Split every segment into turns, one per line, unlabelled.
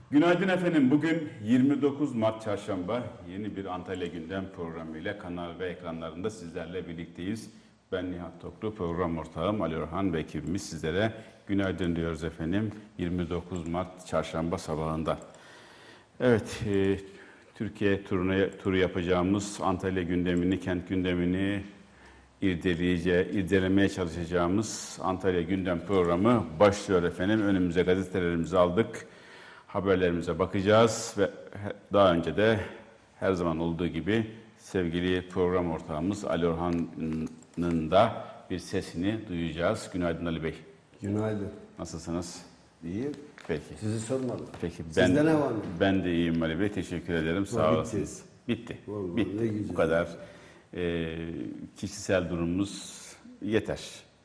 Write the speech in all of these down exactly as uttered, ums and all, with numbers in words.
Günaydın efendim. Bugün yirmi dokuz Mart Çarşamba. Yeni bir Antalya Gündem programıyla kanal ve ekranlarında sizlerle birlikteyiz. Ben Nihat Toklu, program ortağım Ali Orhan ve ekibimiz sizlere günaydın diyoruz efendim. yirmi dokuz Mart Çarşamba sabahında. Evet, e, Türkiye turuna, turu yapacağımız Antalya gündemini, kent gündemini irdeleyeceği, irdelemeye çalışacağımız Antalya Gündem programı başlıyor efendim. Önümüze gazetelerimizi aldık. Haberlerimize bakacağız ve daha önce de her zaman olduğu gibi sevgili program ortağımız Ali Orhan'ın da bir sesini duyacağız. Günaydın Ali Bey.
Günaydın.
Nasılsınız?
İyiyim.
Peki.
Sizi sormadım.
Peki. Ben,
Sizde ne var mı?
Ben de iyiyim Ali Bey. Teşekkür ederim. Sağ olasınız. Bitti.
Vallahi
Bitti.
ne güzel.
Bu kadar. Ee, kişisel durumumuz yeter.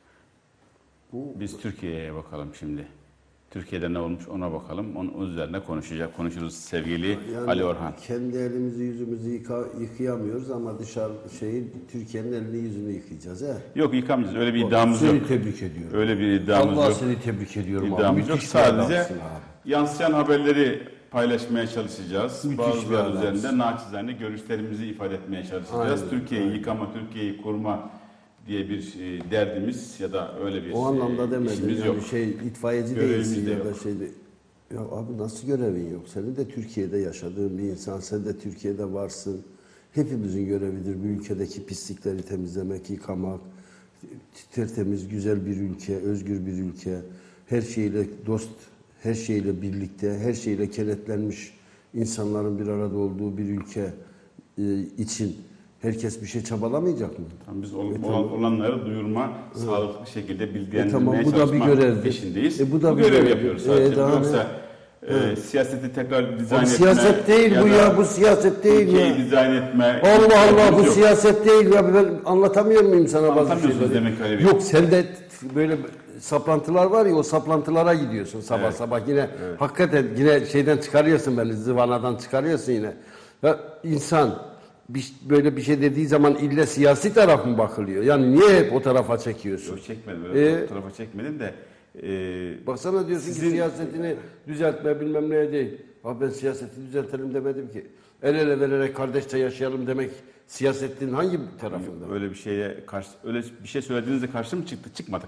Bu,
Biz Türkiye'ye bakalım şimdi. Türkiye'de ne olmuş ona bakalım. Onun üzerine konuşacak, konuşuruz sevgili
yani
Ali Orhan.
Kendi elimizi yüzümüzü yıka, yıkayamıyoruz ama dışarı şeyi Türkiye'nin elini yüzünü yıkayacağız he.
Yok yıkamayacağız. Öyle bir iddiamız
seni
yok.
Seni tebrik ediyorum.
Öyle bir iddiamız
Allah
yok.
seni tebrik ediyorum
İddiamız
abi.
yok. Sadece yansıyan haberleri paylaşmaya çalışacağız.
Müthiş
Bazıları üzerinde naçizane görüşlerimizi ifade etmeye çalışacağız.
Aynen,
Türkiye'yi
aynen.
yıkama, Türkiye'yi kurma diye bir e, derdimiz ya da öyle bir
o anlamda
e,
demedim.
işimiz
Yani
yok.
şey itfaiyeci
Görevimiz
değilsin
de
ya
yok.
da şeyde. Ya abi nasıl görevin yok? Senin de Türkiye'de yaşadığın bir insan, sen de Türkiye'de varsın. Hepimizin görevidir bir ülkedeki pislikleri temizlemek, yıkamak. Tertemiz, güzel bir ülke, özgür bir ülke. Her şeyle dost, her şeyle birlikte, her şeyle kenetlenmiş insanların bir arada olduğu bir ülke e, için herkes bir şey çabalamayacak mı?
Tamam, biz ol,
E,
tamam. olanları duyurma, evet. Sağlıklı şekilde
E,
bilgilendirmeye
tamam, bu da
çalışma
bir görevdir.
peşindeyiz.
E, bu da
bu
bir
görev
görev.
yapıyoruz sadece.
E, daha
Yoksa
ne?
e, siyaseti tekrar dizayn
Bu
etme.
siyaset değil bu ya, bu siyaset değil
ülkeyi
ya.
dizayn etme.
Allah Allah, bu
yok.
siyaset değil ya. Ben anlatamıyor muyum sana bazı şeyleri?
Demek öyle bir.
Yok, sende böyle saplantılar var ya, o saplantılara gidiyorsun sabah
Evet.
sabah yine.
Evet.
Hakikaten yine şeyden çıkarıyorsun beni, zıvanadan çıkarıyorsun yine. Ya insan bir, böyle bir şey dediği zaman ille siyasi taraf mı bakılıyor? Yani niye hep o tarafa çekiyorsun?
Yok çekmedim, öyle
Ee,
o tarafa çekmedim de. E,
Baksana diyorsun
sizin...
ki siyasetini düzeltme bilmem neye değil. Abi ben siyaseti düzeltelim demedim ki. El ele vererek kardeşçe yaşayalım demek siyasetin hangi tarafında?
Öyle bir şeye karşı, öyle bir şey söylediğinizde karşı mı çıktı? Çıkmadık.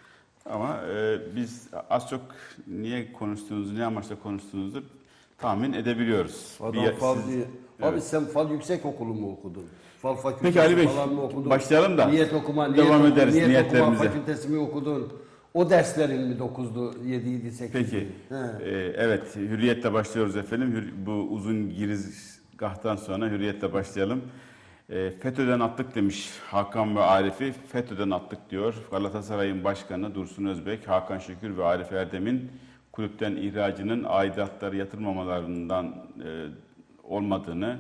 Ama e, biz az çok niye konuştuğunuzu, ne amaçla konuştuğunuzu tahmin edebiliyoruz.
Adam
Bir,
fal
siz,
diye.
evet.
Abi sen fal yüksek okulu mu okudun? Fal fakültesi
Peki Ali Bey,
falan mı okudun?
başlayalım da
Niyet okuma, niyet
devam
okuma,
ederiz
niyet okuma
niyetlerimize.
fakültesi mi okudun? O derslerin mi dokuzdu, yediydi, sekizdi?
Peki, e, evet Hürriyet'le başlıyoruz efendim. Hür, bu uzun girizgahtan sonra Hürriyet'le başlayalım. E, FETÖ'den attık demiş Hakan ve Arif'i. FETÖ'den attık diyor. Galatasaray'ın başkanı Dursun Özbek, Hakan Şükür ve Arif Erdem'in kulüpten ihracının aidatları yatırmamalarından e, olmadığını,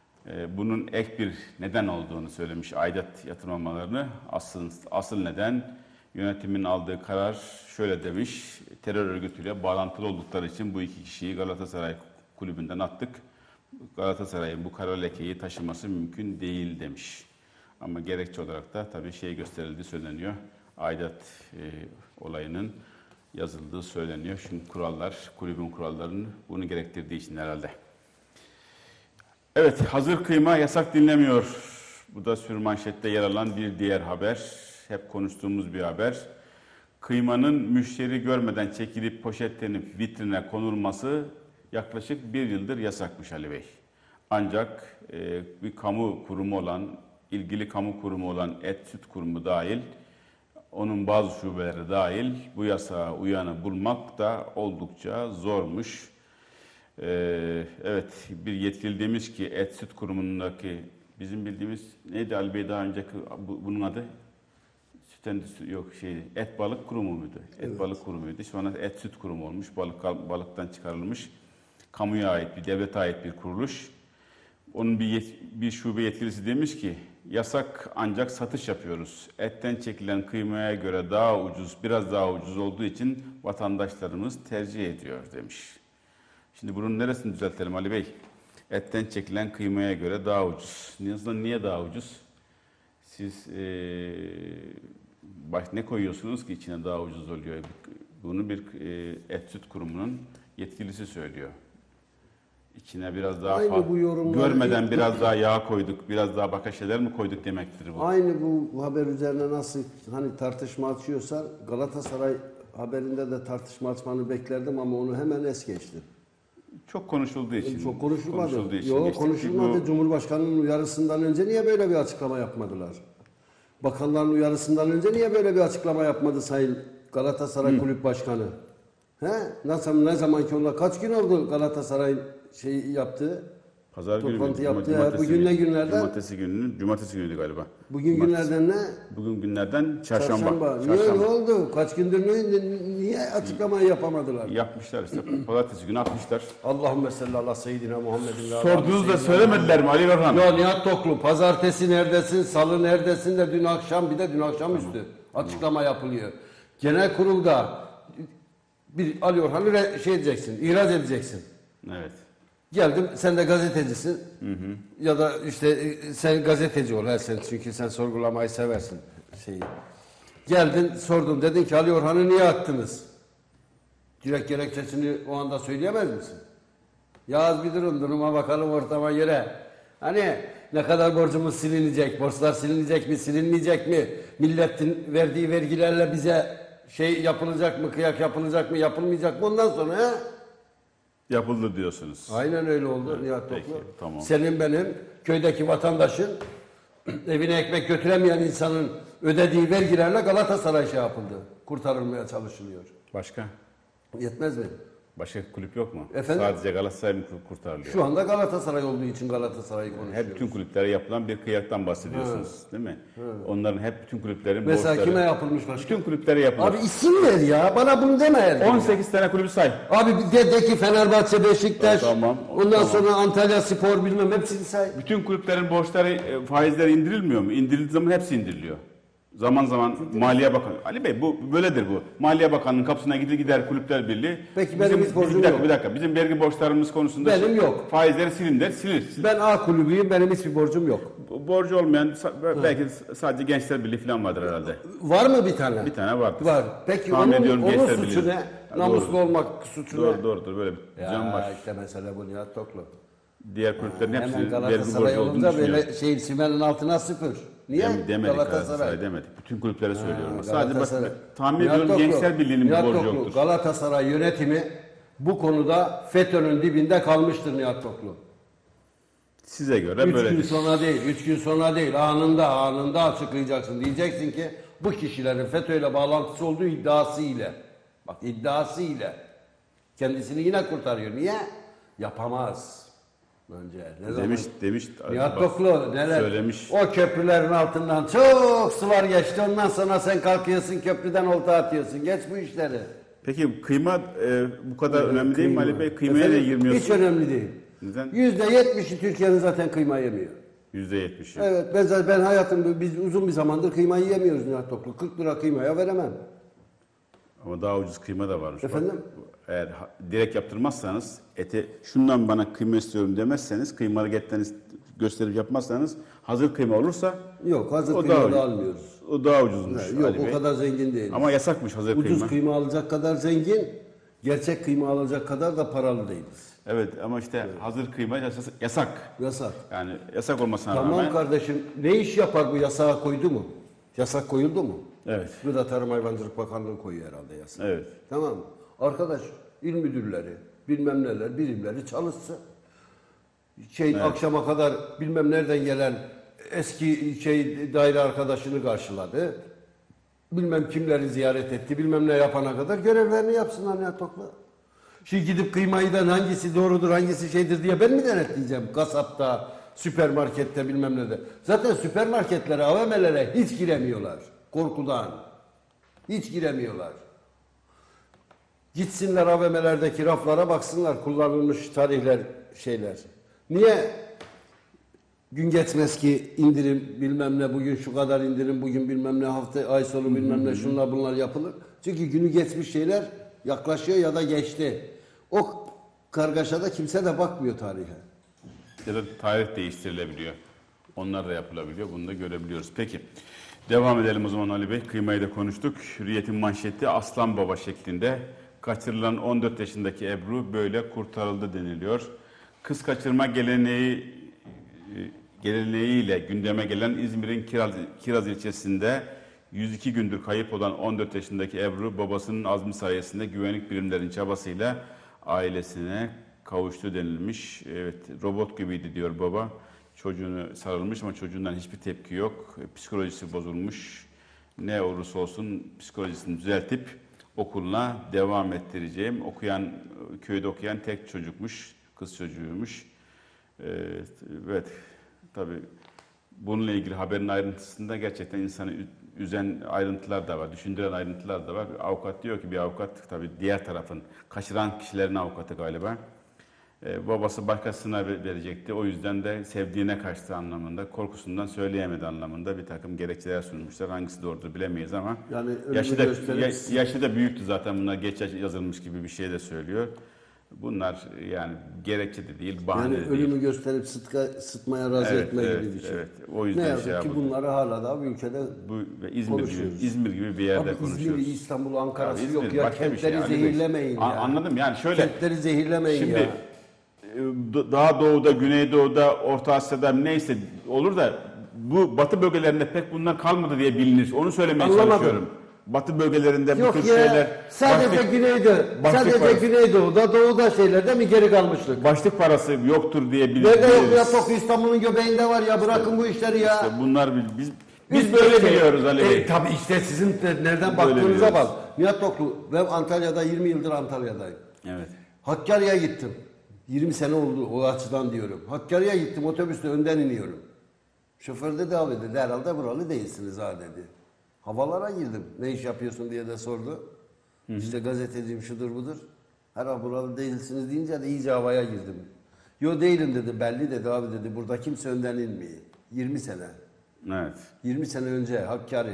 e, bunun ek bir neden olduğunu söylemiş aidat yatırmamalarını. Asıl, asıl neden yönetimin aldığı karar şöyle demiş. Terör örgütüyle bağlantılı oldukları için bu iki kişiyi Galatasaray kulübünden attık. Galatasaray'ın bu kara lekeyi taşıması mümkün değil demiş. Ama gerekçe olarak da tabii şey gösterildiği söyleniyor. Aidat e, olayının yazıldığı söyleniyor. Şimdi kurallar, kulübün kurallarının bunu gerektirdiği için herhalde. Evet, hazır kıyma yasak dinlemiyor. Bu da sürmanşette yer alan bir diğer haber. Hep konuştuğumuz bir haber. Kıymanın müşteri görmeden çekilip poşetlenip vitrine konulması yaklaşık bir yıldır yasakmış Ali Bey. Ancak e, bir kamu kurumu olan, ilgili kamu kurumu olan Et Süt Kurumu dahil, onun bazı şubeleri dahil bu yasağa uyanı bulmak da oldukça zormuş. Ee, evet, bir yetkili demiş ki Et Süt Kurumu'ndaki bizim bildiğimiz neydi Ali Bey daha önceki bu, bunun adı? Süt Endüstri yok şey Et Balık Kurumu muydu? Et
Evet.
Balık Kurumu'ydu. Şu an Et Süt Kurumu olmuş. Balık balıktan çıkarılmış. Kamuya ait bir devlete ait bir kuruluş. Onun bir yet, bir şube yetkilisi demiş ki yasak ancak satış yapıyoruz. Etten çekilen kıymaya göre daha ucuz, biraz daha ucuz olduğu için vatandaşlarımız tercih ediyor demiş. Şimdi bunun neresini düzeltelim Ali Bey? Etten çekilen kıymaya göre daha ucuz. Niye, niye daha ucuz? Siz ee, baş, ne koyuyorsunuz ki içine daha ucuz oluyor? Bunu bir e, Et Süt Kurumu'nun yetkilisi söylüyor. İçine biraz daha
Aynı
fa-
bu yorumlar-
görmeden biraz daha yağ koyduk, biraz daha başka şeyler mi koyduk demektir bu.
Aynı bu haber üzerine nasıl hani tartışma açıyorsa Galatasaray haberinde de tartışma açmanı beklerdim ama onu hemen es geçtim.
Çok konuşulduğu için.
Çok konuşulmadı.
konuşulduğu için
Yok
geçtik.
konuşulmadı.
Bu-
Cumhurbaşkanının uyarısından önce niye böyle bir açıklama yapmadılar? Bakanların uyarısından önce niye böyle bir açıklama yapmadı Sayın Galatasaray Kulüp Başkanı? He? Nasıl, ne zaman ki onlar kaç gün oldu Galatasaray'ın şey yaptığı?
Pazar günü
Toplantı
müydü?
yaptı ya.
Cumartesi
Bugün ne
günü.
günlerden?
Cumartesi gününün, cumartesi günüydü galiba.
Bugün
Cumartesi.
günlerden ne?
Bugün günlerden çarşamba.
Niye öyle oldu? Kaç gündür ne, niye açıklamayı yapamadılar?
Yapmışlar işte. Pazartesi günü atmışlar.
Allahümme salli ala seyyidina Muhammedin. ve ala
Sorduğunuzda
seyyidina
söylemediler mi Ali Orhan?
Ya Nihat Toklu, pazartesi neredesin, salı neredesin de dün akşam bir de dün akşamüstü açıklama yapılıyor. Genel kurulda bir Ali Orhan'ı re- şey edeceksin, ihraç edeceksin.
Evet.
Geldim, sen de gazetecisin. Ya da işte e, sen gazeteci ol, her sen çünkü sen sorgulamayı seversin şeyi. Geldin, sordum, dedin ki Ali Orhan'ı niye attınız? Direkt gerekçesini o anda söyleyemez misin? Yaz bir durum, duruma bakalım, ortama göre. Hani ne kadar borcumuz silinecek, borçlar silinecek mi, silinmeyecek mi? Milletin verdiği vergilerle bize şey yapılacak mı, kıyak yapılacak mı, yapılmayacak mı? Ondan sonra he?
Yapıldı diyorsunuz.
Aynen öyle oldu Nihat
peki,
Toklu.
tamam.
Senin benim köydeki vatandaşın evine ekmek götüremeyen insanın ödediği vergilerle Galatasaray şey yapıldı. Kurtarılmaya çalışılıyor.
Başka?
Yetmez mi?
Başka kulüp yok mu?
Efendim?
Sadece Galatasaray mı kurtarılıyor?
Şu anda Galatasaray olduğu için Galatasaray'ı konuşuyoruz.
Hep bütün kulüplere yapılan bir kıyaktan bahsediyorsunuz, değil mi? Onların hep bütün kulüplerin
Mesela
borçları.
kime yapılmış başka?
Bütün kulüplere yapılır.
Abi isim ver ya. Bana bunu deme her gün.
on sekiz tane kulübü say.
Abi bir de, de ki Fenerbahçe, Beşiktaş,
Tamam,
ondan
tamam.
sonra Antalya Spor bilmem hepsini say.
Bütün kulüplerin borçları, e, faizleri indirilmiyor mu? İndirildiği zaman hepsi indiriliyor. Zaman zaman Maliye Bakanı, Ali Bey bu böyledir bu. Maliye Bakanı'nın kapısına gider gider Kulüpler Birliği.
Peki benim hiç borcum
bir dakika,
yok.
Bir dakika, bizim vergi borçlarımız konusunda
Benim
şey-
yok.
faizleri silin der, silir. silir.
Ben A kulübüyüm, benim hiçbir borcum yok.
Borcu olmayan sa- belki sadece Gençler Birliği falan vardır herhalde.
Var mı bir tane?
Bir tane vardır.
Var. Peki
Tahmin
onun,
ediyorum
onun
Gençler
suçu
Birliği.
ne?
Ha,
Namuslu
doğru.
olmak suçu
Doğru,
ne?
doğrudur böyle bir
Ya
can var.
işte mesele bu Nihat Toklu.
Diğer kulüplerin
Hemen
hepsi vergi
Galatasaray
borcu olduğunu
olunca
düşünüyorum.
böyle şey simenin altına sıfır. Niye?
Dem- demedik Galatasaray demedik. Bütün kulüplere söylüyorum.
Ha,
Sadece
Galatasaray.
bak, tahmin
Nihat
ediyorum
Toklu,
Gençler Birliği'nin bir
Nihat
borcu
Toklu,
yoktur.
Galatasaray yönetimi bu konuda FETÖ'nün dibinde kalmıştır Nihat Toklu.
Size göre
Üç gün
böyledir.
sonra değil, üç gün sonra değil, anında anında açıklayacaksın. Diyeceksin ki bu kişilerin FETÖ'yle bağlantısı olduğu iddiası ile, bak iddiası ile kendisini yine kurtarıyor. Niye? Yapamaz. Önce ne zaman?
Demiş, demiş.
Nihat
bak,
Toklu neler?
Söylemiş.
O köprülerin altından çok sular geçti. Ondan sonra sen kalkıyorsun köprüden olta atıyorsun. Geç bu işleri.
Peki kıyma e, bu kadar önemli değil mi Ali Bey? Kıymaya
Efendim,
da girmiyorsun.
Hiç önemli değil.
Neden?
Yüzde yetmişi Türkiye'nin zaten kıyma yemiyor.
Yüzde yetmiş.
Evet ben zaten ben hayatımda biz uzun bir zamandır kıyma yiyemiyoruz Nihat Toklu. kırk lira kıymaya veremem.
Ama daha ucuz kıyma da varmış. Bak,
Efendim?
eğer ha- direkt yaptırmazsanız, eti şundan bana kıyma istiyorum demezseniz, kıymalı getleriniz gösterip yapmazsanız, hazır kıyma olursa
Yok hazır
o
kıyma
daha,
da almıyoruz.
o daha ucuzmuş
Yok
Ali
o
Bey.
kadar zengin değil.
Ama yasakmış hazır
Ucuz
kıyma.
kıyma alacak kadar zengin, gerçek kıyma alacak kadar da paralı değiliz.
Evet ama işte hazır kıyma yas- yasak.
Yasak.
Yani yasak olmasına
Tamam
rağmen.
kardeşim ne iş yapar bu yasağa koydu mu? Yasak koyuldu mu?
Evet.
Gıda Tarım Hayvancılık Bakanlığı koyuyor herhalde yasağı.
Evet.
Tamam mı? Arkadaş il müdürleri bilmem neler birimleri çalışsın. Şey akşama kadar bilmem nereden gelen eski şey daire arkadaşını karşıladı. Bilmem kimleri ziyaret etti. Bilmem ne yapana kadar görevlerini yapsınlar Nihat Toklu. Şimdi gidip kıymayıdan hangisi doğrudur hangisi şeydir diye ben mi denetleyeceğim? Kasapta, süpermarkette bilmem ne de. Zaten süpermarketlere, A V M'lere hiç giremiyorlar. Korkudan. Hiç giremiyorlar. Gitsinler A V M'lerdeki raflara baksınlar kullanılmış tarihler şeyler. Niye gün geçmez ki indirim bilmem ne bugün şu kadar indirim bugün bilmem ne hafta ay sonu bilmem ne şunlar bunlar yapılır. Çünkü günü geçmiş şeyler yaklaşıyor ya da geçti. O kargaşada kimse de bakmıyor tarihe.
Ya da tarih değiştirilebiliyor. Onlar da yapılabiliyor. Bunu da görebiliyoruz. Peki. Devam edelim o zaman Ali Bey. Kıymayı da konuştuk. Hürriyet'in manşeti Aslan Baba şeklinde. Kaçırılan on dört yaşındaki Ebru böyle kurtarıldı deniliyor. Kız kaçırma geleneği geleneğiyle gündeme gelen İzmir'in Kiraz, Kiraz ilçesinde yüz iki gündür kayıp olan on dört yaşındaki Ebru, babasının azmi sayesinde güvenlik birimlerinin çabasıyla ailesine kavuştu denilmiş. Evet, robot gibiydi diyor baba. Çocuğunu sarılmış ama çocuğundan hiçbir tepki yok. Psikolojisi bozulmuş. Ne olursa olsun psikolojisini düzeltip okuluna devam ettireceğim. Okuyan, köyde okuyan tek çocukmuş, kız çocuğuymuş. Evet, tabii bununla ilgili haberin ayrıntısında gerçekten insanı üzen ayrıntılar da var, düşündüren ayrıntılar da var. Avukat diyor ki, bir avukat tabii diğer tarafın, kaçıran kişilerin avukatı galiba. Ee, babası başkasına verecekti. O yüzden de sevdiğine kaçtı anlamında, korkusundan söyleyemedi anlamında bir takım gerekçeler sunmuşlar. Hangisi doğrudur bilemeyiz ama
Yani
yaşı da,
gösterip...
yaş, yaşı da büyüktü zaten, bunlar geç yazılmış gibi bir şey de söylüyor. Bunlar yani gerekçe de değil, bahane
Yani
de değil.
ölümü gösterip sıtka, sıtmaya razı
Evet,
etme
evet,
gibi bir şey.
evet. O yüzden
ne yazık
şey
ki
yapıldı.
bunları hala da bu ülkede
Bu ve İzmir gibi,
konuşuyoruz.
İzmir gibi bir yerde
Abi
konuşuyoruz.
İzmir, İstanbul, Ankara'sı
Ya İzmir
yok ya.
başka bir şey,
Kentleri
Ali Bey.
zehirlemeyin
A-
ya.
Anladım yani şöyle.
Kentleri zehirlemeyin
Şimdi
ya.
e, d- daha doğuda, güneydoğuda, Orta Asya'da neyse olur da bu batı bölgelerinde pek bunlar kalmadı diye bilinir. Onu söylemeye
Anlamadım.
çalışıyorum. Batı bölgelerinde
Yok
bütün
ya,
şeyler
sadece
başlık,
Güneydoğu,
başlık
sadece
parası.
Güneydoğu'da, Doğu'da şeylerde mi geri kalmıştık?
başlık parası yoktur diye bilinir.
Nerede yok ya, Tok İstanbul'un göbeğinde var ya, bırakın bu işleri ya.
İşte bunlar biz biz, biz
Üst
böyle
üste-
biliyoruz Ali Bey.
E, tabii işte sizin de nereden
Böyle
baktığınıza
biliyoruz.
bak. Nihat Toklu, ben Antalya'da yirmi yıldır Antalya'dayım.
Evet.
Hakkari'ye gittim. yirmi sene oldu o açıdan diyorum. Hakkari'ye gittim, otobüste önden iniyorum. Şoför dedi, abi dedi, herhalde buralı değilsiniz ha dedi. Havalara girdim. Ne iş yapıyorsun diye de sordu. Hı hı. İşte gazeteciyim, şudur budur. Herhalde buralı değilsiniz deyince de iyice havaya girdim. Yo değilim dedi, belli dedi abi dedi. Burada kimse önden inmiyor. yirmi sene.
Evet.
yirmi sene önce Hakkari.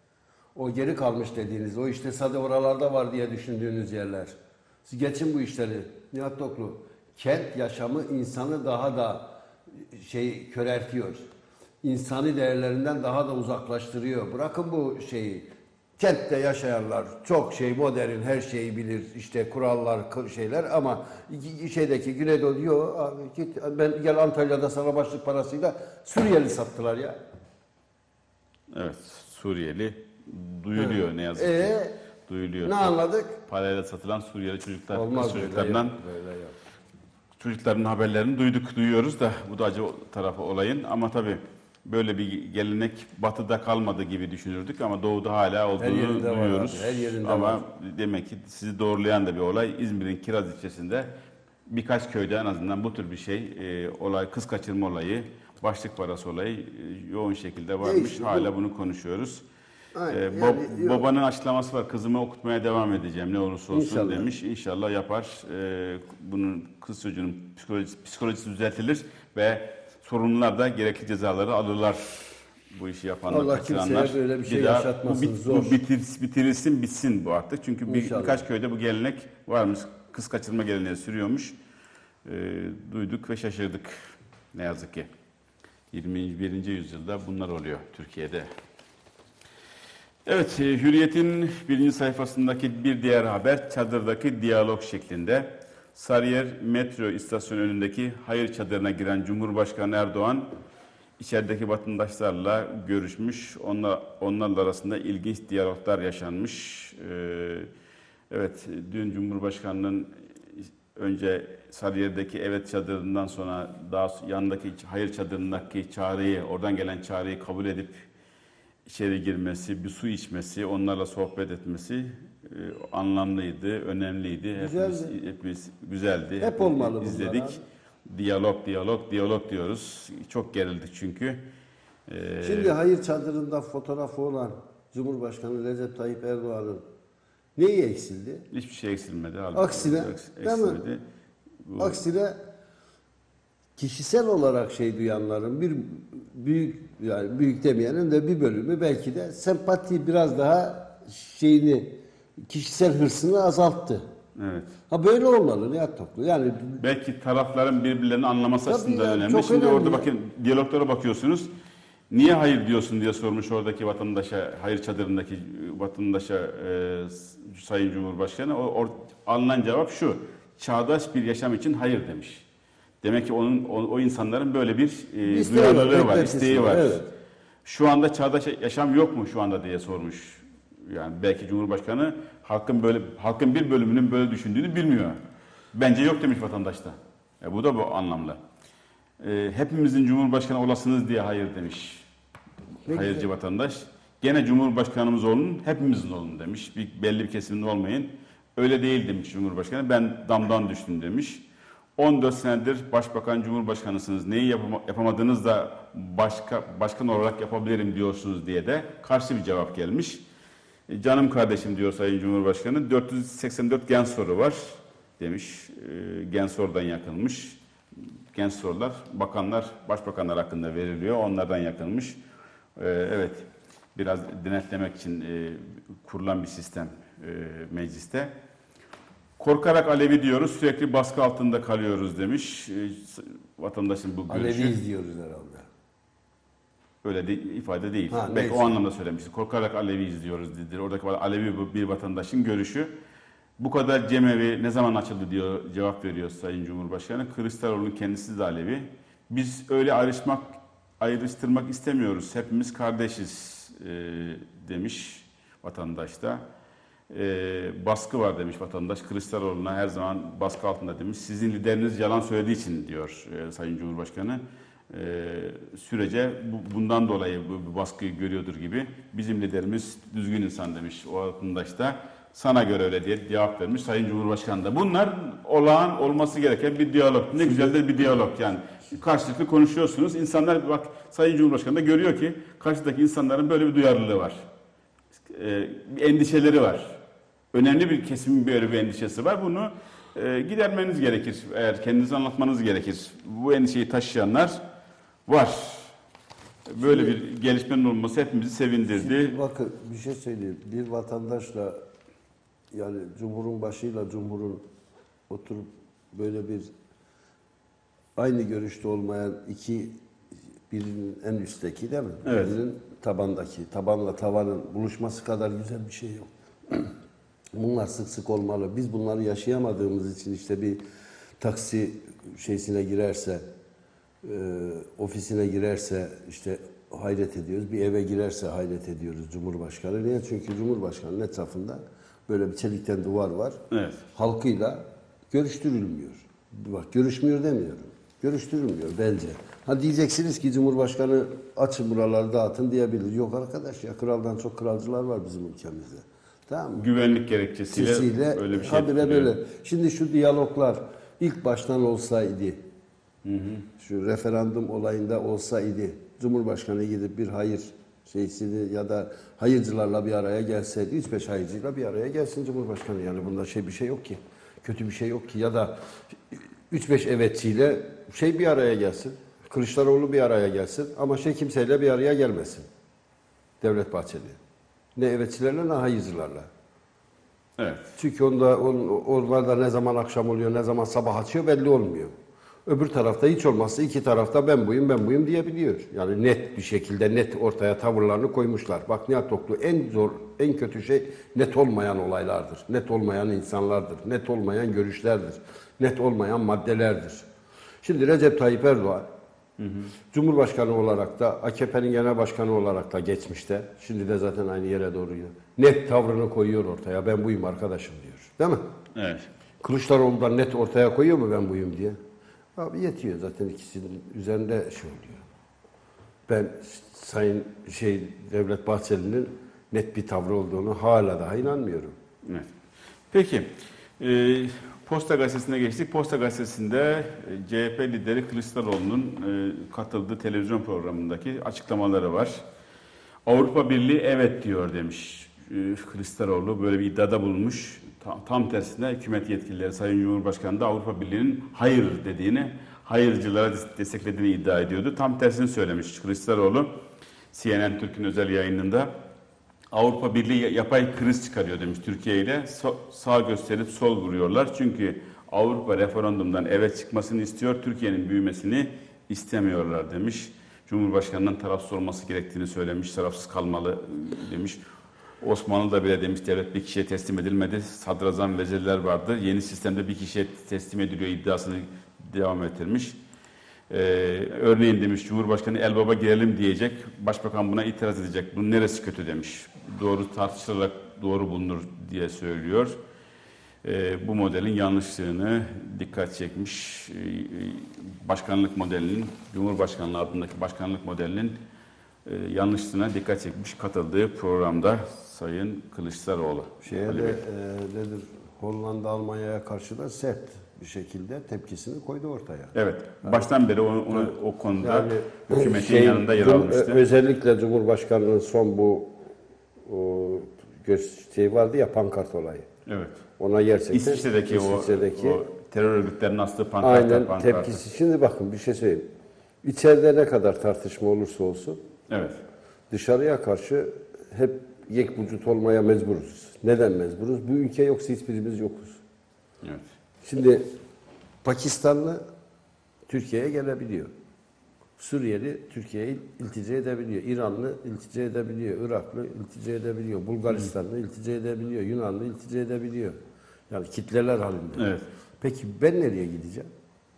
O geri kalmış dediğiniz, o işte sadece oralarda var diye düşündüğünüz yerler. Siz geçin bu işleri. Nihat Toklu, kent yaşamı insanı daha da şey köreltiyor. İnsani değerlerinden daha da uzaklaştırıyor. Bırakın bu şeyi. Kentte yaşayanlar çok şey, modern, her şeyi bilir. İşte kurallar, şeyler ama şeydeki Güneydoğu diyor, abi git, ben gel Antalya'da sana başlık parasıyla Suriyeli sattılar ya.
Evet, Suriyeli duyuluyor ne yazık ki.
Ee,
Duyuluyor.
ne anladık?
Parayla satılan Suriyeli çocuklar,
Olmaz
kız
böyle
çocuklarından
yok, böyle yok.
çocukların haberlerini duyduk, duyuyoruz da bu da acı tarafı olayın. Ama tabii böyle bir gelenek batıda kalmadı gibi düşünürdük ama doğuda hala olduğunu
yerinde var
duyuyoruz.
abi, her yerinde
ama
var.
demek ki sizi doğrulayan da bir olay. İzmir'in Kiraz ilçesinde birkaç köyde en azından bu tür bir şey, e, olay, kız kaçırma olayı, başlık parası olayı e, yoğun şekilde varmış.
Değişti,
hala
bu-
bunu konuşuyoruz.
Aynen,
Ee,
yani
bab-
yok.
babanın açıklaması var. Kızımı okutmaya devam edeceğim ne olursa olsun
İnşallah.
demiş. İnşallah yapar. Ee, bunun kız çocuğunun psikolojisi, psikolojisi düzeltilir ve sorumlular da gerekli cezaları alırlar. Bu işi yapanlar,
Allah
kaçıranlar.
kimseye böyle bir şey
daha
yaşatmasın,
Bu, bit-
zor.
bu bitir, bitirilsin, bitsin bu artık. Çünkü bir,
İnşallah.
birkaç köyde bu gelenek varmış. Kız kaçırma geleneği sürüyormuş. Ee, duyduk ve şaşırdık. Ne yazık ki. yirmi birinci yüzyılda bunlar oluyor Türkiye'de. Evet, e, Hürriyet'in birinci sayfasındaki bir diğer haber çadırdaki diyalog şeklinde. Sarıyer metro istasyonu önündeki hayır çadırına giren Cumhurbaşkanı Erdoğan, içerideki vatandaşlarla görüşmüş. Onlar, onlarla arasında ilginç diyaloglar yaşanmış. Ee, evet, dün Cumhurbaşkanı'nın önce Sarıyer'deki evet çadırından sonra daha yanındaki hayır çadırındaki çağrıyı, oradan gelen çağrıyı kabul edip içeri girmesi, bir su içmesi, onlarla sohbet etmesi e, anlamlıydı, önemliydi. Hepimiz,
Güzeldi.
hepimiz güzeldi.
Hep
Hepimiz
olmalı bunlar
izledik.
abi.
Diyalog, diyalog, diyalog diyoruz. Çok gerildik çünkü. Ee,
Şimdi hayır çadırında fotoğrafı olan Cumhurbaşkanı Recep Tayyip Erdoğan'ın neyi eksildi?
hiçbir şey eksilmedi. Halbuki
Aksine,
eks-
değil mi?
eksilmedi. Bu-
Aksine kişisel olarak şey duyanların bir büyük, yani büyük demeyenin de bir bölümü belki de sempati biraz daha şeyini, kişisel hırsını azalttı.
Evet.
Ha böyle olmalı Nihat Toklu. Yani
Belki tarafların birbirlerini anlaması
Tabii
açısından
ya,
önemli.
çok
Şimdi
önemli
orada
ya.
bakın diyaloglara bakıyorsunuz. Niye hayır diyorsun diye sormuş oradaki vatandaşa, hayır çadırındaki vatandaşa e, Sayın Cumhurbaşkanı. O, or, alınan cevap şu: çağdaş bir yaşam için hayır demiş. Demek ki onun o, o insanların böyle bir e,
İsteği var,
duyarlılığı var,
beklentisi
isteği
var,
var.
evet.
Şu anda çağdaş yaşam yok mu şu anda diye sormuş. Yani belki Cumhurbaşkanı halkın böyle halkın bir bölümünün böyle düşündüğünü bilmiyor. Bence yok demiş vatandaş da. E, bu da bu anlamda. E, hepimizin Cumhurbaşkanı olasınız diye hayır demiş.
Ne
Hayırcı
güzel.
vatandaş. Gene Cumhurbaşkanımız olun, hepimizin olun demiş. Bir, belli bir kesimin olmayın. Öyle değil demiş Cumhurbaşkanı. Ben damdan düştüm demiş. on dört senedir Başbakan Cumhurbaşkanısınız. Neyi yapama, yapamadınız da başka başkan olarak yapabilirim diyorsunuz diye de karşı bir cevap gelmiş. E, canım kardeşim diyor Sayın Cumhurbaşkanı. dört yüz seksen dört gen soru var demiş. E, gen sorudan yakılmış. Genç sorular bakanlar, başbakanlar hakkında veriliyor. Onlardan yakılmış. Ee, evet, biraz denetlemek için e, kurulan bir sistem e, mecliste. Korkarak Alevi diyoruz, sürekli baskı altında kalıyoruz demiş. E, vatandaşın bu görüşü.
Alevi izliyoruz herhalde.
Öyle de, ifade değil.
Ha,
Belki
neyse.
o anlamda söylemiştir. Korkarak Alevi izliyoruz dedi. Oradaki Alevi bir vatandaşın görüşü. Bu kadar cemevi ne zaman açıldı diyor, cevap veriyor Sayın Cumhurbaşkanı. Kılıçdaroğlu'nun kendisi de Alevi. Biz öyle ayrışmak, ayrıştırmak istemiyoruz. Hepimiz kardeşiz e, demiş vatandaş da. E, baskı var demiş vatandaş. Kılıçdaroğlu'na her zaman baskı altında demiş. Sizin lideriniz yalan söylediği için diyor e, Sayın Cumhurbaşkanı. E, sürece bu, bundan dolayı bu, bu baskıyı görüyordur gibi. Bizim liderimiz düzgün insan demiş o vatandaş da. Sana göre öyle diye cevap vermiş Sayın Cumhurbaşkanı da. Bunlar olağan olması gereken bir diyalog. Ne güzel de bir diyalog yani. Karşılıklı konuşuyorsunuz. İnsanlar bak Sayın Cumhurbaşkanı da görüyor ki karşıdaki insanların böyle bir duyarlılığı var. Ee, bir endişeleri var. Önemli bir kesimin böyle bir endişesi var. Bunu e, gidermeniz gerekir. Eğer kendinizi anlatmanız gerekir. Bu endişeyi taşıyanlar var. Böyle bir gelişmenin olması hepimizi sevindirdi.
Şimdi bakın bir şey söyleyeyim. Bir vatandaşla yani Cumhur'un başıyla Cumhur'un oturup böyle bir aynı görüşte olmayan iki birinin en üstteki değil mi?
Evet.
Birinin tabandaki, tabanla tavanın buluşması kadar güzel bir şey yok. Bunlar sık sık olmalı. Biz bunları yaşayamadığımız için işte bir taksi şeysine girerse, e, ofisine girerse işte hayret ediyoruz. Bir eve girerse hayret ediyoruz Cumhurbaşkanı. Niye? Çünkü Cumhurbaşkanı'nın etrafında böyle bir çelikten duvar var.
Evet.
Halkıyla görüştürülmüyor. Bak görüşmüyor demiyorum. Görüştürülmüyor bence. Ha diyeceksiniz ki Cumhurbaşkanı açın buraları dağıtın diyebilir. Yok arkadaş ya kraldan çok kralcılar var bizim ülkemizde. Tamam mı?
Güvenlik gerekçesiyle
Sesiyle,
öyle bir şey
habire
yapılıyor.
böyle. Şimdi şu diyaloglar ilk baştan olsaydı,
Hı hı.
şu referandum olayında olsaydı, Cumhurbaşkanı gidip bir hayır şeysini ya da hayırcılarla bir araya gelseydi, üç beş hayırcıyla bir araya gelsin Cumhurbaşkanı. Yani bunda şey bir şey yok ki, kötü bir şey yok ki. Ya da üç beş evetçiyle şey bir araya gelsin, Kılıçdaroğlu bir araya gelsin ama şey kimseyle bir araya gelmesin. Devlet Bahçeli. Ne evetçilerle ne hayırcılarla.
Evet.
Çünkü onda, on, onlarda ne zaman akşam oluyor, ne zaman sabah açıyor belli olmuyor. Öbür tarafta hiç olmazsa iki tarafta ben buyum, ben buyum diyebiliyor. Yani net bir şekilde net ortaya tavırlarını koymuşlar. Bak Nihat Toklu en zor, en kötü şey net olmayan olaylardır. Net olmayan insanlardır. Net olmayan görüşlerdir. Net olmayan maddelerdir. Şimdi Recep Tayyip Erdoğan, hı hı. Cumhurbaşkanı olarak da, A K P'nin genel başkanı olarak da geçmişte, şimdi de zaten aynı yere doğru gidiyor. Net tavrını koyuyor ortaya, ben buyum arkadaşım diyor. Değil mi?
Evet.
Kılıçdaroğlu da net ortaya koyuyor mu ben buyum diye? Abi yetiyor zaten ikisinin üzerinde şey oluyor. Ben Sayın şey Devlet Bahçeli'nin net bir tavrı olduğunu hala daha inanmıyorum.
Evet. Peki, e, Posta Gazetesi'ne geçtik. Posta Gazetesi'nde e, C H P lideri Kılıçdaroğlu'nun e, katıldığı televizyon programındaki açıklamaları var. Avrupa Birliği evet diyor demiş e, Kılıçdaroğlu. Böyle bir iddiada bulunmuş. Tam, tam tersine hükümet yetkilileri Sayın Cumhurbaşkanı da Avrupa Birliği'nin hayır dediğini, hayırcılara desteklediğini iddia ediyordu. Tam tersini söylemiş Kılıçdaroğlu. C N N Türk'ün özel yayınında. Avrupa Birliği yapay kriz çıkarıyor demiş Türkiye ile. Sağ gösterip sol vuruyorlar. Çünkü Avrupa referandumdan evet çıkmasını istiyor. Türkiye'nin büyümesini istemiyorlar demiş. Cumhurbaşkanının tarafsız olması gerektiğini söylemiş. Tarafsız kalmalı demiş. Osmanlı'da bile demiş devlet bir kişiye teslim edilmedi. Sadrazam vezirler vardı. Yeni sistemde bir kişiye teslim ediliyor iddiasını devam ettirmiş. Ee, örneğin demiş Cumhurbaşkanı el baba girelim diyecek. Başbakan buna itiraz edecek. Bunun neresi kötü demiş. Doğru tartışılarak doğru bulunur diye söylüyor. Ee, bu modelin yanlışlığını dikkat çekmiş. Ee, başkanlık modelinin, Cumhurbaşkanlığı adındaki başkanlık modelinin e, yanlışlığına dikkat çekmiş katıldığı programda Sayın Kılıçdaroğlu.
Şeye
Ali
de
Bey.
e, nedir? Hollanda Almanya'ya karşı da sert bir şekilde tepkisini koydu ortaya.
Evet, baştan beri onu, onu, o konuda
Yani
hükümetin
şey,
yanında yer
Cum-
almıştı.
Özellikle Cumhurbaşkanı'nın son bu o, göz şey vardı ya, pankart olayı.
Evet.
Ona gerçekten
İsviçre'deki,
İsviçre'deki
o, o terör örgütlerinin astığı pankartlar,
aynen
pankartlar.
tepkisi. Şimdi bakın bir şey söyleyeyim. İçeride ne kadar tartışma olursa olsun
Evet.
dışarıya karşı hep yek vücut olmaya mecburuz. Neden mecburuz? Bu ülke yoksa hiçbirimiz yokuz.
Evet.
Şimdi Pakistanlı Türkiye'ye gelebiliyor. Suriyeli Türkiye'ye iltica edebiliyor. İranlı iltica edebiliyor. Iraklı iltica edebiliyor. Bulgaristanlı iltica edebiliyor. Yunanlı iltica edebiliyor. Yani kitleler halinde.
Evet.
Peki ben nereye gideceğim?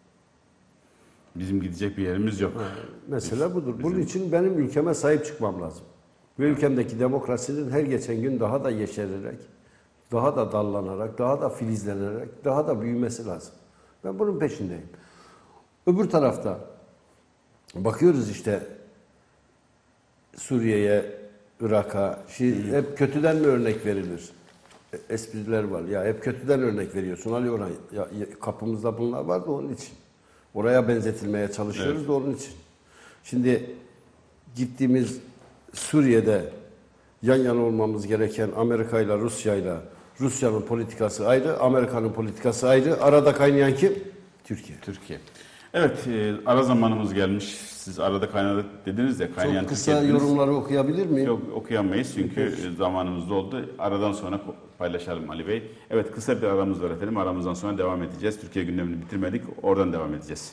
Bizim gidecek bir yerimiz yok.
Mesela budur. Bunun için benim ülkeme sahip çıkmam lazım. Ve ülkemdeki demokrasinin her geçen gün daha da yeşererek, daha da dallanarak, daha da filizlenerek, daha da büyümesi lazım. Ben bunun peşindeyim. Öbür tarafta bakıyoruz işte Suriye'ye, Irak'a, şey, hep kötüden mi örnek verilir? E, Espriler var. Ya hep kötüden örnek veriyorsun Ali Orhan. Ya, ya, kapımızda bunlar var da onun için. Oraya benzetilmeye çalışıyoruz
Evet.
da onun için. Şimdi gittiğimiz Suriye'de yan yana olmamız gereken Amerika ile Rusya ile Rusya'nın politikası ayrı, Amerika'nın politikası ayrı. Arada kaynayan kim? Türkiye.
Türkiye. Evet, e, ara zamanımız gelmiş. Siz arada kaynadı dediniz de kaynayan
Çok kısa
Türkiye dediniz.
yorumları okuyabilir miyim?
Yok, okuyamayız çünkü zamanımız doldu. Aradan sonra paylaşalım Ali Bey. Evet, kısa bir aramız var efendim. Aramızdan sonra devam edeceğiz. Türkiye gündemini bitirmedik. Oradan devam edeceğiz.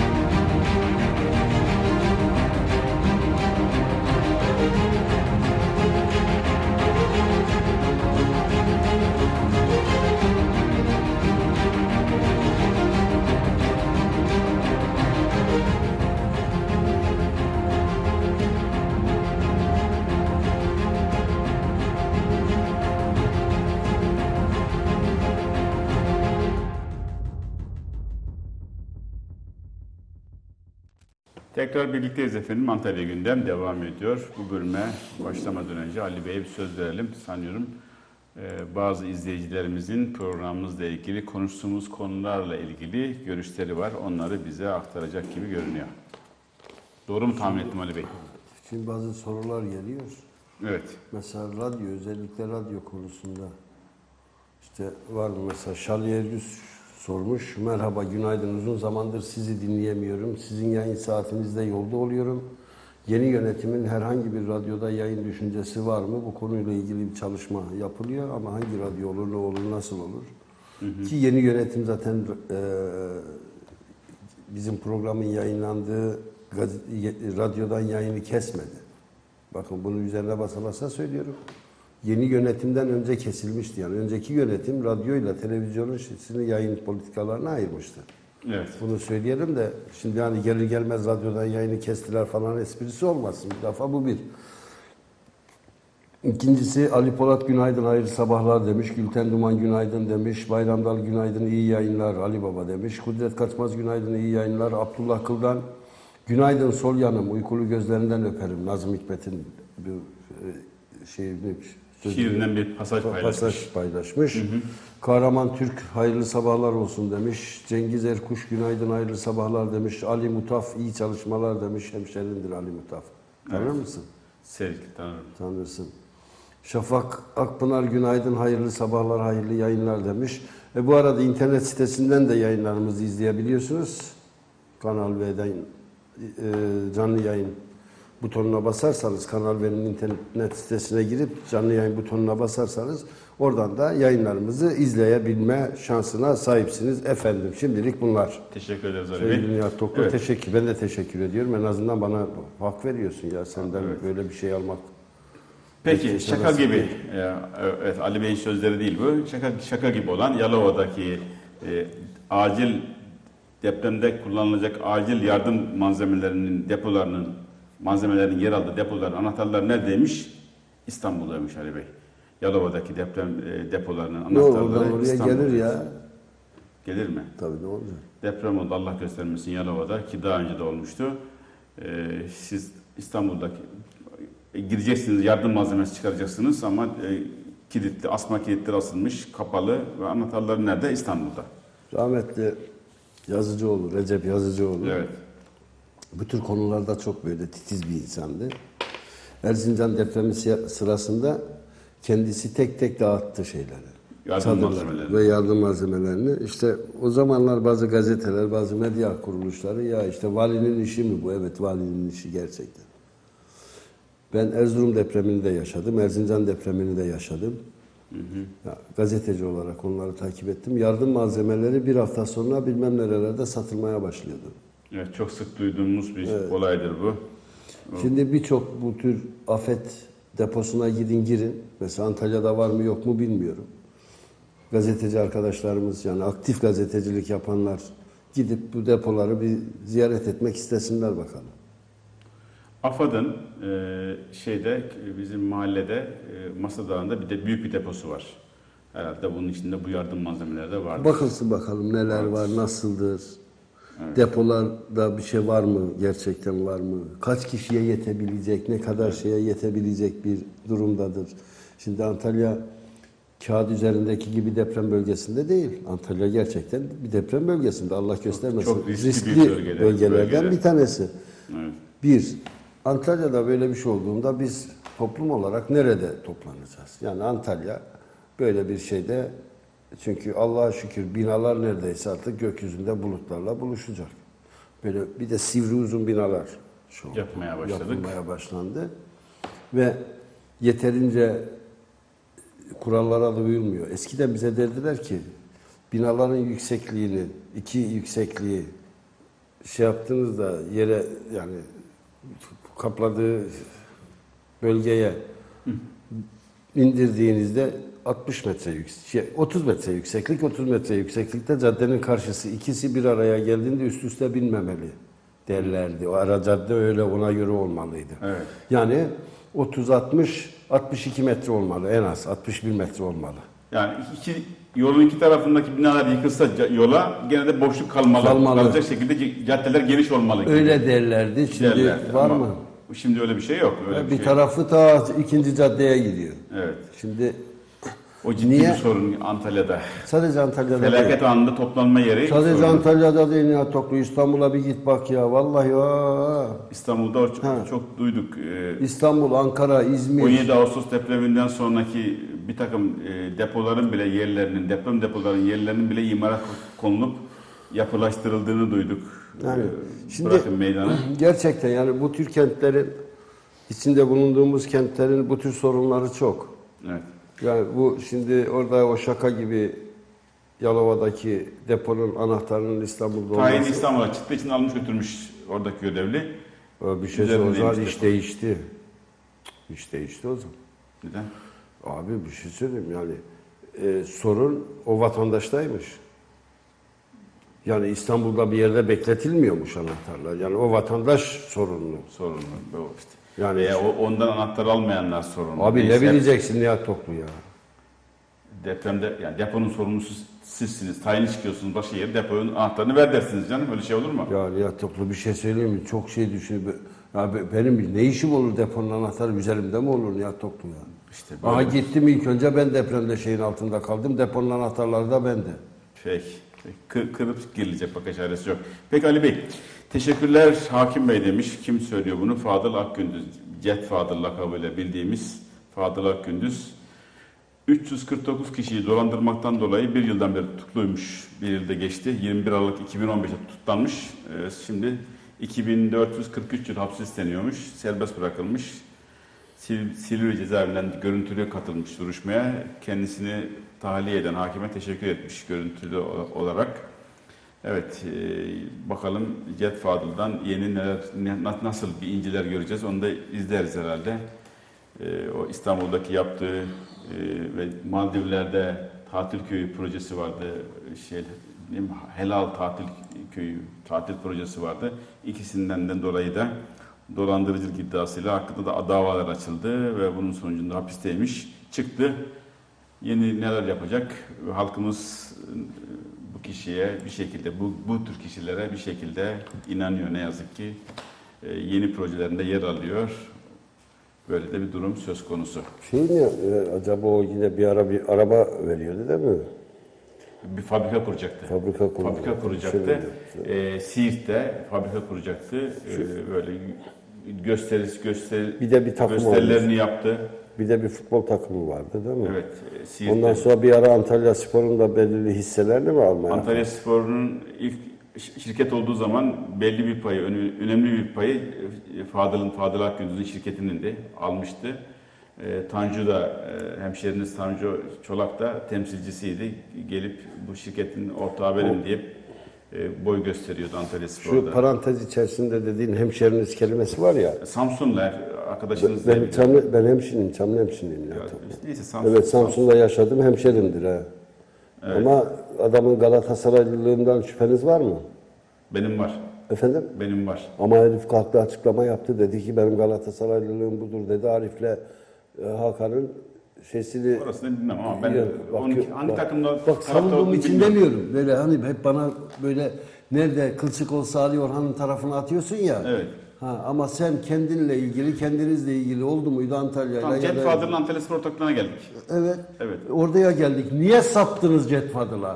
Tekrar birlikteyiz efendim. Antalya Gündem devam ediyor. Bu bölüme başlamadan önce Ali Bey'e bir söz verelim. Sanıyorum e, bazı izleyicilerimizin programımızla ilgili konuştuğumuz konularla ilgili görüşleri var. Onları bize aktaracak gibi görünüyor. Doğru mu tahmin ettim Ali Bey?
Şimdi bazı sorular geliyor.
Evet.
Mesela radyo, özellikle radyo konusunda işte var mı mesela Şaliyer Yüz sormuş. Merhaba, günaydın. Uzun zamandır sizi dinleyemiyorum. Sizin yayın saatinizde yolda oluyorum. Yeni yönetimin herhangi bir radyoda yayın düşüncesi var mı? Bu konuyla ilgili bir çalışma yapılıyor ama hangi radyo olur, ne olur, nasıl olur? Hı hı. Ki yeni yönetim zaten e, bizim programın yayınlandığı gaz- radyodan yayını kesmedi. Bakın bunu üzerine basa basa söylüyorum. Yeni yönetimden önce kesilmişti. Yani önceki yönetim radyoyla televizyonun sesini yayın politikalarına ayırmıştı.
Evet.
Bunu söyleyelim de şimdi yani gelir gelmez radyodan yayını kestiler falan esprisi olmasın. Bir defa bu bir. İkincisi Ali Polat günaydın, hayırlı sabahlar demiş. Gülten Duman günaydın demiş. Bayramdal günaydın, iyi yayınlar Ali Baba demiş. Kudret Kaçmaz günaydın, iyi yayınlar. Abdullah Kıldan günaydın sol yanım, uykulu gözlerinden öperim. Nazım Hikmet'in bir şeyini,
Şiirinden bir pasaj paylaşmış.
Pasaj paylaşmış. Hı hı. Kahraman Türk hayırlı sabahlar olsun demiş. Cengiz Erkuş günaydın, hayırlı sabahlar demiş. Ali Mutaf iyi çalışmalar demiş. Hemşerindir Ali Mutaf. Tanır
Evet.
mısın?
Sevgili tanırım.
Tanırsın. Şafak Akpınar günaydın, hayırlı sabahlar, hayırlı yayınlar demiş. E bu arada internet sitesinden de yayınlarımızı izleyebiliyorsunuz. Kanal V'den e, canlı yayın butonuna basarsanız, Kanal V'nin internet sitesine girip canlı yayın butonuna basarsanız oradan da yayınlarımızı izleyebilme şansına sahipsiniz efendim. Şimdilik bunlar.
Teşekkür ederiz Ali Bey.
Sevgili Nihat Toklu,
Evet.
teşekkür. Ben de teşekkür ediyorum. En azından bana hak veriyorsun ya senden
Evet.
böyle bir şey almak.
Peki
Peki,
şaka
nasıl
gibi,
değil?
e, evet Ali Bey'in sözleri değil bu, şaka, şaka gibi olan Yalova'daki e, acil depremde kullanılacak acil yardım malzemelerinin depolarının malzemelerin yer aldığı depoların anahtarları neredeymiş? İstanbul'daymış Ali Bey. Yalova'daki deprem e, depolarının
Ne olur
anahtarları
oradan oraya
İstanbul'daymış.
gelir ya.
Gelir mi?
Tabii ne olacak?
Deprem oldu, Allah göstermesin, Yalova'da, ki daha önce de olmuştu. Ee, siz İstanbul'daki e, gireceksiniz, yardım malzemesi çıkaracaksınız ama e, kilitli, asma kilitleri asılmış, kapalı ve anahtarları nerede? İstanbul'da.
Rahmetli Yazıcıoğlu, Recep Yazıcıoğlu.
Evet.
Bu tür konularda çok böyle titiz bir insandı. Erzincan depremi sırasında kendisi tek tek dağıttı şeyleri.
Yardım
Çadırları
malzemelerini.
ve yardım malzemelerini. İşte o zamanlar bazı gazeteler, bazı medya kuruluşları ya işte valinin işi mi bu? Evet, valinin işi gerçekten. Ben Erzurum depremini de yaşadım, Erzincan depremini de yaşadım. Hı hı. Ya, gazeteci olarak onları takip ettim. Yardım malzemeleri bir hafta sonra bilmem nerelerde satılmaya başlıyordu.
Evet, çok sık duyduğumuz bir
Evet.
olaydır bu.
Şimdi birçok bu tür afet deposuna gidin girin. Mesela Antalya'da var mı yok mu bilmiyorum. Gazeteci arkadaşlarımız, yani aktif gazetecilik yapanlar gidip bu depoları bir ziyaret etmek istesinler bakalım.
AFAD'ın e, şeyde bizim mahallede e, Masa Dağı'nda bir de büyük bir deposu var. Herhalde bunun içinde bu yardım malzemeleri de vardır.
Bakılsın bakalım neler
Evet.
var, nasıldır.
Evet.
Depolarda bir şey var mı, gerçekten var mı? Kaç kişiye yetebilecek, ne kadar şeye yetebilecek bir durumdadır. Şimdi Antalya kağıt üzerindeki gibi deprem bölgesinde değil. Antalya gerçekten bir deprem bölgesinde. Allah göstermesin.
çok riskli
riskli
bir bölgede,
bölgelerden
bölgede.
bir tanesi.
Evet.
Bir, Antalya'da böyle bir şey olduğunda biz toplum olarak nerede toplanacağız? Yani Antalya böyle bir şeyde, çünkü Allah'a şükür binalar neredeyse artık gökyüzünde bulutlarla buluşacak. Böyle bir de sivri uzun binalar şu an
Yapmaya başladık.
yapılmaya başlandı. Ve yeterince kurallara da uyulmuyor. Eskiden bize dediler ki binaların yüksekliğini, iki yüksekliği şey yaptığınızda yere, yani kapladığı bölgeye indirdiğinizde altmış metre yüksek, şey, otuz metre yükseklik, otuz metre yükseklikte caddenin karşısı, ikisi bir araya geldiğinde üst üste binmemeli derlerdi. O ara cadde öyle, ona göre olmalıydı.
Evet.
Yani otuz altmış altmış iki metre olmalı en az, altmış bir metre olmalı.
Yani iki, yolun iki tarafındaki binalar yıkılsa ca- yola gene de boşluk kalmalı.
Kalmalı.
Kalacak şekilde c- caddeler geniş olmalı gibi.
Öyle derlerdi. Şimdi
derlerdi.
var
Ama
mı?
Şimdi öyle bir şey yok. Öyle
Bir
bir şey.
tarafı ta ikinci caddeye gidiyor.
Evet.
Şimdi
O ciddi
Niye?
bir sorun Antalya'da.
sadece Antalya'da değil.
Felaket anında toplanma yeri.
Sadece
sorun.
Antalya'da değil ya Toklu. İstanbul'a bir git bak ya. Vallahi aa.
İstanbul'da o çok,
Ha.
çok duyduk. Ee,
İstanbul, Ankara, İzmir.
on yedi Ağustos depreminden sonraki bir takım e, depoların bile yerlerinin, deprem depoların yerlerinin bile imara konulup yapılaştırıldığını duyduk.
Yani
Ee,
şimdi
Bırakın meydanı.
gerçekten yani bu tür kentlerin, içinde bulunduğumuz kentlerin bu tür sorunları çok.
Evet.
Yani bu şimdi orada o şaka gibi Yalova'daki deponun anahtarının İstanbul'da
Tayin
olması.
İstanbul'a çıktığı için almış götürmüş oradaki görevli.
O bir şey
Üzerindeymiş
o zaman
depo.
iş değişti. İş değişti o zaman.
Neden?
Abi bir şey söyleyeyim yani e, sorun o vatandaştaymış. Yani İstanbul'da bir yerde bekletilmiyormuş anahtarlar. Yani o vatandaş sorunlu.
Sorunlu. O işte.
Yani
Veya o- ondan anahtar almayanlar sorunlu.
abi ne
Neyse,
bileceksin Nihat Toklu ya?
depremde yani deponun sorumlusu sizsiniz. Tayin çıkıyorsunuz başka yere, deponun anahtarını ver dersiniz canım. Öyle şey olur mu?
Ya Nihat Toklu bir şey söyleyeyim mi? Çok şey düşünüyor. Ya be- benim ne işim olur deponun anahtarı üzerimde mi olur Nihat Toklu ya?
İşte
Aha
böyle.
gittim ilk önce ben depremde şeyin altında kaldım. Deponun anahtarları da bende.
Peki. Kır, kırıp girilecek, başka çaresi yok. Peki Ali Bey, teşekkürler Hakim Bey demiş. Kim söylüyor bunu? Fadıl Akgündüz. Cet Fadıl lakabıyla bildiğimiz Fadıl Akgündüz. üç yüz kırk dokuz kişiyi dolandırmaktan dolayı bir yıldan beri tutukluymuş. Bir yılda geçti. yirmi bir Aralık iki bin on beş'te tutuklanmış. Ee, şimdi iki bin dört yüz kırk üç yıl hapis isteniyormuş. Serbest bırakılmış. Sil- Silivri cezaevinden görüntülü katılmış duruşmaya. Kendisini tahliye eden hakime teşekkür etmiş görüntülü o- olarak. Evet, e, bakalım Cet Fadıl'dan yeni neler, ne- na- nasıl bir inciler göreceğiz, onu da izleriz herhalde. E, o İstanbul'daki yaptığı e, ve Maldivler'de tatil köyü projesi vardı, şey, ne bileyim, helal tatil köyü tatil projesi vardı. İkisinden de dolayı da dolandırıcılık iddiasıyla hakkında da davalar açıldı ve bunun sonucunda hapisteymiş. Çıktı. Yeni neler yapacak? Halkımız bu kişiye bir şekilde, bu, bu tür kişilere bir şekilde inanıyor ne yazık ki. Ee, yeni projelerinde yer alıyor. Böyle de bir durum söz konusu.
Şey mi, e, acaba o yine bir ara bir araba veriyordu değil mi?
Bir fabrika kuracaktı.
Fabrika, kur
fabrika kuracaktı. Ee, Siirt'te fabrika kuracaktı. Ee, böyle gösterisi göster
Bir de bir takım
gösterilerini
olmuş.
yaptı.
Bir de bir futbol takımı vardı değil mi?
Evet. e, Siirt'te.
Ondan sonra bir ara Antalya Spor'un da belirli hisselerini mi almaya?
Antalya Spor'un ilk ş- şirket olduğu zaman belli bir payı, önü- önemli bir payı e, Fadıl'ın, Fadıl Akgündüz'ün şirketinin de almıştı. E, Tanju da, e, hemşehriniz Tanju Çolak da temsilcisiydi. Gelip bu şirketin ortağı benim diye e, boy gösteriyordu Antalya Spor'da.
Şu parantez içerisinde dediğin hemşeriniz kelimesi var ya.
Samsun'la arkadaşınız
Ben,
da
ben,
bilir.
Çamlı, ben hemşiriyim, Çamlı hemşiriyim. Ya.
Ya, neyse Samsun.
Evet, Samsun'da yaşadım, hemşerimdir ha.
Evet.
Ama adamın Galatasaraylılığından şüpheniz var mı?
Benim var.
Efendim?
Benim var.
Ama herif kalktı açıklama yaptı, dedi ki benim Galatasaraylılığım budur dedi. Arif'le e, Hakan'ın şeysini...
Orasını bilmem ama ben
Yok, bak,
onun,
yok,
hangi
bak.
takımda
Bak
taraftar
savunduğum
olduğunu
için
bilmiyorum.
demiyorum. Böyle hani hep bana böyle nerede kılçık olsa Ali Orhan'ın tarafına atıyorsun ya.
Evet.
Ha, ama sen kendinle ilgili, kendinizle ilgili oldu muydu Antalya'yla?
Tamam,
ya
Jet
da-
Fadıl'ın Antalya Spor ortaklığına geldik.
Evet.
Evet.
Oraya geldik. Niye sattınız Jet Fadıl'a?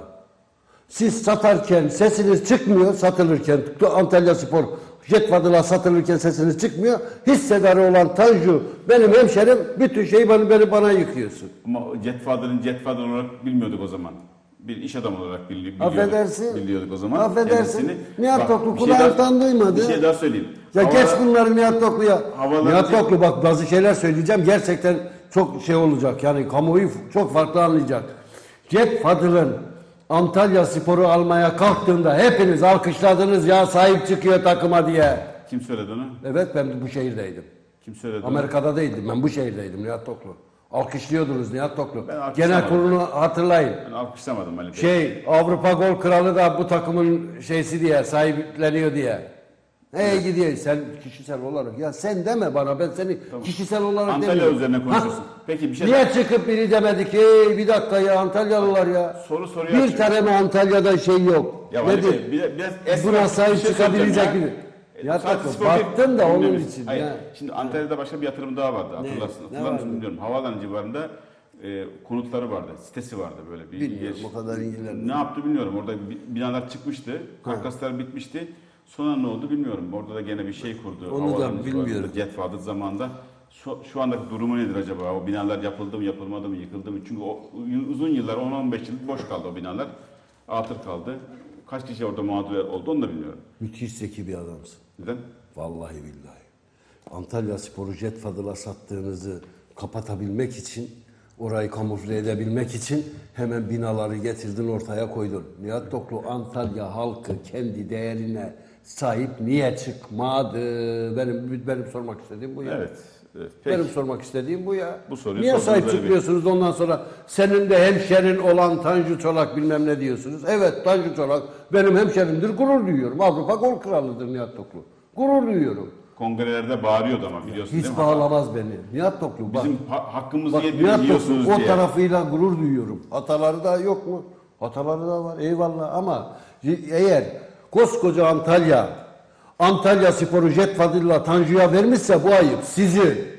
Siz satarken sesiniz çıkmıyor, satılırken Antalya Spor Jet Fadıl'a satılırken sesiniz çıkmıyor. Hissedarı olan Tanju benim hemşerim, bütün şeyi bana, beni bana yıkıyorsun.
Ama Jet Fadıl'ın Jet Fadıl olarak bilmiyorduk o zaman. Bir iş adamı olarak bili- biliyorduk,
Affedersin.
biliyorduk o zaman.
Affedersin.
kendisini.
Nihat
Bak,
Toklu
bir şey daha-
kulağından duymadı.
Bir şey daha söyleyeyim.
Ya
Havalar-
geç bunları Nihat Toklu'ya.
Havalar-
Nihat Toklu bak bazı şeyler söyleyeceğim. Gerçekten çok şey olacak. Yani kamuoyu çok farklı anlayacak. Jet Fadıl'ın Antalya Spor'u almaya kalktığında hepiniz alkışladınız ya sahip çıkıyor takıma diye.
Kim söyledi onu?
Evet ben bu şehirdeydim.
Kim söyledi onu?
Amerika'da değildim. Ben bu şehirdeydim Nihat Toklu. Alkışlıyordunuz Nihat Toklu.
Ben alkışlamadım.
Genel kurulunu hatırlayın.
Ben alkışlamadım Ali Bey.
Şey Avrupa Gol Kralı da bu takımın şeysi diye sahipleniyor diye. Hey gidiyor sen kişisel olarak ya sen deme bana ben seni kişisel olarak
Antalya
demiyorum.
üzerine konuşuyorsun.
Ha?
Peki bir şey
Niye çıkıp biri demedik hey bir dakika ya Antalyalılar ya.
Soru soruyu
Bir
açıyor.
tane mi Antalya'da şey yok.
Ya Ali
Nedir?
Bey, biraz, biraz esnaf
Buna sahip
bir şey
çıkabilecek
söyleyeceğim
biri.
ya.
Ya
Sadece
Toklu,
spor
baktım da
değil,
onun
bilmiyoruz.
için.
Hayır.
Ya.
Şimdi Antalya'da başka bir yatırım daha vardı hatırlarsın.
Ne
Hatırlar mısın
vardı?
bilmiyorum. Havaalanı civarında e, konutları vardı. Sitesi vardı böyle bir
Bilmiyorum,
yer.
o kadar ilgilenmedim.
Ne yaptı bilmiyorum. Orada bi- binalar çıkmıştı. Karkaslar bitmişti. Sonra ne oldu bilmiyorum. Orada da gene bir şey kurdu.
Onu da
Havaalanı
bilmiyorum.
civarında, Jet Fadıl zamanında. Şu, şu andaki durumu nedir acaba? O binalar yapıldı mı, yapılmadı mı, yıkıldı mı? Çünkü o uzun yıllar, on on beş yıl boş kaldı o binalar. Atıl kaldı. Kaç kişi orada mağdur oldu onu da bilmiyorum.
Müthiş zeki bir adamsın.
Neden?
Vallahi billahi. Antalya Spor'u Jet Fadıl'a sattığınızı kapatabilmek için, orayı kamufle edebilmek için hemen binaları getirdin ortaya koydun. Nihat Toklu Antalya halkı kendi değerine sahip niye çıkmadı? Benim benim sormak istediğim bu ya.
Evet. evet. Peki.
Benim sormak istediğim bu ya.
Bu soruyu
Niye
sordunuz
sahip
Ali Bey.
çıkmıyorsunuz ondan sonra senin de hemşerin olan Tanju Çolak bilmem ne diyorsunuz. Evet Tanju Çolak benim hemşerimdir gurur duyuyorum. Avrupa gol kralıdır Nihat Toklu. Gurur duyuyorum.
Kongrelerde bağırıyordu ama biliyorsun
Hiç
değil mi?
bağlamaz beni. Nihat Toklu bak.
Bizim ha- hakkımızı
Bak
yediniz,
Nihat Toklu
yiyorsunuz
o
diye.
tarafıyla gurur duyuyorum. Hataları da yok mu? Hataları da var eyvallah ama eğer koskoca Antalya Antalya Spor'u Jet Fadıl'la Tanju'ya vermişse bu ayıp sizi.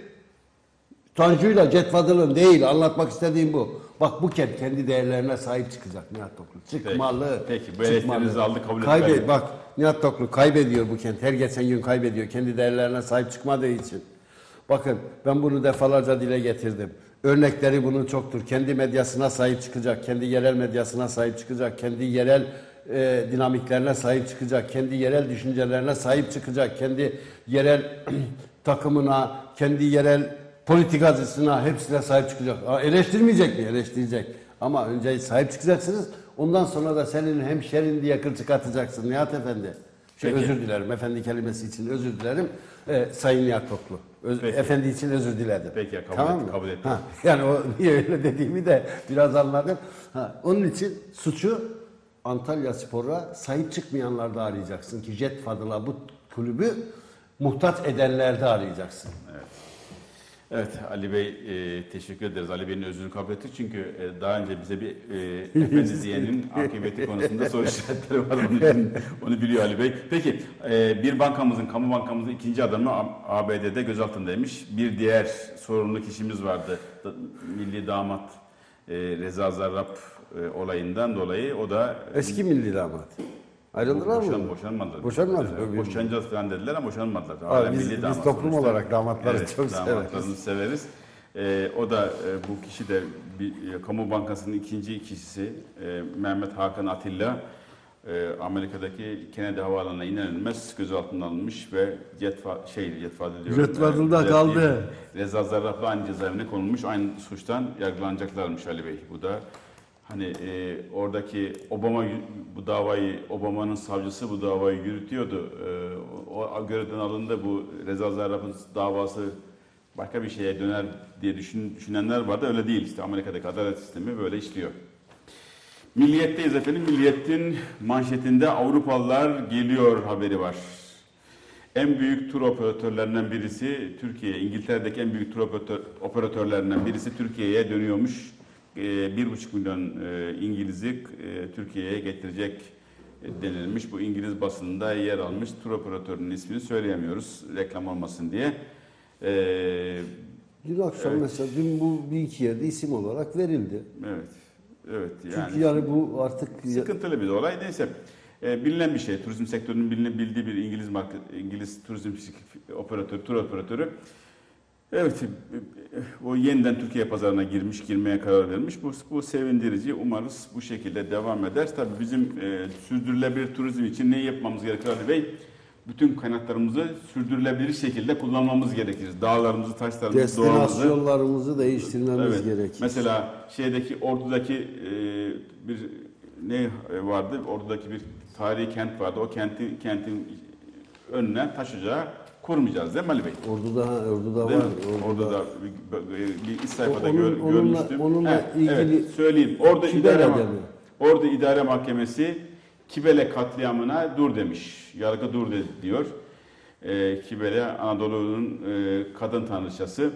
Tanju'yla Jet Fadıl'ın değil anlatmak istediğim bu. Bak bu kent kendi değerlerine sahip çıkacak Nihat Toklu. Çıkmalı.
Peki, bu
çıkmalı.
eleştirinizi aldık, kabul ettik.
Kaybet, bak Nihat Toklu kaybediyor bu kent. Her geçen gün kaybediyor. Kendi değerlerine sahip çıkmadığı için. Bakın ben bunu defalarca dile getirdim. Örnekleri bunun çoktur. Kendi medyasına sahip çıkacak. Kendi yerel medyasına sahip çıkacak. Kendi yerel e, dinamiklerine sahip çıkacak. Kendi yerel düşüncelerine sahip çıkacak. Kendi yerel takımına, kendi yerel politikacısına hepsine sahip çıkacak. Aa, eleştirmeyecek mi? Eleştirecek. Ama önce sahip çıkacaksınız. Ondan sonra da senin hemşerin diye kılçık atacaksın Nihat Efendi. Şey,
Peki.
özür dilerim. Efendi kelimesi için özür dilerim. Ee, Sayın Nihat Toklu. Öz-
Peki.
efendi için özür diledim.
Peki, kabul
tamam
ettim,
mı?
kabul ettim.
Ha, yani o niye öyle dediğimi de biraz anladım. Ha, onun için suçu Antalya Spor'a sahip çıkmayanlarda arayacaksın ki Jet Fadıl'a bu kulübü muhtaç edenlerde arayacaksın.
Evet. Evet Ali Bey e, teşekkür ederiz. Ali Bey'in özünü kabul ettik çünkü e, daha önce bize bir e, efendi diyenin akıbeti konusunda soru işaretleri var. Onun için, onu biliyor Ali Bey. Peki e, bir bankamızın, kamu bankamızın ikinci adamı A B D'de gözaltındaymış. Bir diğer sorumlu kişimiz vardı. Da, milli damat e, Reza Zarrab e, olayından dolayı o da
Eski milli damat. Ayrıldılar
boşan,
mı?
Boşanmadılar.
Boşanmadılar.
Evet, boşanacağız falan dediler ama boşanmadılar.
Abi,
Hala
biz,
milli
biz
damat
toplum
sonuçta.
olarak damatları
Evet,
çok
damatlarımızı
severiz.
severiz. Ee, o da e, bu kişi de bir, e, Kamu Bankası'nın ikinci kişisi e, Mehmet Hakan Atilla e, Amerika'daki Kennedy Havaalanı'na iner inmez gözaltına alınmış ve Jetfa şey Jetfa'da diyorum.
Jetfa'da
e,
kaldı.
Reza Zarrab'la aynı cezaevine konulmuş. Aynı suçtan yargılanacaklarmış Ali Bey. Bu da hani e, oradaki Obama bu davayı Obama'nın savcısı bu davayı yürütüyordu. E, o, o görevden alındı. Bu Reza Zarrab'ın davası başka bir şeye döner diye düşün, düşünenler vardı. Öyle değil işte. Amerika'daki adalet sistemi böyle işliyor. Milliyet'teyiz efendim. Milliyet'in manşetinde Avrupalılar geliyor haberi var. En büyük tur operatörlerinden birisi Türkiye, İngiltere'deki en büyük tur operatör, operatörlerinden birisi Türkiye'ye dönüyormuş. E, bir buçuk milyon e, İngiliz'i e, Türkiye'ye getirecek e, denilmiş. Bu İngiliz basınında yer almış. Tur operatörünün ismini söyleyemiyoruz reklam olmasın diye. E,
Dün akşam
evet.
mesela dün bu bir iki yerde isim olarak verildi.
Evet. Evet yani.
Çünkü yani bu artık
sıkıntılı bir olay. Neyse. E, bilinen bir şey. Turizm sektörünün bilinen, bildiği bir İngiliz marka, İngiliz turizm operatörü, tur operatörü. Evet, o yeniden Türkiye pazarına girmiş, girmeye karar vermiş. Bu, bu sevindirici. Umarız bu şekilde devam eder. Tabii bizim e, sürdürülebilir turizm için ne yapmamız gerekir Ali Bey? Bütün kaynaklarımızı sürdürülebilir şekilde kullanmamız gerekir. Dağlarımızı, taşlarımızı, doğamızı.
destinasyonlarımızı değiştirmemiz
Evet.
gerekir.
Mesela şeydeki Ordu'daki e, bir ne vardı? Ordu'daki bir tarihi kent vardı. O kentin kentin önüne taş ocağı kurmayacağız değil mi Ali Bey?
Ordu'da, Ordu'da
Değil
var.
mi?
Ordu'da,
Orada bir, bir iç sayfada
Onun-
gör,
onunla-
görmüştüm.
onunla
He,
ilgili
evet, söyleyeyim. Orada
Kibele
idare,
de mi?
orada idare mahkemesi Kibele katliamına dur demiş. Yargı dur dedi, diyor. Ee, Kibele Anadolu'nun e, kadın tanrıçası.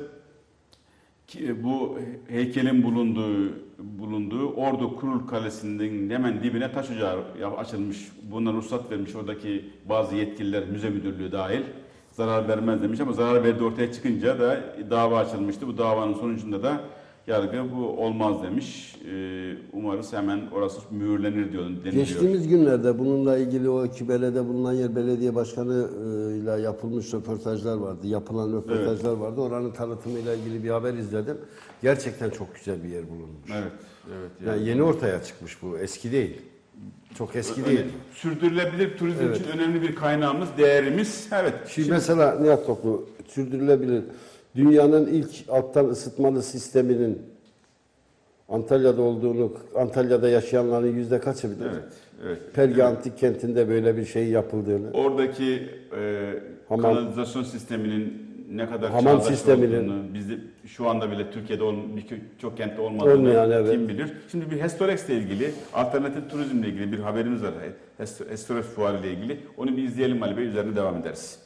Ki, bu heykelin bulunduğu bulunduğu Ordu Kurul Kalesi'nin hemen dibine taş ocağı açılmış. Buna ruhsat vermiş oradaki bazı yetkililer, müze müdürlüğü dahil. Zarar vermez demiş ama zarar verdiği ortaya çıkınca da dava açılmıştı. Bu davanın sonucunda da yargı bu olmaz demiş. Ee, umarız hemen orası mühürlenir diyor, deniliyor.
Geçtiğimiz günlerde bununla ilgili o Kibele'de bulunan yer belediye başkanı e, ile yapılmış röportajlar vardı. Yapılan röportajlar evet. vardı. Oranın tanıtımıyla ilgili bir haber izledim. Gerçekten çok güzel bir yer bulunmuş.
Evet, evet.
Yani, yani yeni ortaya çıkmış bu. Eski değil. Çok eski değil.
Sürdürülebilir turizm
evet.
için önemli bir kaynağımız, değerimiz. Evet.
Şimdi, Şimdi mesela Nihat Toplu, sürdürülebilir. Dünyanın ilk alttan ısıtmalı sisteminin Antalya'da olduğunu, Antalya'da yaşayanların yüzde kaçı bilir?
Evet, evet.
Perge
evet.
Antik Kenti'nde böyle bir şey yapıldığını.
Oradaki e,
Hamam,
kanalizasyon sisteminin ne kadar
hamam
çağdaş
sisteminin,
olduğunu, bizde şu anda bile Türkiye'de ol, çok kentte olmadığını
olmayan, evet.
kim bilir. Şimdi bir Hestorex ile ilgili, alternatif turizmle ilgili bir haberimiz var. Hestorex fuarı ile ilgili. Onu bir izleyelim Ali Bey, üzerine devam ederiz.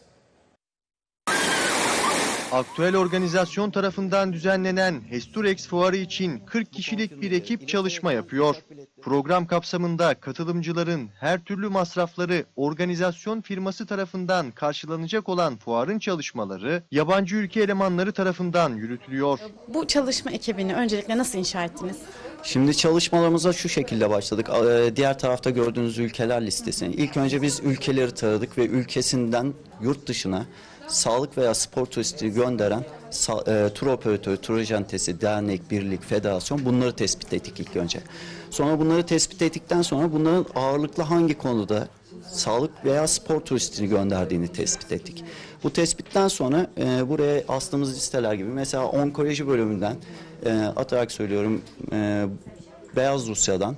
Aktüel organizasyon tarafından düzenlenen Hestorex fuarı için kırk kişilik bir ekip çalışma yapıyor. Program kapsamında katılımcıların her türlü masrafları organizasyon firması tarafından karşılanacak olan fuarın çalışmaları yabancı ülke elemanları tarafından yürütülüyor.
Bu çalışma ekibini öncelikle nasıl inşa ettiniz?
Şimdi çalışmalarımıza şu şekilde başladık. Diğer tarafta gördüğünüz ülkeler listesini. İlk önce biz ülkeleri taradık ve ülkesinden yurt dışına sağlık veya spor turisti gönderen e, tur operatörü, tur ajantesi, dernek, birlik, federasyon bunları tespit ettik ilk önce. Sonra bunları tespit ettikten sonra bunların ağırlıklı hangi konuda sağlık veya spor turistini gönderdiğini tespit ettik. Bu tespitten sonra e, buraya astığımız listeler gibi mesela onkoloji bölümünden e, atarak söylüyorum e, Beyaz Rusya'dan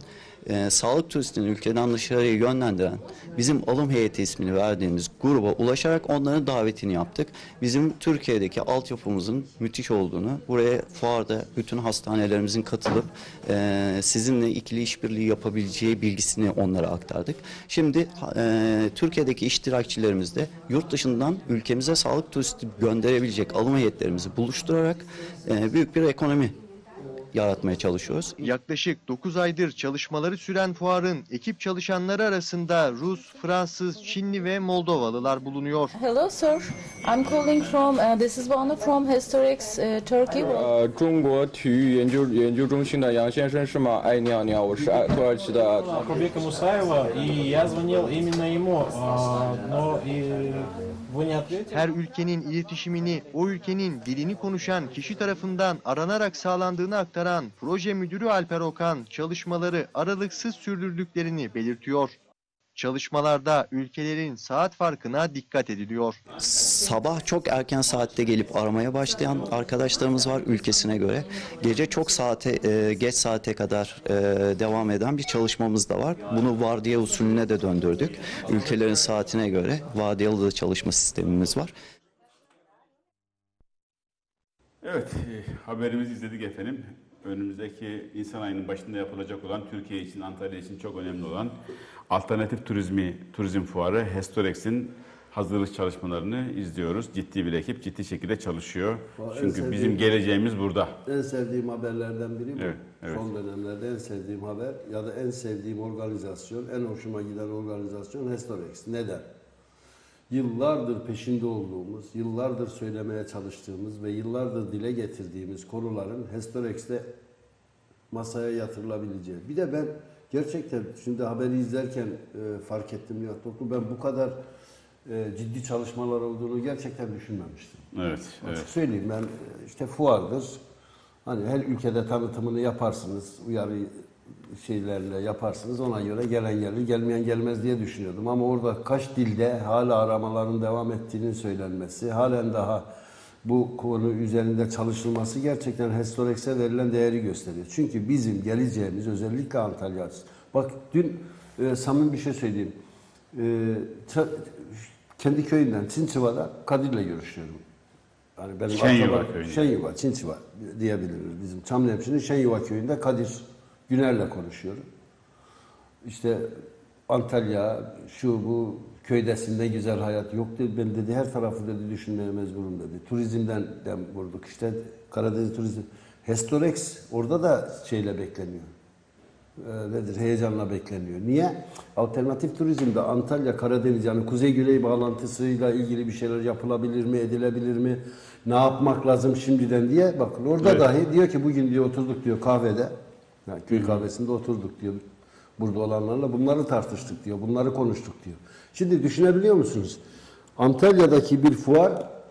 e, sağlık turistini ülkeden dışarıya yönlendiren bizim alım heyeti ismini verdiğimiz gruba ulaşarak onların davetini yaptık. Bizim Türkiye'deki altyapımızın müthiş olduğunu, buraya fuarda bütün hastanelerimizin katılıp e, sizinle ikili işbirliği yapabileceği bilgisini onlara aktardık. Şimdi e, Türkiye'deki iştirakçilerimiz de yurt dışından ülkemize sağlık turisti gönderebilecek alım heyetlerimizi buluşturarak e, büyük bir ekonomi yaratmaya çalışıyoruz.
Yaklaşık dokuz aydır çalışmaları süren fuarın ekip çalışanları arasında Rus, Fransız, Çinli ve Moldovalılar bulunuyor.
Hello, sir. I'm calling from. Uh, this is Wanda from Historics uh, Turkey.
呃，中国体育研究研究中心的杨先生是吗？哎，你好，你好，我是爱土耳其的。
Кубека Мусаева, и я звонил именно ему, а, но и вы не ответили.
Her ülkenin iletişimini o ülkenin dilini konuşan kişi tarafından aranarak sağlandığını aktaran proje müdürü Alper Okan çalışmaları aralıksız sürdürdüklerini belirtiyor. Çalışmalarda ülkelerin saat farkına dikkat ediliyor.
Sabah çok erken saatte gelip aramaya başlayan arkadaşlarımız var ülkesine göre. Gece çok saate, e, geç saate kadar e, devam eden bir çalışmamız da var. Bunu vardiya usulüne de döndürdük. Ülkelerin saatine göre vardiyalı çalışma sistemimiz var.
Evet, e, haberimizi izledik efendim. Önümüzdeki Nisan ayının başında yapılacak olan, Türkiye için, Antalya için çok önemli olan alternatif turizmi, turizm fuarı Hestorex'in hazırlık çalışmalarını izliyoruz. Ciddi bir ekip, ciddi şekilde çalışıyor.
Vallahi en
Çünkü
sevdiğim-
bizim geleceğimiz burada.
En sevdiğim haberlerden biri bu.
Evet, evet.
Son dönemlerde en sevdiğim haber ya da en sevdiğim organizasyon, en hoşuma giden organizasyon Hestorex. Neden? Yıllardır peşinde olduğumuz, yıllardır söylemeye çalıştığımız ve yıllardır dile getirdiğimiz konuların Hestorex'te masaya yatırılabileceği. Bir de ben gerçekten şimdi haberi izlerken e, fark ettim Nihat Toklu, ben bu kadar e, ciddi çalışmalar olduğunu gerçekten düşünmemiştim.
Evet,
Açık
evet.
söyleyeyim, ben işte fuardır. Hani her ülkede tanıtımını yaparsınız, uyarı şeylerle yaparsınız. Ona göre gelen gelir, gelmeyen gelmez diye düşünüyordum. Ama orada kaç dilde hala aramaların devam ettiğinin söylenmesi, halen daha bu konu üzerinde çalışılması gerçekten Hestorex'e verilen değeri gösteriyor. Çünkü bizim geleceğimiz özellikle Antalya. Bak dün e, samimi bir şey söyleyeyim. E, kendi köyünden, Çinçiva'da Kadir'le görüşüyorum. Yani benim
Şenyuva
akraba-
köyünde.
Şenyuva, Çinçiva diyebiliriz. Bizim Çamlıhemşin'in Şenyuva köyünde Kadir Güner'le konuşuyorum. İşte Antalya, şu bu köydesin ne güzel hayat. Yok dedi, ben dedi her tarafı dedi düşünmeye mecburum dedi. Turizmden dem vurduk işte Karadeniz turizm. Hestorex orada da şeyle bekleniyor. Ee, nedir? Heyecanla bekleniyor. Niye? Alternatif turizmde Antalya, Karadeniz yani kuzey-güney bağlantısıyla ilgili bir şeyler yapılabilir mi, edilebilir mi? Ne yapmak lazım şimdiden diye. Bakın orada
Evet.
dahi diyor ki bugün diyor oturduk diyor kahvede. Yani köy kahvesinde oturduk diyor. Burada olanlarla bunları tartıştık diyor. Bunları konuştuk diyor. Şimdi düşünebiliyor musunuz? Antalya'daki bir fuar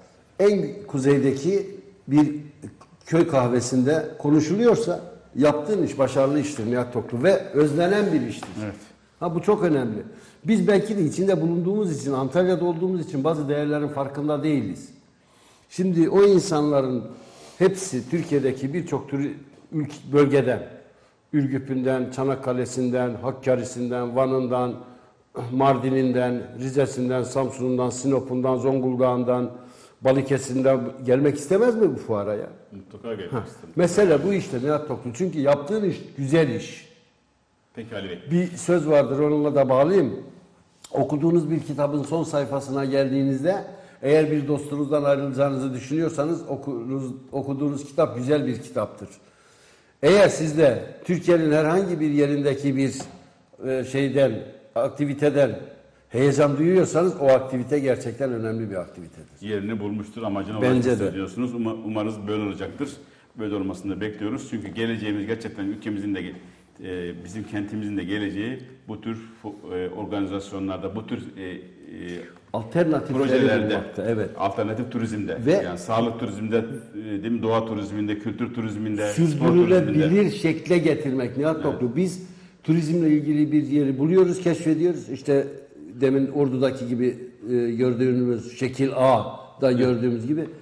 en kuzeydeki bir köy kahvesinde konuşuluyorsa yaptığın iş başarılı iştir Nihat Toklu ve özlenen bir iştir.
Evet.
Ha bu çok önemli. Biz belki de içinde bulunduğumuz için, Antalya'da olduğumuz için bazı değerlerin farkında değiliz. Şimdi o insanların hepsi Türkiye'deki birçok tür ülke, bölgeden, Ürgüp'ünden, Çanakkale'sinden, Hakkari'sinden, Van'ından, Mardin'inden, Rize'sinden, Samsun'undan, Sinop'undan, Zonguldak'ından, Balıkesir'inden gelmek istemez mi bu fuara ya?
Mutlaka gelmek istedim.
Mesele bu işte Nihat Toklu. Çünkü yaptığın iş güzel iş.
Peki Ali Bey.
Bir söz vardır onunla da bağlayayım. Okuduğunuz bir kitabın son sayfasına geldiğinizde eğer bir dostunuzdan ayrılacağınızı düşünüyorsanız okunuz, okuduğunuz kitap güzel bir kitaptır. Eğer siz de Türkiye'nin herhangi bir yerindeki bir e, şeyden, aktiviteden heyecan duyuyorsanız o aktivite gerçekten önemli bir aktivitedir.
Yerini bulmuştur, amacına
Bence
ulaşmıştır
de.
diyorsunuz. Uma- Umarız böyle olacaktır. Böyle olmasını da bekliyoruz. Çünkü geleceğimiz gerçekten ülkemizin de e, bizim kentimizin de geleceği bu tür fu- e, organizasyonlarda, bu tür e, e,
Alternatifleri
projelerde,
bulmakta, evet.
alternatif turizmde,
Ve-
yani sağlık turizminde, e, değil mi, doğa turizminde, kültür turizminde, spor turizminde.
Sürdürülebilir şekle getirmek Nihat Toklu. Biz turizmle ilgili bir yeri buluyoruz, keşfediyoruz. İşte demin Ordu'daki gibi e, gördüğümüz şekil A'da gördüğümüz gibi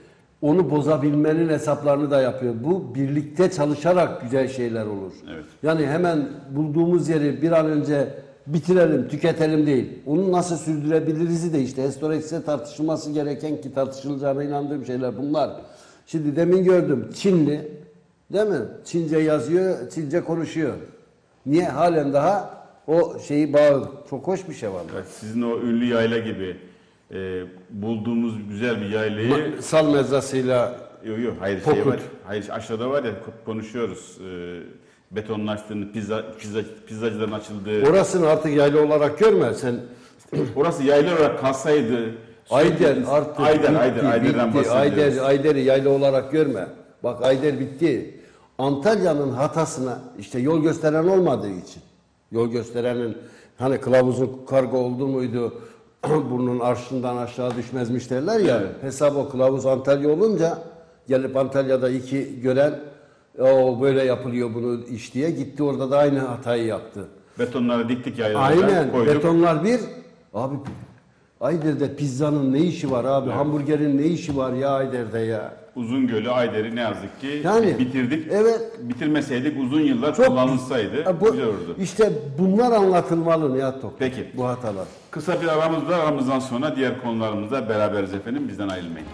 Onu bozabilmenin hesaplarını da yapıyor. Bu birlikte çalışarak güzel şeyler olur.
Evet.
Yani hemen bulduğumuz yeri bir an önce bitirelim, tüketelim değil. Onu nasıl sürdürebiliriz de işte Hestorex'e tartışılması gereken ki tartışılacağına inandığım şeyler bunlar. Şimdi demin gördüm Çinli, değil mi? Çince yazıyor, Çince konuşuyor. Niye? Halen daha o şeyi bağlı. Çok hoş bir şey var.
Evet, sizin o ünlü yayla gibi e, bulduğumuz güzel bir yaylayı...
Sal mezrasıyla
Yok yok hayır şey
Pokut.
var. Hayır aşağıda var ya konuşuyoruz. E, betonlaştığını, pizza, pizza, pizzacıların açıldığı...
orasını artık yayla olarak görme sen.
Orası yayla olarak kalsaydı...
Ayder artık
Ayder,
bitti,
Ayder, Ayder'den
bitti.
bahsediyoruz.
Ayder, Ayder'i yayla olarak görme. Bak Ayder bitti. Antalya'nın hatasına işte yol gösteren olmadığı için. Yol gösterenin hani kılavuzun kargo oldu muydu burnun arşından aşağı düşmezmiş derler ya.
Evet.
Hesap o kılavuz Antalya olunca gelip Antalya'da iki gören o böyle yapılıyor bunu iş diye gitti orada da aynı hatayı yaptı.
Betonları diktik yaylalara
Aynen
koyduk.
betonlar bir abi Ayder'de pizzanın ne işi var abi?
Evet.
Hamburgerin ne işi var ya Ayder'de ya?
Uzungöl'ü, Ayder'i ne yazık ki
Yani,
bitirdik.
evet.
Bitirmeseydik uzun yıllar
Çok
kullanılsaydı
Ha, bu,
güzel olurdu.
İşte bunlar anlatılmalı Nihat Tokyo.
Peki.
Bu hatalar.
Kısa bir aramız var. Aramızdan sonra diğer konularımızda beraberiz efendim. Bizden ayrılmayın.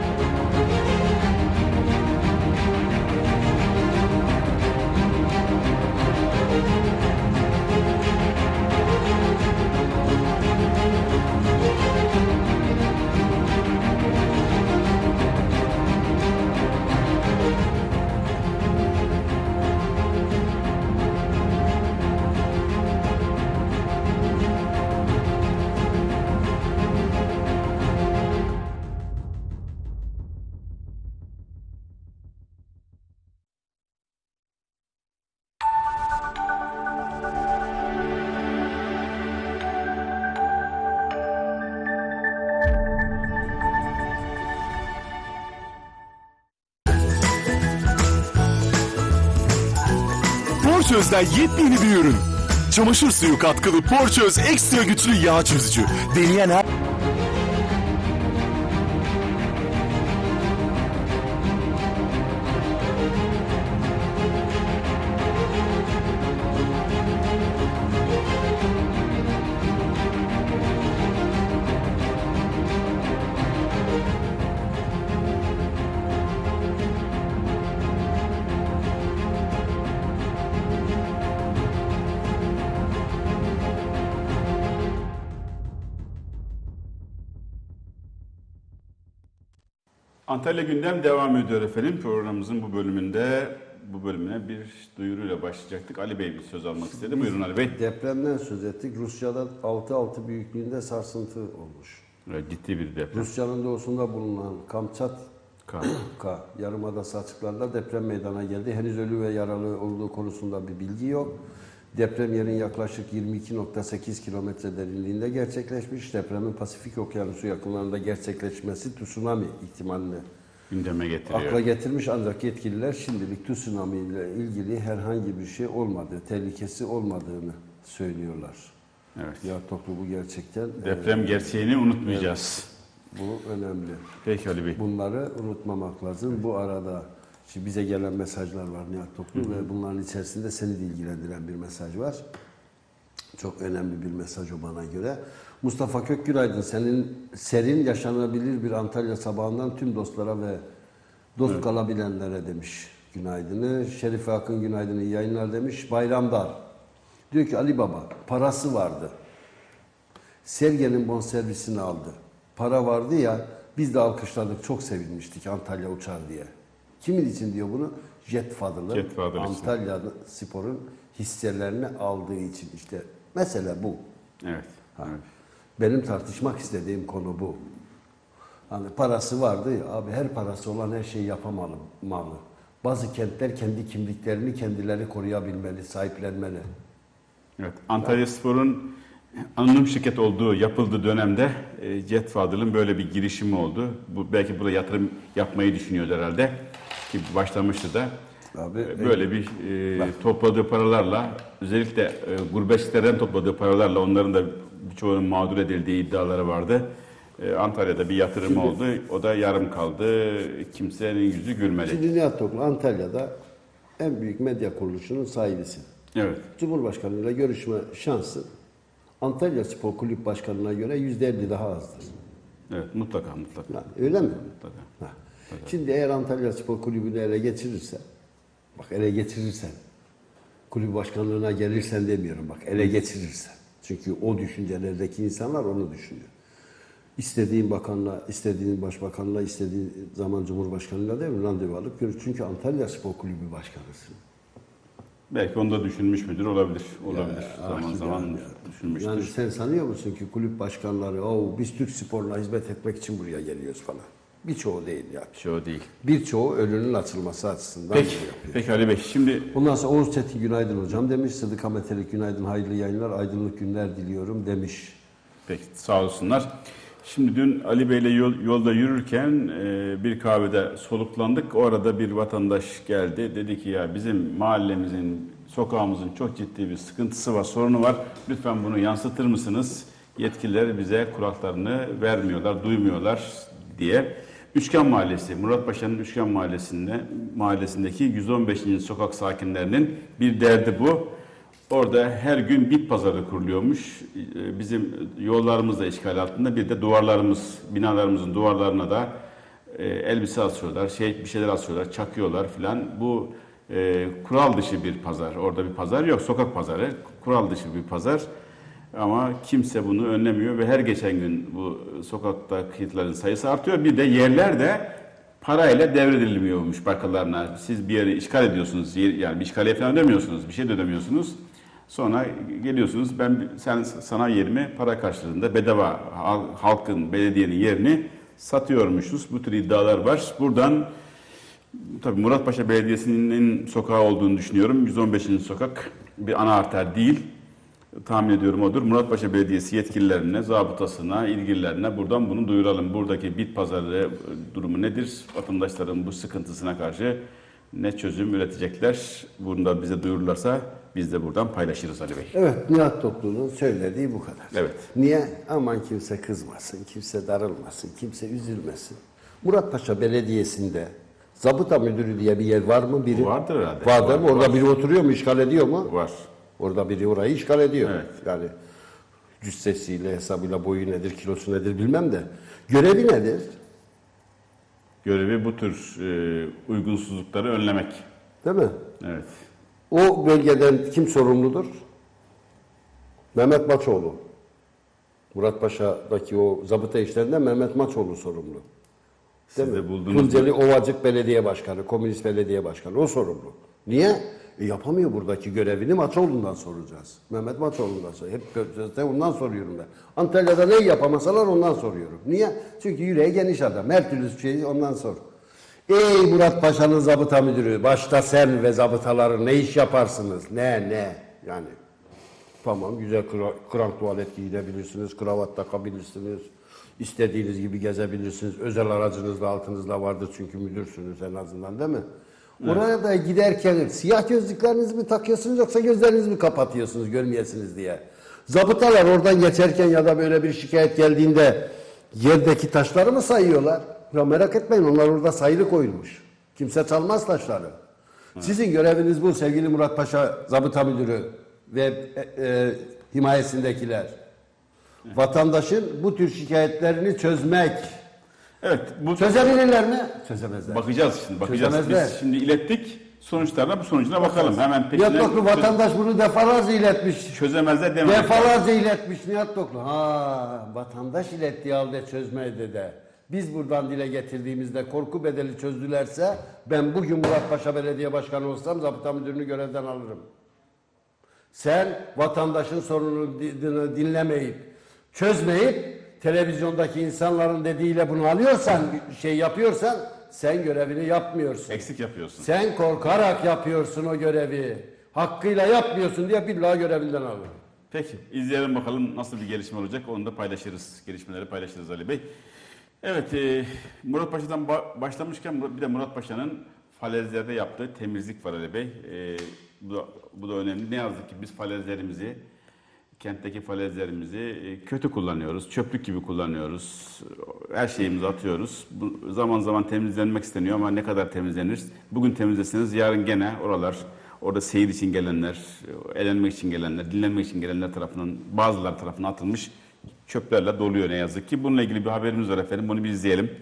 Porçöz'den yepyeni bir ürün. Çamaşır suyu katkılı Porçöz ekstra güçlü yağ çözücü. Deneyen her...
Antalya Gündem devam ediyor efendim. Programımızın bu bölümünde bu bölümüne bir duyuruyla başlayacaktık. Ali Bey bir söz almak istedi. Buyurun Ali Bey.
Depremden söz ettik. Rusya'da altı altı büyüklüğünde sarsıntı olmuş.
Evet, ciddi bir deprem.
Rusya'nın doğusunda bulunan Kamçatka yarımadası açıklarında deprem meydana geldi. Henüz ölü ve yaralı olduğu konusunda bir bilgi yok. Deprem yerin yaklaşık yirmi iki nokta sekiz kilometre derinliğinde gerçekleşmiş. Depremin Pasifik Okyanusu yakınlarında gerçekleşmesi tsunami ihtimalini
gündeme getiriyor.
akla getirmiş ancak yetkililer şimdilik tsunami ile ilgili herhangi bir şey olmadığı, tehlikesi olmadığını söylüyorlar.
Evet.
Ya Toklu bu gerçekten...
Deprem
e,
gerçeğini unutmayacağız.
evet, bu önemli.
Peki Ali Bey.
Bunları unutmamak lazım. Bu arada şimdi bize gelen mesajlar var Nihat Toklu ve bunların içerisinde seni de ilgilendiren bir mesaj var. Çok önemli bir mesaj o bana göre. Mustafa Kökgüraydın senin serin yaşanabilir bir Antalya sabahından tüm dostlara ve dost evet. kalabilenlere demiş günaydını. Şerife Akın günaydını iyi yayınlar demiş. Bayramdar diyor ki Ali Baba parası vardı. Sergen'in bonservisini aldı. Para vardı ya biz de alkışladık çok sevinmiştik Antalya uçar diye. Kimin için diyor bunu? Jet Fadıl'ın
Jet Fadıl
Antalya Spor'un hisselerini aldığı için işte mesele bu.
Evet.
Ha.
evet.
Benim tartışmak istediğim konu bu. Hani parası vardı ya abi her parası olan her şeyi yapamalı. Malı. Bazı kentler kendi kimliklerini kendileri koruyabilmeli, sahiplenmeli.
Evet. Antalya Spor'un anonim şirket olduğu, yapıldığı dönemde e, Jet Fadıl'ın böyle bir girişimi oldu. Bu belki burada yatırım yapmayı düşünüyordu herhalde. Ki başlamıştı da.
Abi,
e, böyle bir e, topladığı paralarla, özellikle e, gurbetçilerden topladığı paralarla onların da birçoğunun mağdur edildiği iddiaları vardı. E, Antalya'da bir yatırım oldu. O da yarım kaldı. Kimsenin yüzü gülmedi.
Şimdi Nihat Toklu Antalya'da en büyük medya kuruluşunun sahibisin.
Evet.
Cumhurbaşkanıyla görüşme şansı Antalya Spor Kulüp Başkanı'na göre yüzde elli daha azdır.
Evet, mutlaka mutlaka.
Yani öyle mi?
Mutlaka.
Ha. Şimdi eğer Antalya Spor Kulübü'nü ele geçirirse, bak ele geçirirsen, kulüp başkanlığına gelirsen demiyorum, bak ele geçirirsen. Çünkü o düşüncelerdeki insanlar onu düşünüyor. İstediğin bakanla, istediğin başbakanla, istediğin zaman Cumhurbaşkanıyla değil mi randevu alıp görür. Çünkü Antalya Spor Kulübü başkanısın.
Belki onu da düşünmüş müdür? Olabilir. Olabilir.
Ya,
zaman
ah,
zaman
ya.
düşünmüştür.
Yani sen sanıyor musun ki kulüp başkanları, "Oo, biz Türk sporuna hizmet etmek için buraya geliyoruz" falan. Birçoğu değil ya.
Çoğu değil.
Birçoğu önünün açılması açısından
Peki,
bunu yapıyor.
peki Ali Bey. Şimdi
Ondan sonra Oğuz Çetin günaydın hocam demiş. Sıdıka Metelik günaydın, hayırlı yayınlar, aydınlık günler diliyorum demiş.
peki, sağ olsunlar. Şimdi dün Ali Bey'le yol, yolda yürürken e, bir kahvede soluklandık. O arada bir vatandaş geldi. Dedi ki ya bizim mahallemizin, sokağımızın çok ciddi bir sıkıntısı var, sorunu var. Lütfen bunu yansıtır mısınız? Yetkililer bize kulaklarını vermiyorlar, duymuyorlar diye. Üçgen Mahallesi, Muratpaşa'nın Üçgen Mahallesi'nde mahallesindeki yüz on beşinci sokak sakinlerinin bir derdi bu. Orada her gün bit pazarı kuruluyormuş. Bizim yollarımız da işgal altında. Bir de duvarlarımız, binalarımızın duvarlarına da e, elbise asıyorlar, şey bir şeyler asıyorlar, çakıyorlar filan. Bu e, kural dışı bir pazar. Orada bir pazar yok, sokak pazarı. Kural dışı bir pazar. Ama kimse bunu önlemiyor ve her geçen gün bu sokakta kayıtların sayısı artıyor. Bir de yerler de parayla devredilmiyormuş başkalarına. Siz bir yeri işgal ediyorsunuz, yani bir işgaliye falan ödemiyorsunuz, bir şey de ödemiyorsunuz. Sonra geliyorsunuz, ben sen sana yerimi para karşılığında bedava halkın, belediyenin yerini satıyormuşuz. Bu tür iddialar var. Buradan tabii Muratpaşa Belediyesi'nin sokağı olduğunu düşünüyorum. yüz on beşinci sokak bir ana arter değil. Tahmin ediyorum odur. Muratpaşa Belediyesi yetkililerine, zabıtasına, ilgililerine buradan bunu duyuralım. Buradaki bit pazarı durumu nedir? Vatandaşların bu sıkıntısına karşı ne çözüm üretecekler? Bunu da bize duyururlarsa biz de buradan paylaşırız Ali Bey.
Evet, Nihat Toklu'nun söylediği bu kadar.
Evet.
Niye? Aman kimse kızmasın, kimse darılmasın, kimse üzülmesin. Muratpaşa Belediyesi'nde zabıta müdürü diye bir yer var mı? Biri
Vardır herhalde.
Var değil mi?
Var,
Orada
var.
biri oturuyor mu? İşgal ediyor mu?
Var.
Orada biri orayı işgal ediyor.
Evet.
Yani cüssesiyle, hesabıyla boyu nedir, kilosu nedir bilmem de. Görevi nedir?
Görevi bu tür e, uygunsuzlukları önlemek.
Değil mi?
Evet.
O bölgeden kim sorumludur? Mehmet Maçoğlu. Muratpaşa'daki o zabıta işlerinden Mehmet Maçoğlu sorumlu.
Siz
Değil
de
mi?
buldunuz
Tunceli
mu?
Ovacık Belediye Başkanı, Komünist Belediye Başkanı o sorumlu. Niye? E yapamıyor buradaki görevini, Maçoğlu'ndan soracağız. Mehmet Maçoğlu'ndan soruyoruz. Hep zaten ondan soruyorum ben. Antalya'da ne yapamasalar ondan soruyorum. Niye? Çünkü yüreği geniş adam. Her türlü şeyi ondan sor. Ey Murat Paşa'nın zabıta müdürü, başta sen ve zabıtaların ne iş yaparsınız? Ne ne? Yani tamam, güzel kra- krank tuvalet giyinebilirsiniz, kravat takabilirsiniz. İstediğiniz gibi gezebilirsiniz. Özel aracınız da altınızda vardır çünkü müdürsünüz en azından, değil mi? Evet. Oraya da giderken siyah gözlüklerinizi mi takıyorsunuz yoksa gözlerinizi mi kapatıyorsunuz görmeyesiniz diye. Zabıtalar oradan geçerken ya da böyle bir şikayet geldiğinde yerdeki taşları mı sayıyorlar? Ya merak etmeyin, onlar orada sayılı koyulmuş. Kimse çalmaz taşları. Evet. Sizin göreviniz bu sevgili Murat Paşa zabıta müdürü ve e, e, himayesindekiler. Evet. Vatandaşın bu tür şikayetlerini çözmek.
Evet. Bu
Çözebilirler mi? Çözemezler.
Bakacağız şimdi. Bakacağız.
Çözemezler.
Biz şimdi ilettik. Sonuçlarına bu sonucuna bakalım. Hemen
Nihat Toklu vatandaş bunu defalarca iletmiş.
Çözemezler demedik.
Defalarca iletmiş Nihat Toklu. Ha, vatandaş ilettiği halde çözmedi de. Biz buradan dile getirdiğimizde korku bedeli çözdülerse ben bugün Muratpaşa Belediye Başkanı olsam zabıta müdürünü görevden alırım. Sen vatandaşın sorununu dinlemeyip, çözmeyip televizyondaki insanların dediğiyle bunu alıyorsan, şey yapıyorsan sen görevini yapmıyorsun.
Eksik yapıyorsun.
Sen korkarak yapıyorsun o görevi. Hakkıyla yapmıyorsun diye billahi görevinden alırım.
Peki, izleyelim bakalım nasıl bir gelişme olacak. Onu da paylaşırız. Gelişmeleri paylaşırız Ali Bey. Evet, e, Muratpaşa'dan ba- başlamışken bir de Muratpaşa'nın falezlerde yaptığı temizlik var Ali Bey. E, bu, da, bu da önemli. Ne yazık ki biz falezlerimizi kentteki falezlerimizi e, kötü kullanıyoruz, çöplük gibi kullanıyoruz. Her şeyimizi atıyoruz. Bu zaman zaman temizlenmek isteniyor ama ne kadar temizlenir? Bugün temizleseniz yarın gene oralar, orada seyir için gelenler, eğlenmek için gelenler, dinlenmek için gelenler tarafından, bazıları tarafından atılmış çöplerle doluyor ne yazık ki. Bununla ilgili bir haberimiz var efendim. Bunu bir izleyelim.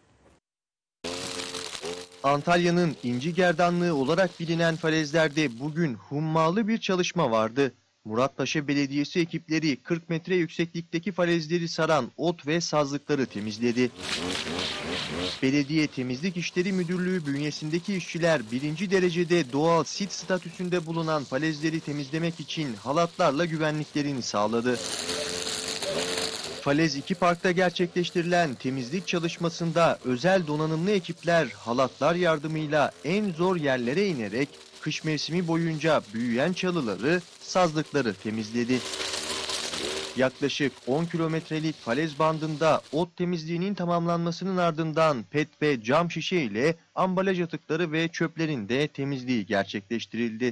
Antalya'nın İnci Gerdanlığı olarak bilinen falezlerde bugün hummalı bir çalışma vardı. Muratpaşa Belediyesi ekipleri kırk metre yükseklikteki falezleri saran ot ve sazlıkları temizledi. Belediye Temizlik İşleri Müdürlüğü bünyesindeki işçiler birinci derecede doğal sit statüsünde bulunan falezleri temizlemek için halatlarla güvenliklerini sağladı. Falez iki Park'ta gerçekleştirilen temizlik çalışmasında özel donanımlı ekipler halatlar yardımıyla en zor yerlere inerek kış mevsimi boyunca büyüyen çalıları, sazlıkları temizledi. Yaklaşık on kilometrelik falez bandında ot temizliğinin tamamlanmasının ardından pet ve cam şişe ile ambalaj atıkları ve çöplerin de temizliği gerçekleştirildi.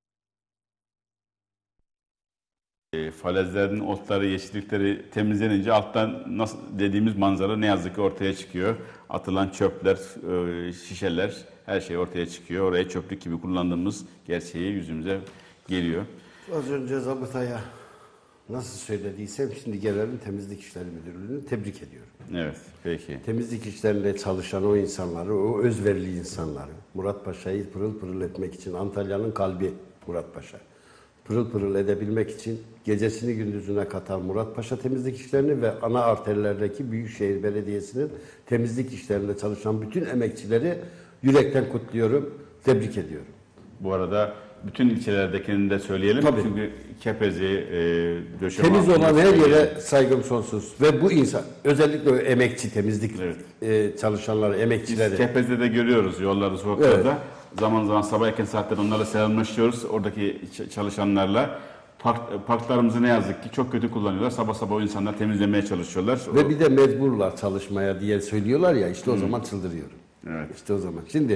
E, falezlerin otları, yeşillikleri temizlenince alttan nasıl dediğimiz manzara ne yazık ki ortaya çıkıyor. Atılan çöpler, e, şişeler, her şey ortaya çıkıyor. Oraya çöplük gibi kullandığımız gerçeği yüzümüze geliyor.
Az önce zabıtaya nasıl söylediysem şimdi gelelim Temizlik İşleri Müdürlüğü'nü tebrik ediyorum.
Evet, peki.
Temizlik işlerinde çalışan o insanları, o özverili insanları, Muratpaşa'yı pırıl pırıl etmek için, Antalya'nın kalbi Muratpaşa. Pırıl pırıl edebilmek için gecesini gündüzüne katan Muratpaşa temizlik işlerini ve ana arterlerdeki Büyükşehir Belediyesi'nin temizlik işlerinde çalışan bütün emekçileri yürekten kutluyorum, tebrik ediyorum.
Bu arada bütün ilçelerdekini de söyleyelim.
Tabii.
Çünkü Kepezi, e, Döşeme...
Temiz olan her
söyleyelim.
yere saygım sonsuz. Ve bu insan, özellikle o emekçi temizlik
Evet.
e, çalışanları, emekçileri.
Biz Kepeze'de de görüyoruz yollarda, sokaklarda. Zaman zaman sabah erken saatte onlarla selamlaşıyoruz. Oradaki çalışanlarla. Park, parklarımızı ne yazık ki çok kötü kullanıyorlar. Sabah sabah o insanlar temizlemeye çalışıyorlar.
Ve bir de mecburlar çalışmaya diye söylüyorlar ya, işte o zaman çıldırıyorum.
Evet.
İşte o zaman. Şimdi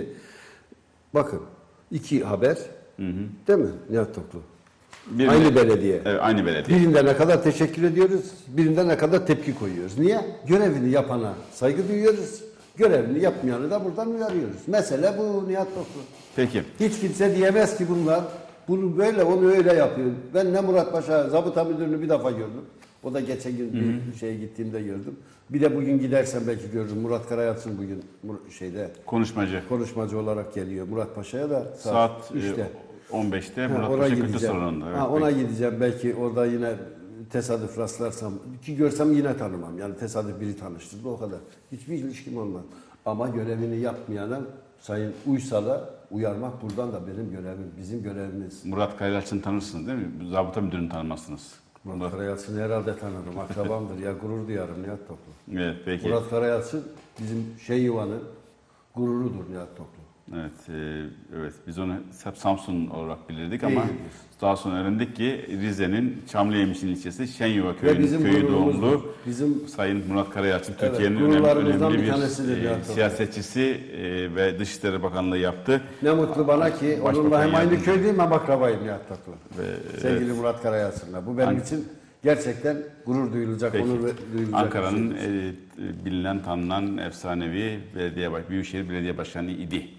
bakın iki haber, hı hı. Değil mi Nihat Toklu?
Bir
aynı
de,
belediye.
Evet, aynı belediye.
Birinde ne kadar teşekkür ediyoruz, birinde ne kadar tepki koyuyoruz. Niye? Görevini yapana saygı duyuyoruz, görevini yapmayanı da buradan uyarıyoruz. Mesele bu Nihat Toklu.
Peki.
Hiç kimse diyemez ki bunlar, bunu böyle, onu öyle yapıyor. Ben ne Muratpaşa zabıta müdürünü bir defa gördüm. O da geçen gün bir hı. şeye gittiğimde gördüm. Bir de bugün gidersem belki görürüm. Murat Karayalçın bugün şeyde
Konuşmacı.
konuşmacı olarak geliyor. Muratpaşa'ya da saat,
Saat
üçte.
E, on beşte
Ha,
Muratpaşa Kültür
gideceğim.
Salonu'nda. Evet,
ha, ona
peki.
gideceğim. Belki orada yine tesadüf rastlarsam, ki görsem yine tanımam. Yani tesadüf biri tanıştırdı, o kadar. Hiçbir ilişkim olmaz. Ama görevini yapmayana Sayın Uysal'a uyarmak buradan da benim görevim, bizim görevimiz.
Murat Karayalçın'ı tanırsınız değil mi? Zabıta müdürünü tanımazsınız.
Murat Karayalçın'ı herhalde tanırım, akrabamdır. Ya gurur duyarım Nihat Toklu.
Evet, peki.
Murat Karayalçın bizim şey yuvanın gururudur Nihat Toklu.
Evet, e, evet. Biz onu hep Samsun olarak bilirdik ama
Değildir.
daha sonra öğrendik ki Rize'nin Çamlıyemiş'in ilçesi Şenyuva
Ve
köyü,
bizim
köyü
gururumuzdur.
doğumlu
Bizim
Sayın Murat Karayalçın
Evet,
Türkiye'nin önemli,
gururlarımızdan
önemli
bir
bir,
tanesidir
e,
yani.
siyasetçisi e, ve Dışişleri Bakanlığı yaptı.
ne mutlu bana ki
Başbakan
onunla hem aynı
yardımcısı.
köydeyim hem akrabayım Nihat Toklu.
Ve,
Sevgili
evet.
Murat Karayalçın'la. Bu benim
An-
için gerçekten gurur duyulacak,
Peki.
onur duyulacak.
Ankara'nın
bir şey.
e, bilinen, tanınan, efsanevi belediye baş, Büyükşehir Belediye Başkanı idi.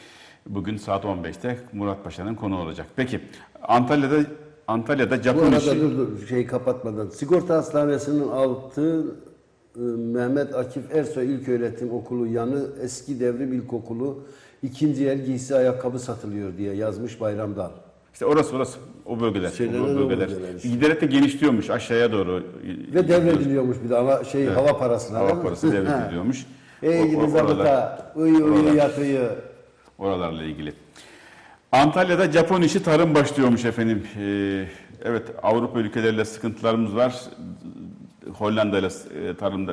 Bugün saat on beşte Murat Paşa'nın konu olacak. Peki Antalya'da Antalya'da
Bu
Japon
arada
işi...
dur dur şeyi kapatmadan. Sigorta Hastanesi'nin altı e, Mehmet Akif Ersoy İlköğretim Okulu yanı Eski Devrim İlkokulu ikinci el giysi ayakkabı satılıyor diye yazmış Bayram Dal.
İşte orası orası o bölgeler.
Söylenen
o
o
bölgeler.
bölgeler işte.
Giderek de genişliyormuş aşağıya doğru.
Ve devrediliyormuş bir de ama şey
Evet.
hava parasına. değil
Hava
mi?
parası devrediliyormuş.
Ey
O- o-
gidi
oralar-
zabıta, uyu uyu
oralar-
yat uyu.
Oralarla ilgili. Antalya'da Japon işi tarım başlıyormuş efendim. Ee, evet Avrupa ülkeleriyle sıkıntılarımız var. Hollanda ile e, tarımda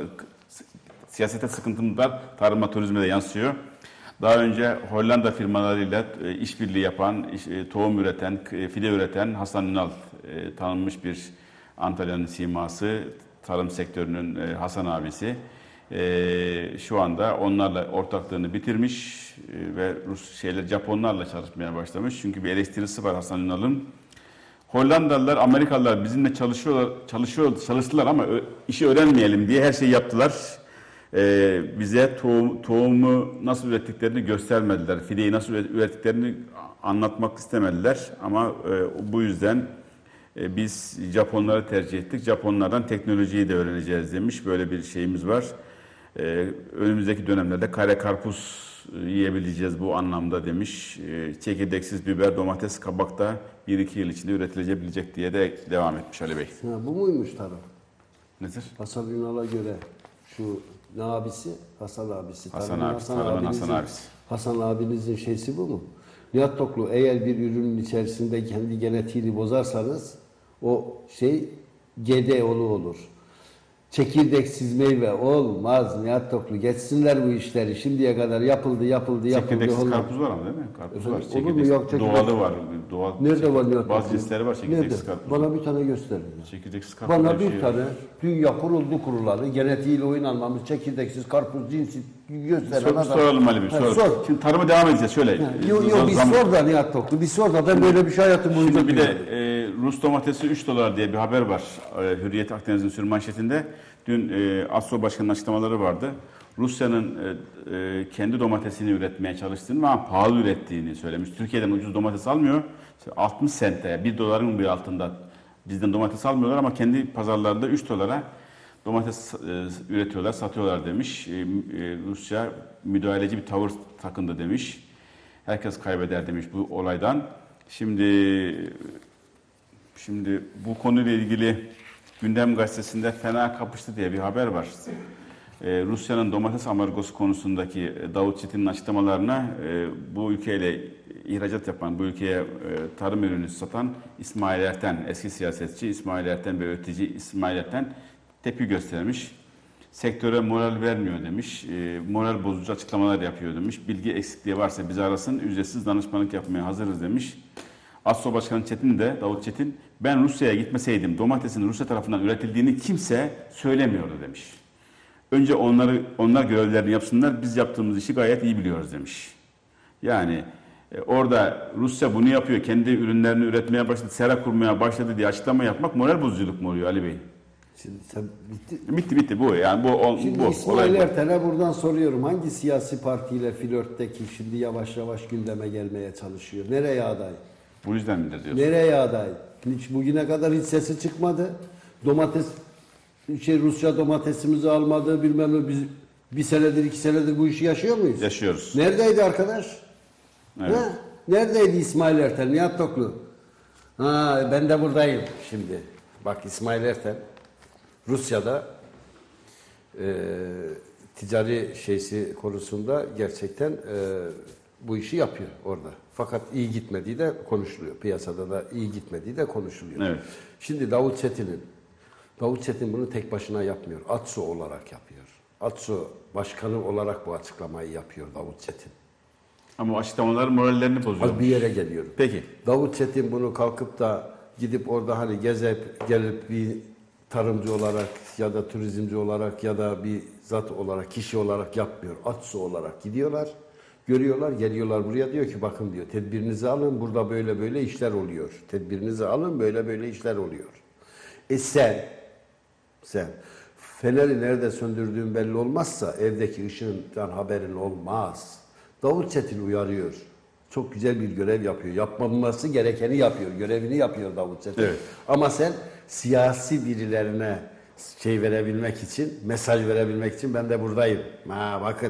siyasete sıkıntımız var. Tarıma, turizme de yansıyor. Daha önce Hollanda firmalarıyla e, işbirliği yapan, iş- e, tohum üreten, e, fide üreten Hasan Ünal e, tanınmış bir Antalya'nın siması, tarım sektörünün e, Hasan abisi. E, şu anda onlarla ortaklığını bitirmiş e, ve Rus şeyler Japonlarla çalışmaya başlamış. Çünkü bir eleştirisi var Hasan Ünal'ın. Hollandalılar, Amerikalılar bizimle çalışıyorlar, çalışıyor, çalıştılar ama ö- işi öğrenmeyelim diye her şeyi yaptılar. Ee, bize tohum, tohumu nasıl ürettiklerini göstermediler. Fideyi nasıl ürettiklerini anlatmak istemediler. Ama e, bu yüzden e, biz Japonları tercih ettik. Japonlardan teknolojiyi de öğreneceğiz demiş. Böyle bir şeyimiz var. Ee, önümüzdeki dönemlerde kare karpuz yiyebileceğiz bu anlamda demiş. Ee, çekirdeksiz biber, domates, kabak da bir iki yıl içinde üretilebilecek diye de devam etmiş Ali Bey.
Ha, bu muymuş tarım?
Nedir?
Hasan Ünal'a göre şu ne abisi? Hasan abisi.
Hasan
Tarımın
abisi, tarımın Hasan
abinizin-
abisi.
Hasan abinizin şeysi bu mu? Nihat Toklu, eğer bir ürünün içerisinde kendi genetiğini bozarsanız o şey G D O'lu olur. Çekirdeksiz meyve olmaz Nihat Toklu. Geçsinler bu işleri. Şimdiye kadar yapıldı, yapıldı, yapıldı.
Çekirdeksiz
Onlar-
karpuz var ama değil mi? Karpuz var.
Efendim, olur mu? Yok, çekirdek-
Doğalı var. Doğal,
Nerede var Nihat
Bazı
Toklu?
cinsleri var
Nerede?
çekirdeksiz karpuz.
Bana bir tane gösterin.
Çekirdeksiz karpuz.
Bana
diye
bir
şey-
tane dünya kuruldu kurulalı genetiğiyle oynanmamış çekirdeksiz karpuz cinsi gösteren
Sor,
adam.
soralım Ali Bey,
Ha,
soralım.
sor.
Şimdi tarıma devam edeceğiz şöyle.
Yok yok bir
Zam-
sor da Nihat Toklu bir sor da ben böyle bir şey hayatım boyunca
Şimdi bir de
duymadım.
e, Rus domatesi üç dolar diye bir haber var e, Hürriyet Akdeniz'in sürmanşetinde. Dün e, ASO Başkanı'nın açıklamaları vardı. Rusya'nın e, e, kendi domatesini üretmeye çalıştığını ama pahalı ürettiğini söylemiş. Türkiye'den ucuz domates almıyor. İşte altmış sente, bir doların bir altında bizden domates almıyorlar ama kendi pazarlarında üç dolara domates e, üretiyorlar, satıyorlar demiş. E, e, Rusya müdahaleci bir tavır takındı demiş. Herkes kaybeder demiş bu olaydan. Şimdi şimdi bu konuyla ilgili Gündem Gazetesi'nde fena kapıştı diye bir haber var. Ee, Rusya'nın domates ambargosu konusundaki Davut Çetin'in açıklamalarına e, bu ülkeyle ihracat yapan, bu ülkeye e, tarım ürünü satan İsmail Erten, eski siyasetçi İsmail Erten ve üretici İsmail Erten tepki göstermiş. Sektöre moral vermiyor demiş, e, moral bozucu açıklamalar yapıyor demiş. Bilgi eksikliği varsa bizi arasın, ücretsiz danışmanlık yapmaya hazırız demiş. ASO Başkanı Çetin de, Davut Çetin, ben Rusya'ya gitmeseydim domatesin Rusya tarafından üretildiğini kimse söylemiyordu demiş. Önce onları onlar görevlerini yapsınlar, biz yaptığımız işi gayet iyi biliyoruz demiş. Yani e, orada Rusya bunu yapıyor, kendi ürünlerini üretmeye başladı, sera kurmaya başladı diye açıklama yapmak moral bozuculuk mu oluyor Ali Bey?
Şimdi sen bitti.
Bitti bitti bu yani bu ol-
Şimdi
bu
İsmail
olay bu.
Erten'e buradan soruyorum. Hangi siyasi partiyle flörtteki şimdi yavaş yavaş gündeme gelmeye çalışıyor? Nereye aday?
Bu yüzden midir diyorsun?
Nereye aday? Hiç bugüne kadar hiç sesi çıkmadı. Domates şey Rusya domatesimizi almadı bilmem ne biz bir senedir iki senedir bu işi yaşıyor muyuz?
Yaşıyoruz.
Neredeydi arkadaş?
Evet.
Ha? Neredeydi İsmail Erten? Nihat Toklu. Ha ben de buradayım şimdi. Bak İsmail Erten Rusya'da e, ticari şeysi konusunda gerçekten e, bu işi yapıyor orada. Fakat iyi gitmediği de konuşuluyor. Piyasada da iyi gitmediği de konuşuluyor.
Evet.
Şimdi Davut Çetin'in Davut Çetin bunu tek başına yapmıyor. ATSO olarak yapıyor. ATSO başkanı olarak bu açıklamayı yapıyor Davut Çetin.
Ama o açıklamalar morallerini bozuyor.
Az bir yere geliyorum.
Peki.
Davut Çetin bunu kalkıp da gidip orada hani gezip gelip bir tarımcı olarak ya da turizmci olarak ya da bir zat olarak, kişi olarak yapmıyor. ATSO olarak gidiyorlar, görüyorlar, geliyorlar buraya diyor ki bakın diyor tedbirinizi alın burada böyle böyle işler oluyor. Tedbirinizi alın böyle böyle işler oluyor. E sen, sen feneri nerede söndürdüğün belli olmazsa evdeki ışığından haberin olmaz. Davut Çetin uyarıyor. Çok güzel bir görev yapıyor. Yapmaması gerekeni yapıyor. Görevini yapıyor Davut Çetin.
Evet.
Ama sen siyasi birilerine şey verebilmek için, mesaj verebilmek için ben de buradayım. Ha bakın.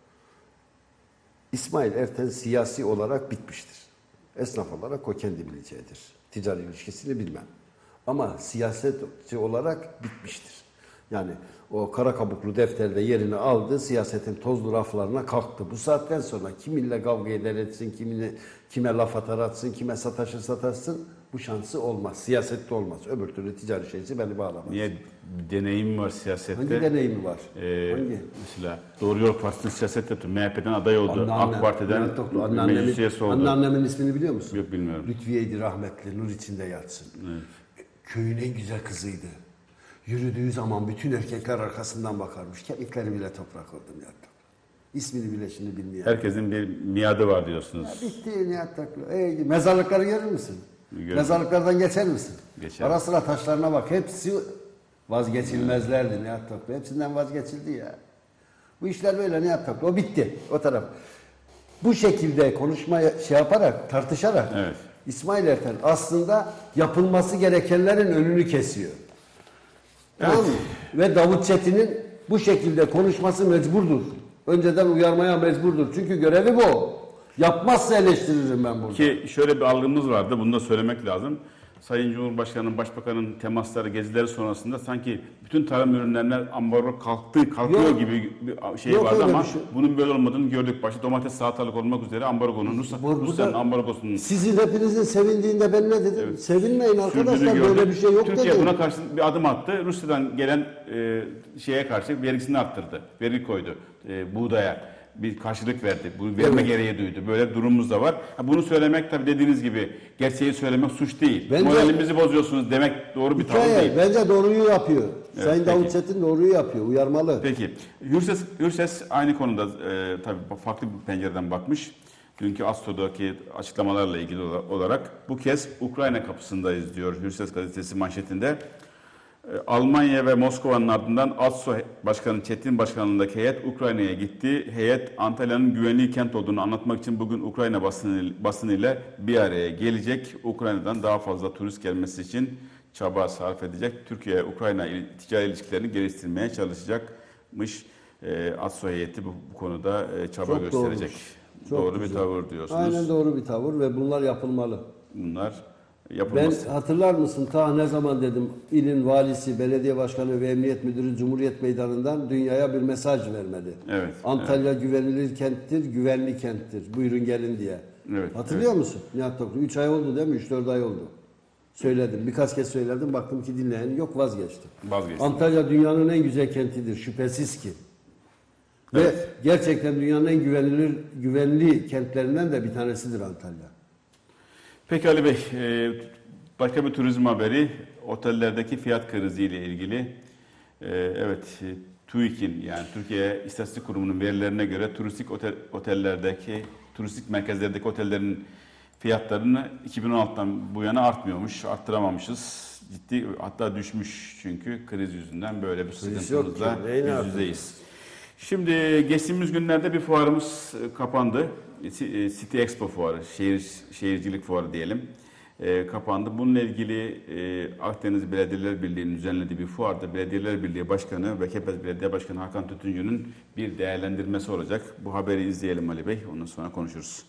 İsmail Erten siyasi olarak bitmiştir. Esnaf olarak o kendi bileceğidir. Ticari ilişkisini bilmem. Ama siyasetçi olarak bitmiştir. Yani o kara kabuklu defterde yerini aldı, siyasetin tozlu raflarına kalktı. Bu saatten sonra kiminle kavga eder etsin, kimine, kime laf atar atsın, kime sataşır sataşsın bu şansı olmaz. Siyasette olmaz. Öbür türlü ticari şeysi beni bağlamaz.
Niye deneyim var siyasette?
Hangi deneyimi var?
Ee,
Hangi?
Mesela Doğru Yol Partisi'nin siyaset yaptı. M H P'den aday oldu.
Anneannem,
AK Parti'den
Nihat Toklu,
meclis
anneannemin,
üyesi oldu.
anneannemin ismini biliyor musun?
Yok bilmiyorum.
Lütfiye'ydi rahmetli, nur içinde yatsın.
Evet.
Köyün en güzel kızıydı. Yürüdüğü zaman bütün erkekler arkasından bakarmış. Kemikleri bile toprak oldu Nihat Toklu. İsmini bile şimdi bilmeyen.
Herkesin bir miadı var diyorsunuz.
Ya bitti Nihat Toklu. Ey, mezarlıkları görür müsün?
Görün.
Mezarlıklardan geçer misin?
Geçer.
Ara sıra taşlarına bak. Hepsi vazgeçilmezlerdi Nihat Toklu. Hepsinden vazgeçildi ya. Bu işler böyle Nihat Toklu. O bitti. O taraf. Bu şekilde konuşma şey yaparak, tartışarak
Evet.
İsmail Erten aslında yapılması gerekenlerin önünü kesiyor.
Evet.
Tamam mı? Ve Davut Çetin'in bu şekilde konuşması mecburdur. Önceden uyarmaya mecburdur. Çünkü görevi bu. Yapmazsa eleştiririm ben burada.
Ki şöyle bir algımız vardı, bunu da söylemek lazım. Sayın Cumhurbaşkanı'nın, Başbakan'ın temasları, gezileri sonrasında sanki bütün tarım ürünlerine ambargo kalktı, kalkıyor
Yok.
gibi bir şey
Yok,
vardı
öyle
ama
bir şey.
bunun böyle olmadığını gördük. Başta domates, salatalık olmak üzere ambargonun, Rusya,
Bu-
Rusya'nın
burada-
ambargosunun
Sizin hepinizin sevindiğinde ben ne dedim?
Evet.
Sevinmeyin arkadaşlar,
sürdüğünü
böyle
gördük.
bir şey yok
Türkiye
dedim.
buna karşı bir adım attı. Rusya'dan gelen e, şeye karşı vergisini arttırdı. Vergi koydu e, buğdaya. Bir karşılık verdi. Bu verme
Evet.
gereği duydu. Böyle bir durumumuz da var. Ha, bunu söylemek tabii dediğiniz gibi gerçeği söylemek suç değil.
Bence-
Moralimizi bozuyorsunuz demek doğru bir tavır
Hikaye
değil.
bence doğruyu yapıyor.
Evet,
Sayın
peki.
Davut Çetin doğruyu yapıyor, uyarmalı.
Peki. Hürses, Hürses aynı konuda e, tabii farklı bir pencereden bakmış. Dünkü Astro'daki açıklamalarla ilgili olarak bu kez Ukrayna kapısındayız diyor Hürses gazetesi manşetinde. Almanya ve Moskova'nın ardından ASSO Başkanı Çetin Başkanlığındaki heyet Ukrayna'ya gitti. Heyet Antalya'nın güvenli kent olduğunu anlatmak için bugün Ukrayna basını, basınıyla bir araya gelecek. Ukrayna'dan daha fazla turist gelmesi için çaba sarf edecek. Türkiye-Ukrayna ticari ilişkilerini geliştirmeye çalışacakmış. E, ASSO heyeti bu, bu konuda e, çaba
Çok
gösterecek.
Çok
doğru bir
güzel.
tavır diyorsunuz.
Aynen doğru bir tavır ve bunlar yapılmalı.
Bunlar
Ben
yapılması.
hatırlar mısın ta ne zaman dedim ilin valisi, belediye başkanı ve emniyet müdürü Cumhuriyet Meydanı'ndan dünyaya bir mesaj vermeli.
Evet,
Antalya güvenilir kenttir, güvenli kenttir. Buyurun gelin diye.
Evet,
Hatırlıyor
evet.
musun Nihat Toklu? üç ay oldu değil mi? üç dört ay oldu. Söyledim. Birkaç kez söyledim. Baktım ki dinleyen yok, vazgeçtim.
Vazgeçtim.
Antalya dünyanın en güzel kentidir. Şüphesiz ki.
Evet.
Ve gerçekten dünyanın en güvenilir, güvenli kentlerinden de bir tanesidir Antalya.
Peki Ali Bey, e, başka bir turizm haberi, otellerdeki fiyat krizi ile ilgili. E, evet, e, TÜİK'in yani Türkiye İstatistik Kurumu'nun verilerine göre turistik otel, otellerdeki, turistik merkezlerdeki otellerin fiyatlarını iki bin on altıdan bu yana artmıyormuş, arttıramamışız. Ciddi, hatta düşmüş çünkü kriz yüzünden böyle bir
yok
sıkıntımızla
ki, neyine
yüz yüzeyiz. Şimdi geçtiğimiz günlerde bir fuarımız e, kapandı. E, City Expo fuarı, şehir şehircilik fuarı diyelim. E, kapandı. Bununla ilgili e, Akdeniz Belediyeler Birliği'nin düzenlediği bir fuarda Belediyeler Birliği Başkanı ve Kepez Belediye Başkanı Hakan Tütüncü'nün bir değerlendirmesi olacak. Bu haberi izleyelim Ali Bey. Ondan sonra konuşuruz.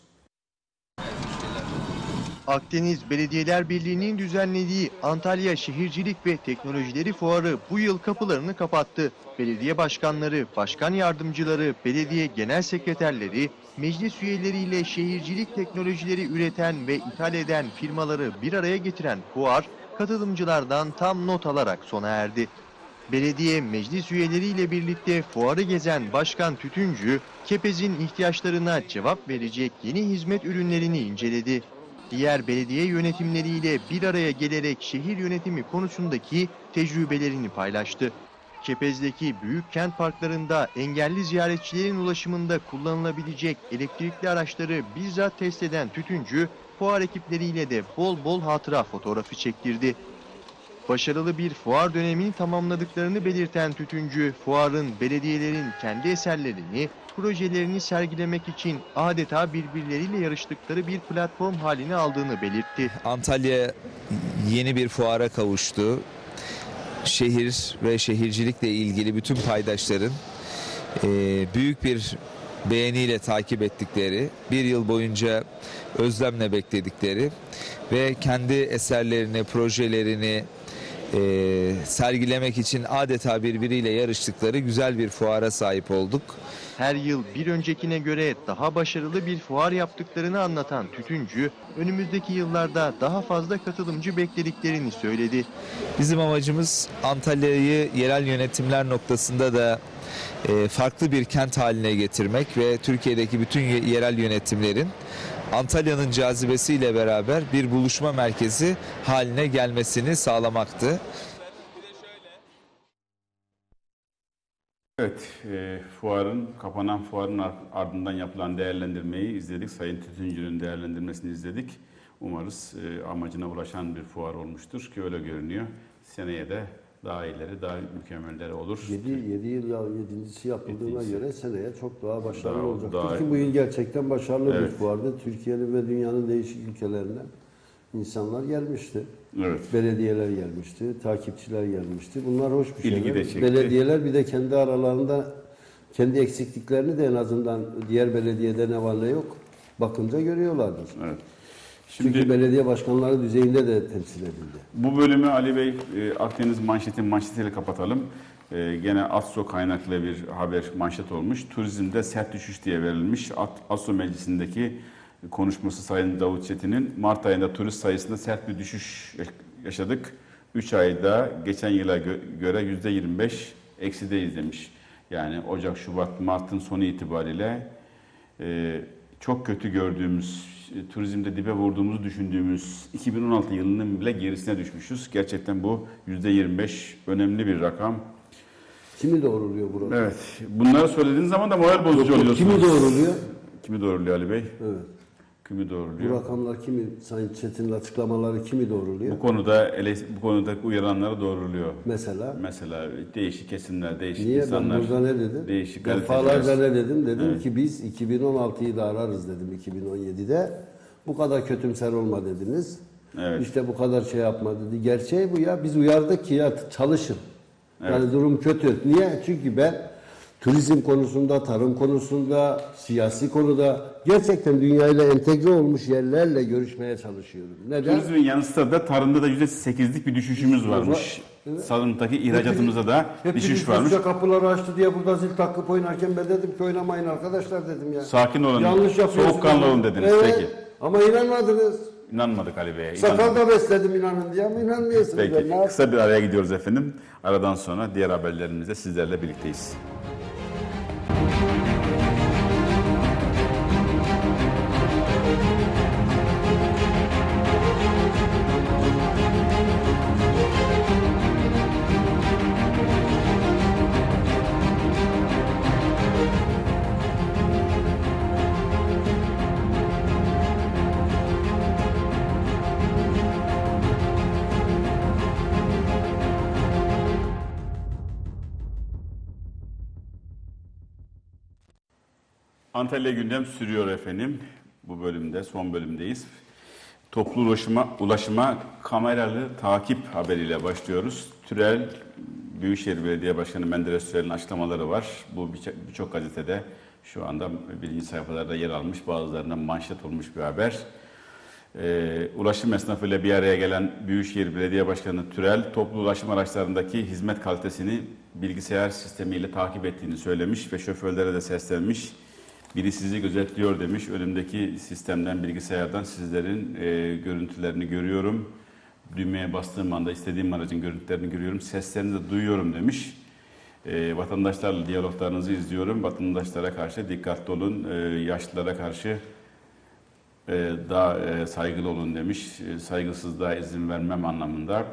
Akdeniz Belediyeler Birliği'nin düzenlediği Antalya Şehircilik ve Teknolojileri Fuarı bu yıl kapılarını kapattı. Belediye başkanları, başkan yardımcıları, belediye genel sekreterleri, meclis üyeleriyle şehircilik teknolojileri üreten ve ithal eden firmaları bir araya getiren fuar, katılımcılardan tam not alarak sona erdi. Belediye meclis üyeleriyle birlikte fuarı gezen Başkan Tütüncü, Kepez'in ihtiyaçlarına cevap verecek yeni hizmet ürünlerini inceledi. Diğer belediye yönetimleriyle bir araya gelerek şehir yönetimi konusundaki tecrübelerini paylaştı. Kepez'deki büyük kent parklarında engelli ziyaretçilerin ulaşımında kullanılabilecek elektrikli araçları bizzat test eden Tütüncü, fuar ekipleriyle de bol bol hatıra fotoğrafı çektirdi. Başarılı bir fuar dönemini tamamladıklarını belirten Tütüncü, fuarın belediyelerin kendi eserlerini, projelerini sergilemek için adeta birbirleriyle yarıştıkları bir platform haline aldığını belirtti.
Antalya yeni bir fuara kavuştu. Şehir ve şehircilikle ilgili bütün paydaşların e, büyük bir beğeniyle takip ettikleri, bir yıl boyunca özlemle bekledikleri ve kendi eserlerini, projelerini e, sergilemek için adeta birbiriyle yarıştıkları güzel bir fuara sahip olduk.
Her yıl bir öncekine göre daha başarılı bir fuar yaptıklarını anlatan Tütüncü, önümüzdeki yıllarda daha fazla katılımcı beklediklerini söyledi.
Bizim amacımız Antalya'yı yerel yönetimler noktasında da e, farklı bir kent haline getirmek ve Türkiye'deki bütün yerel yönetimlerin Antalya'nın cazibesiyle beraber bir buluşma merkezi haline gelmesini sağlamaktı.
Evet, e, fuarın, kapanan fuarın ardından yapılan değerlendirmeyi izledik. Sayın Tütüncü'nün değerlendirmesini izledik. Umarız e, amacına ulaşan bir fuar olmuştur ki öyle görünüyor. Seneye de daha iyileri, daha mükemmelleri olur.
yedi yıl ya yedincisi yapıldığına
Yedincisi.
göre seneye çok daha başarılı
Daha-
olacaktır
daha-
ki bu yıl gerçekten başarılı
Evet.
bir fuardı. Türkiye'nin ve dünyanın değişik ülkelerinden insanlar gelmişti.
Evet.
Belediyeler gelmişti, takipçiler gelmişti. Bunlar hoş bir
İlgi
şeyler.
de çekti.
Belediyeler bir de kendi aralarında kendi eksikliklerini de en azından diğer belediyede ne var ne yok bakınca görüyorlardır.
Evet.
Çünkü
Şimdi
belediye başkanları düzeyinde de temsil edildi.
bu bölümü Ali Bey e, Akdeniz manşetin manşetiyle kapatalım. E, gene ASSO kaynaklı bir haber manşet olmuş. Turizmde sert düşüş diye verilmiş. At- ASSO meclisindeki konuşması Sayın Davut Çetin'in Mart ayında turist sayısında sert bir düşüş yaşadık. üç ayda geçen yıla gö- göre yüzde yirmi beş eksideyiz demiş. Yani Ocak, Şubat, Mart'ın sonu itibariyle e, çok kötü gördüğümüz, e, turizmde dibe vurduğumuzu düşündüğümüz iki bin on altı yılının bile gerisine düşmüşüz. Gerçekten bu yüzde yirmi beş önemli bir rakam.
Kimi doğruluyor burada?
Evet, bunları söylediğiniz zaman da moral bozucu
Yok,
oluyorsunuz.
kimi doğruluyor?
Kimi doğruluyor Ali Bey?
Evet.
Kimi
Bu
doğruluyor?
rakamlar kimi, Sayın Çetin'in açıklamaları kimi doğruluyor?
Bu konuda ele, bu konuda uyaranları doğruluyor.
Mesela
Mesela değişik kesimler, değişik
niye
insanlar.
ben burada ne dedim?
Değişik
Defalarca
gazeteciler.
ne dedim? Dedim
Evet.
ki biz iki bin on altıyı da ararız dedim iki bin on yedide. Bu kadar kötümser olma dediniz.
Evet.
İşte bu kadar şey yapma dedi. Gerçeği bu ya. Biz uyardık ki ya çalışın.
Evet.
Yani durum kötü. Niye? Çünkü ben turizm konusunda, tarım konusunda, siyasi konuda gerçekten dünyayla entegre olmuş yerlerle görüşmeye çalışıyorum. Neden?
Turizmin yanı sıra da tarımda da yüzde sekizlik bir düşüşümüz varmış.
Evet.
Tarımdaki ihracatımızda da
Hepiniz
düşüş varmış.
Rusya kapıları açtı diye burada zil takıp oynarken ben dedim ki oynamayın arkadaşlar dedim ya.
Sakin olun,
Yanlış yapıyorsunuz.
soğukkanlı olun dediniz.
Evet.
Peki.
Ama inanmadınız.
İnanmadık Ali Bey'e.
Sakal
inanmadık.
da besledim inanın diye ama inanmıyorsunuz. Ben ne
Peki.
yapayım?
Kısa bir araya gidiyoruz efendim. Aradan sonra diğer haberlerimizle sizlerle birlikteyiz. Antalya gündem sürüyor efendim. Bu bölümde, son bölümdeyiz. Toplu ulaşıma, ulaşıma kameralı takip haberiyle başlıyoruz. Türel, Büyükşehir Belediye Başkanı Menderes Türel'in açıklamaları var. Bu birçok birçok gazetede şu anda birinci sayfalarda yer almış, bazılarından manşet olmuş bir haber. Ee, ulaşım esnafıyla bir araya gelen Büyükşehir Belediye Başkanı Türel, toplu ulaşım araçlarındaki hizmet kalitesini bilgisayar sistemiyle takip ettiğini söylemiş ve şoförlere de seslenmiş. Biri sizi gözetliyor demiş. Önümdeki sistemden, bilgisayardan sizlerin e, görüntülerini görüyorum. Düğmeye bastığım anda istediğim aracın görüntülerini görüyorum. Seslerini de duyuyorum demiş. E, vatandaşlarla diyaloglarınızı izliyorum. Vatandaşlara karşı dikkatli olun. E, yaşlılara karşı e, daha e, saygılı olun demiş. E, saygısızlığa izin vermem anlamında.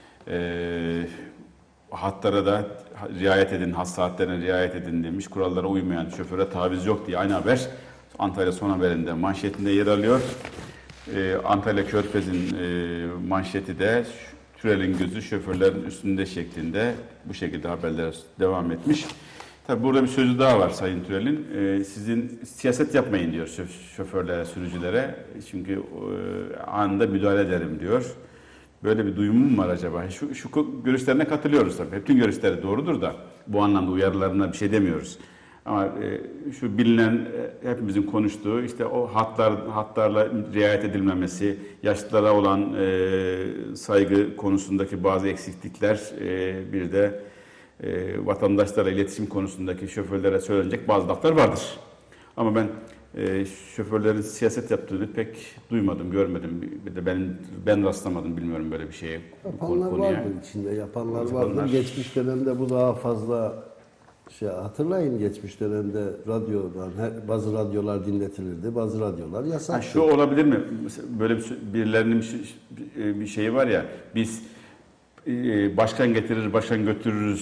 E, hatlara da riayet edin, hat saatlerine riayet edin demiş. Kurallara uymayan şoföre taviz yok diye aynı haber Antalya Son Haber'inde manşetinde yer alıyor. Ee, Antalya Körfez'in e, manşeti de Türel'in gözü şoförlerin üstünde şeklinde bu şekilde haberler devam etmiş. Tabii burada bir sözü daha var Sayın Türel'in. Ee, sizin siyaset yapmayın diyor şöf- şoförlere, sürücülere. Çünkü e, anında müdahale ederim diyor. Böyle bir duyumum var acaba? Şu, şu görüşlerine katılıyoruz tabii. Bütün görüşleri doğrudur da bu anlamda uyarılarına bir şey demiyoruz. Ama e, şu bilinen, e, hepimizin konuştuğu işte o hatlar hatlarla riayet edilmemesi, yaşlılara olan e, saygı konusundaki bazı eksiklikler, e, bir de e, vatandaşlarla iletişim konusundaki şoförlere söylenecek bazı laflar vardır. Ama ben e, şoförlerin siyaset yaptığını pek duymadım, görmedim. Bir de ben ben rastlamadım, bilmiyorum böyle bir şeye.
Yapanlar
konuya.
vardır içinde, yapanlar
Yapanlar.
vardır. Geçmiş dönemde bu daha fazla şey hatırlayın, geçmiş dönemde radyodan her, bazı radyolar dinletilirdi, bazı radyolar
Ha,
yasaktı.
şu olabilir mi? Mesela böyle bir birilerinin bir şey- bir şeyi var ya, biz e, başkan getirir, başkan götürürüz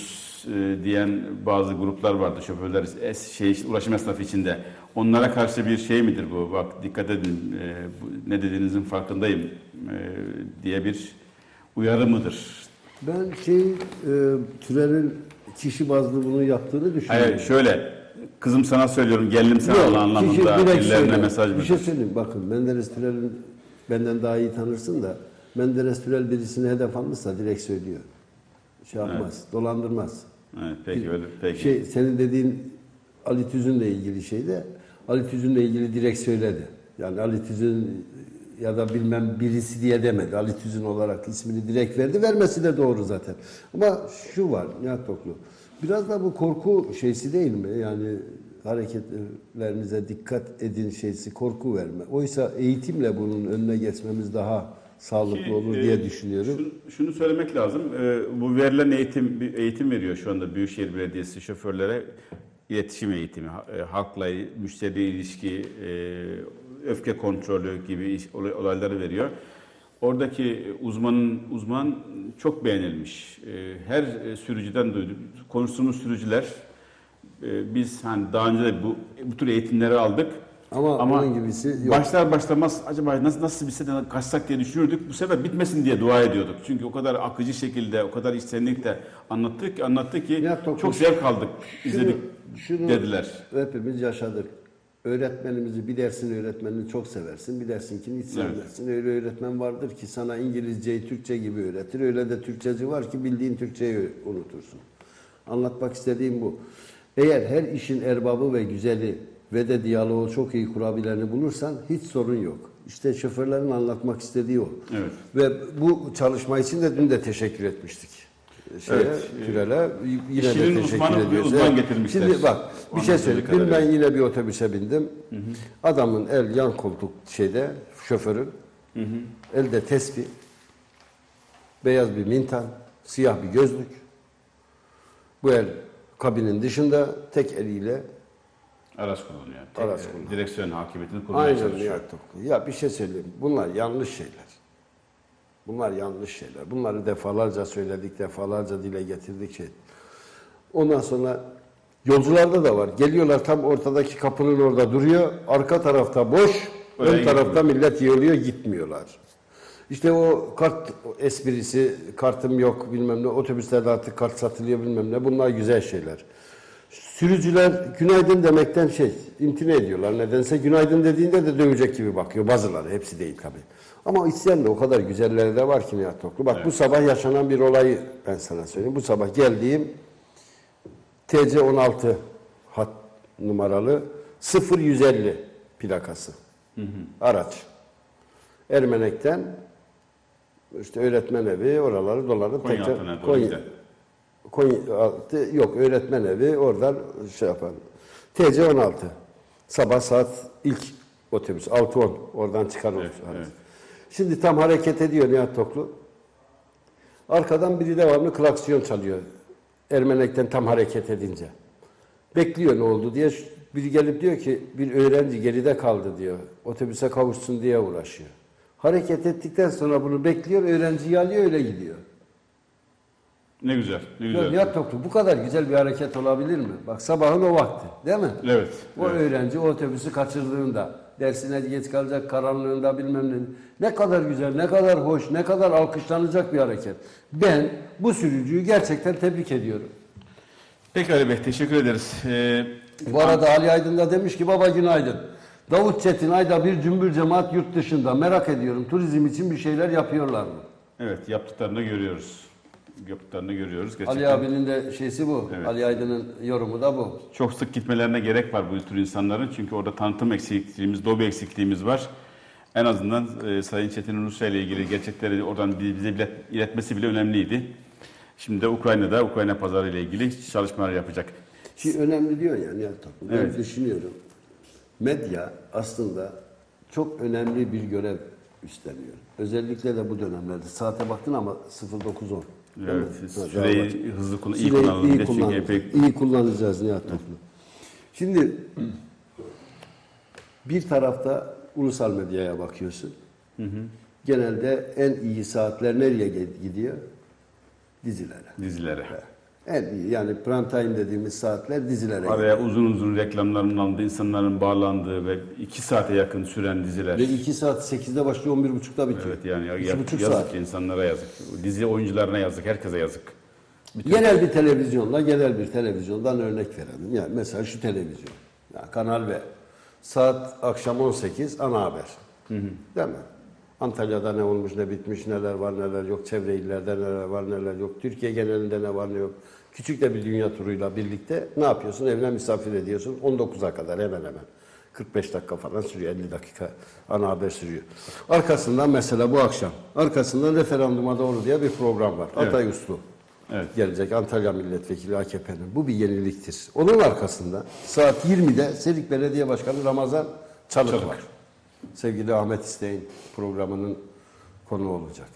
e, diyen bazı gruplar vardı, şoförler, es, şey, ulaşım esnafı içinde. Onlara karşı bir şey midir bu? Bak dikkat edin, e, bu, ne dediğinizin farkındayım e, diye bir uyarı mıdır?
Ben şey, e, Türel'in kişi bazlı bunu yaptığını düşünüyorum.
Hayır, şöyle, kızım sana söylüyorum, gelinim sana
Yok,
olan anlamında
kişi direkt
birilerine
söylüyor.
mesaj mıdır?
Bir şey söyleyeyim, bakın Menderes Türel'in benden daha iyi tanırsın da Menderes Türel birisini hedef almışsa direkt söylüyor. Şey yapmaz,
Evet.
dolandırmaz.
Evet, peki öyle, peki.
Şey, senin dediğin Ali Tüzün'le ilgili şeyde Ali Tüzün'le ilgili direkt söyledi. Yani Ali Tüzün ya da bilmem birisi diye demedi. Ali Tüzün olarak ismini direkt verdi. Vermesi de doğru zaten. Ama şu var Nihat Toklu. Biraz da bu korku şeysi değil mi? Yani hareketlerinize dikkat edin şeysi, korku verme. Oysa eğitimle bunun önüne geçmemiz daha sağlıklı
Ki,
olur
e,
diye düşünüyorum.
Şunu, şunu söylemek lazım. E, bu verilen eğitim bir eğitim veriyor şu anda Büyükşehir Belediyesi şoförlere. İletişim eğitimi, e, halkla müşteri ilişki, e, öfke kontrolü gibi iş, olay- olayları veriyor. Oradaki uzmanın uzman çok beğenilmiş. E, her e, sürücüden duydum. Konuştuğumuz sürücüler e, biz hani daha önce de bu bu tür eğitimleri aldık.
Ama, onun gibisi yok.
Başlar başlamaz acaba nasıl nasıl bir sene kaçsak diye düşünürdük. Bu sefer bitmesin diye dua ediyorduk. Çünkü o kadar akıcı şekilde, o kadar içtenlikle anlattı ki, anlattı ki
Ya, Toklu,
çok zevk aldık, izledik
şunu
dediler.
Hepimiz yaşadık. Öğretmenimizi, bir dersin öğretmenini çok seversin, bir dersinkini hiç sevmezsin. Öyle öğretmen vardır ki sana İngilizceyi Türkçe gibi öğretir. Öyle de Türkçeci var ki bildiğin Türkçeyi unutursun. Anlatmak istediğim bu. Eğer her işin erbabı ve güzeli ve de diyaloğu çok iyi kurabileni bulursan hiç sorun yok. İşte şoförlerin anlatmak istediği o.
Evet.
Ve bu çalışma için de dün de teşekkür etmiştik. Şeye,
Evet.
Türel'e yine de
İşinin
teşekkür
uzmanı bir
ediyoruz.
uzman
Evet.
getirmişler.
Şimdi bak bir şey
Anlatıldığı
söyleyeyim. Dün ben
kadarıyla.
yine bir otobüse bindim. Hı hı. Adamın el yan koltuk şeyde, şoförün. Hı hı. Elde tespih, beyaz bir mintan, siyah bir gözlük. Bu el kabinin dışında tek eliyle
Araç kullanıyor. Tek,
Araç
e,
kullanıyor.
Direksiyon hakimiyetini kurmaya
aynen
çalışıyor.
Nihat Toklu. Ya bir şey söyleyeyim. Bunlar yanlış şeyler. Bunlar yanlış şeyler. Bunları defalarca söyledik, defalarca dile getirdik şey. Ondan sonra yolcularda da var. Geliyorlar tam ortadaki kapının orada duruyor. Arka tarafta boş.
Öyle
ön tarafta
gitmiyor.
millet yığılıyor, gitmiyorlar. İşte o kart esprisi, kartım yok bilmem ne, otobüslerde artık kart satılıyor bilmem ne. Bunlar güzel şeyler. Sürücüler günaydın demekten şey, imtina ediyorlar. Nedense günaydın dediğinde de dövecek gibi bakıyor. Bazıları, hepsi değil tabii. Ama isyan da o kadar güzelleri de var ki Nihat Toklu. Bak
Evet.
bu sabah yaşanan bir olayı ben sana söyleyeyim. Bu sabah geldiğim T C on altı hat numaralı sıfır yüz elli plakası. Hı hı. Araç. Ermenek'ten işte öğretmen evi oraları dolanıp
Konyaaltı'na doğru
Konya,
gider.
Konyaaltı yok öğretmen evi oradan şey yapan. T C on altı. Sabah saat ilk otobüs altı on oradan çıkar
Evet,
otobüs.
evet.
Şimdi tam hareket ediyor Nihat Toklu. Arkadan biri devamlı klaksiyon çalıyor. Ermenek'ten tam hareket edince. Bekliyor ne oldu diye. Biri gelip diyor ki bir öğrenci geride kaldı diyor. Otobüse kavuşsun diye uğraşıyor. Hareket ettikten sonra bunu bekliyor, öğrenciyi alıyor öyle gidiyor.
Ne güzel, ne
Ya
güzel.
Nihat Toklu bu kadar güzel bir hareket olabilir mi? Bak sabahın o vakti değil mi?
Evet.
O
evet.
öğrenci o otobüsü kaçırdığında, dersine geç kalacak karanlığında bilmem ne. Ne kadar güzel, ne kadar hoş, ne kadar alkışlanacak bir hareket. Ben bu sürücüyü gerçekten tebrik ediyorum.
Peki Ali Bey, teşekkür ederiz. Ee,
Bu arada Ali Aydın da demiş ki baba günaydın. Davut Çetin ayda bir cümbür cemaat yurt dışında. Merak ediyorum turizm için bir şeyler yapıyorlar mı?
evet, yaptıklarını görüyoruz. Yaptıklarını görüyoruz. Gerçekten
Ali abinin de şeysi bu.
Evet.
Ali Aydın'ın yorumu da bu.
çok sık gitmelerine gerek var bu tür insanların. Çünkü orada tanıtım eksikliğimiz, lobi eksikliğimiz var. En azından e, Sayın Çetin Ulusya ile ilgili gerçekleri oradan bize bilet, iletmesi bile önemliydi. Şimdi de Ukrayna'da, Ukrayna pazarı ile ilgili çalışmalar yapacak.
Ki önemli diyor ya Nihat Toklu. Ben
Evet.
düşünüyorum. Medya aslında çok önemli bir görev üstleniyor. Özellikle de bu dönemlerde. Saate baktın ama sıfır dokuz on.
Evet, süreyi hızlı kullan, iyi
Süreyi
kullanalım
iyi,
diye çünkü
kullanacağız.
epey...
iyi kullanacağız Nihat Toklu. Şimdi bir tarafta ulusal medyaya bakıyorsun. Hı hı. Genelde en iyi saatler nereye gidiyor? Dizilere.
Dizilere.
En iyi yani prime time dediğimiz saatler dizilere
Araya uzun uzun reklamların alındığı, insanların bağlandığı ve iki saate yakın süren diziler.
Ve iki saat sekizde başlıyor, on bir buçukta bitiyor.
Evet yani ya-
İki
ya-
buçuk
yazık
saat.
insanlara yazık. Dizi oyuncularına yazık, herkese yazık.
Genel bir televizyonla, genel bir televizyondan örnek verelim. Yani mesela şu televizyon, yani Kanal B. Saat akşam on sekiz ana haber. Değil mi? Antalya'da ne olmuş, ne bitmiş, neler var, neler yok. Çevre illerde neler var, neler yok. Türkiye genelinde ne var, ne yok. Küçük de bir dünya turuyla birlikte ne yapıyorsun? Evine misafir ediyorsun. on dokuza kadar hemen hemen. kırk beş dakika falan sürüyor, elli dakika ana haber sürüyor. Arkasından mesela bu akşam, arkasından referanduma doğru diye bir program var.
Evet.
Atay Uslu.
Evet.
Gelecek Antalya Milletvekili A K P'nin. Bu bir yeniliktir. Onun arkasında saat yirmide Serik Belediye Başkanı Ramazan Çalık,
Çalık.
var. Sevgili Ahmet İsteğin programının konu olacak.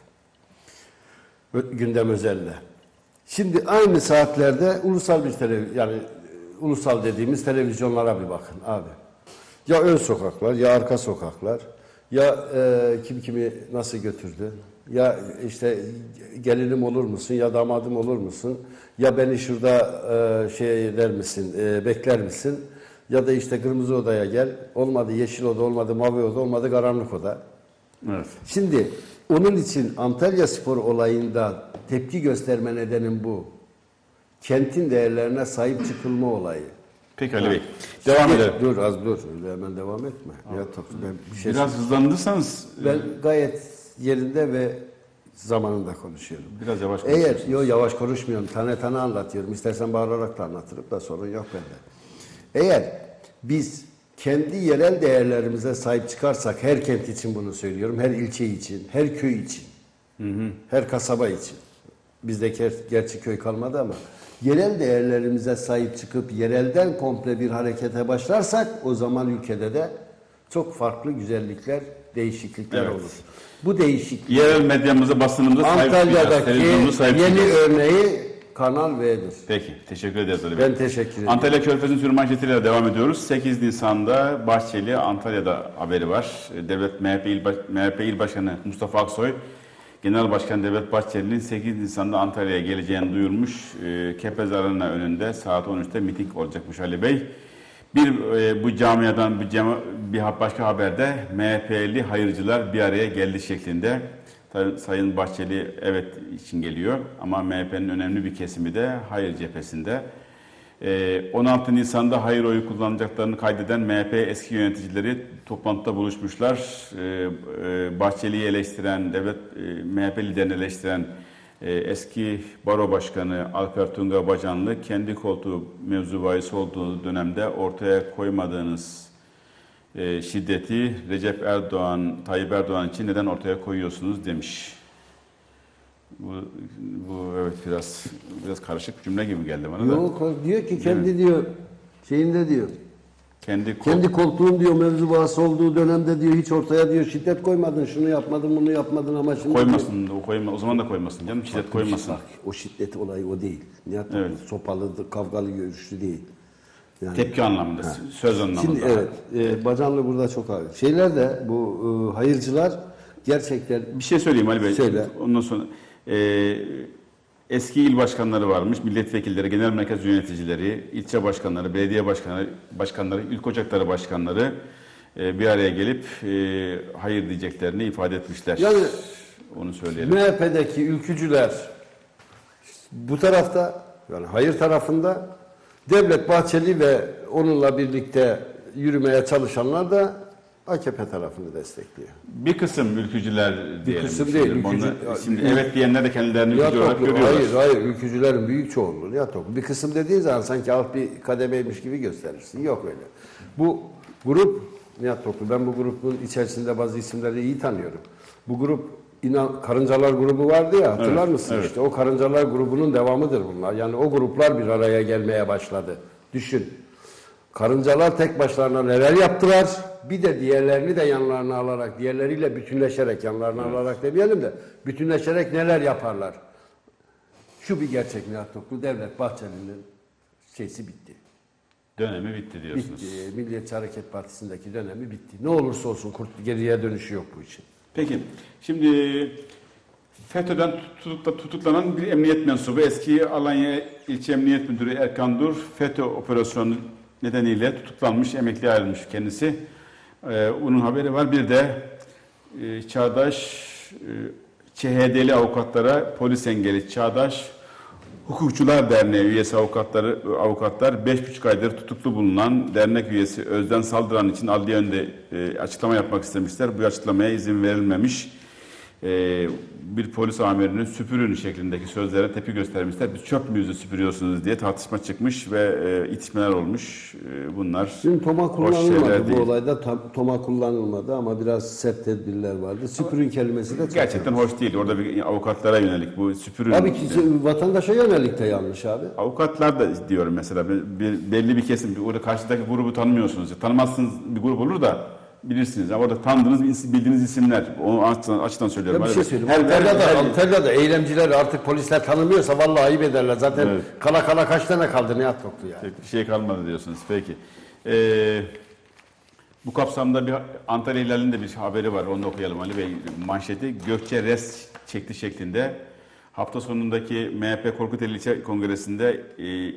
Gündem özelle. Şimdi aynı saatlerde ulusal bir televizyon, yani ulusal dediğimiz televizyonlara bir bakın abi. Ya ön sokaklar, ya arka sokaklar, ya e, kim kimi nasıl götürdü, ya işte gelinim olur musun, ya damadım olur musun, ya beni şurada e, şey eder misin, e, bekler misin, ya da işte kırmızı odaya gel, olmadı yeşil oda, olmadı mavi oda, olmadı karanlık oda.
Evet.
Şimdi onun için Antalya Spor olayında tepki gösterme nedenim bu. Kentin değerlerine sahip çıkılma olayı.
Peki Ali Bey. Devam
Şimdi-
edelim.
Dur az dur. Öyle hemen devam etme. Ya, tabii, ben bir şey
Biraz hızlandırırsanız
ben gayet yerinde ve zamanında konuşuyorum.
biraz yavaş
Eğer,
konuşuyorsunuz.
yo yavaş konuşmuyorum. Tane tane anlatıyorum. İstersen bağırarak da anlatırım da sorun yok bende. Eğer biz kendi yerel değerlerimize sahip çıkarsak, her kent için bunu söylüyorum, her ilçe için, her köy için, her kasaba için. Bizdeki her- gerçi köy kalmadı ama yerel değerlerimize sahip çıkıp yerelden komple bir harekete başlarsak o zaman ülkede de çok farklı güzellikler, değişiklikler
Evet.
olur. Bu değişiklik
Yerel medyamıza, basınımıza sahip çıkacağız.
Antalya'daki
Televizyonumuza sahip
yeni
çıkacağız.
örneği Kanal V'dir.
Peki, teşekkür ederiz Ali Bey.
Ben teşekkür ederim.
Antalya Körfezi'nin sürü manşetiyle devam ediyoruz. sekiz Nisan'da Bahçeli Antalya'da haberi var. Devlet M H P İl, Baş- M H P İl Başkanı Mustafa Aksoy, Genel Başkan Devlet Bahçeli'nin sekiz Nisan'da Antalya'ya geleceğini duyurmuş. E, Kepez Arena önünde saat on üçte miting olacakmış Ali Bey. Bir e, bu camiadan bir, cema, bir başka haberde M H P'li hayırcılar bir araya geldi şeklinde. Tabii Sayın Bahçeli evet için geliyor ama M H P'nin önemli bir kesimi de hayır cephesinde. Ee, on altı Nisan'da hayır oyu kullanacaklarını kaydeden M H P eski yöneticileri toplantıda buluşmuşlar. Ee, e, Bahçeli'yi eleştiren, devlet e, M H P liderini eleştiren e, eski baro başkanı Alper Tunga Bacanlı kendi koltuğu mevzu bahis olduğu dönemde ortaya koymadığınız e, şiddeti Recep Erdoğan, Tayyip Erdoğan için neden ortaya koyuyorsunuz demiş. Bu, bu evet biraz biraz karışık bir cümle gibi geldi bana da.
Yok diyor ki kendi diyor şeyinde diyor.
Kendi kol-
Kendi koltuğun diyor mevzu bahsi olduğu dönemde diyor hiç ortaya diyor şiddet koymadın, şunu yapmadın, bunu yapmadın ama şimdi
koymasın da o koyma o zaman da koymasın canım şiddet
diyor,
koymasın.
bak, o şiddet olayı o değil. Nihat
Evet.
sopalı, kavgalı görüşlü değil. Yani,
Tepki anlamında, söz anlamında.
Şimdi evet, e, Bacanlı burada çok ağır. Şeyler de bu e, hayırcılar gerçekten
Bir şey söyleyeyim Ali Bey.
Söyle.
Ondan sonra e, eski il başkanları varmış, milletvekilleri, genel merkez yöneticileri, ilçe başkanları, belediye başkanları, başkanları, ilk ocakları başkanları e, bir araya gelip e, hayır diyeceklerini ifade etmişler.
Yani
onu söyleyelim.
M H P'deki ülkücüler bu tarafta, yani hayır tarafında, Devlet Bahçeli ve onunla birlikte yürümeye çalışanlar da A K P tarafını destekliyor.
Bir kısım ülkücüler diyelim.
kısım
Şimdi
değil,
onlar-
ülkücü-
şimdi evet diyenler de kendilerini
Ya
ülkücü olarak
toplu,
görüyorlar.
hayır hayır ülkücülerin büyük çoğunluğu ya toplu. Bir kısım dediğin zaman sanki alt bir kademeymiş gibi gösterirsin. Yok öyle. Bu grup Nihat Toplu, ben bu grubun içerisinde bazı isimleri iyi tanıyorum. Bu grup inan Karıncalar grubu vardı ya, hatırlar
Evet,
mısın?
evet.
İşte o Karıncalar grubunun devamıdır bunlar. Yani o gruplar bir araya gelmeye başladı. Düşün. Karıncalar tek başlarına neler yaptılar? Bir de diğerlerini de yanlarına alarak, diğerleriyle bütünleşerek, yanlarına alarak demeyelim de, bütünleşerek neler yaparlar? Şu bir gerçek Nihat Toplu, Devlet Bahçeli'nin şeysi bitti.
Dönemi bitti diyorsunuz.
Bitti. Milliyetçi Hareket Partisi'ndeki dönemi bitti. Ne olursa olsun kurt geriye dönüşü yok bu işin.
Peki, şimdi FETÖ'den tutukla, tutuklanan bir emniyet mensubu eski Alanya İlçe Emniyet Müdürü Erkan Dur, FETÖ operasyonu nedeniyle tutuklanmış, emekliye ayrılmış kendisi. Ee, onun haberi var. Bir de e, Çağdaş e, Ç H D'li avukatlara polis engeli Çağdaş Hukukçular Derneği üyesi avukatları avukatlar beş buçuk aydır tutuklu bulunan dernek üyesi Özden Saldıran için adliye önünde e, açıklama yapmak istemişler. Bu açıklamaya izin verilmemiş. E, bir polis amirinin süpürün şeklindeki sözlere tepki göstermişler. Biz çöp müyüzü süpürüyorsunuz diye tartışma çıkmış ve e, itişmeler olmuş. E, bunlar
Dün toma
hoş şeyler
kullanılmadı bu
değil.
olayda. Tam, toma kullanılmadı ama biraz sert tedbirler vardı. Süpürün kelimesi de çok
Gerçekten
yanlış.
hoş değil. Orada bir avukatlara yönelik bu süpürün.
Abi ki vatandaşa yönelik de yanlış abi.
Avukatlar da diyorum mesela bir, bir- belli bir kesim, bir, orada karşıdaki grubu tanımıyorsunuz. Tanımazsınız bir grup olur da bilirsiniz. Ama orada tanıdığınız, is- bildiğiniz isimler. Onu açıdan, açıdan söylüyorum.
Ya bir
Öyle
şey söyleyeyim.
her- her-
Antalya'da,
her-
Antalya'da eylemciler artık polisler tanımıyorsa vallahi ayıp ederler. Zaten
Evet.
kala kala kaç tane kaldı ne at koktu yani.
Bir şey kalmadı diyorsunuz. Peki. Ee, bu kapsamda bir Antalya İlali'nin de bir haberi var. Onu da okuyalım Ali Bey. Manşeti Gökçe res çekti şeklinde. Hafta sonundaki M H P Korkuteli İlçe Kongresi'nde e,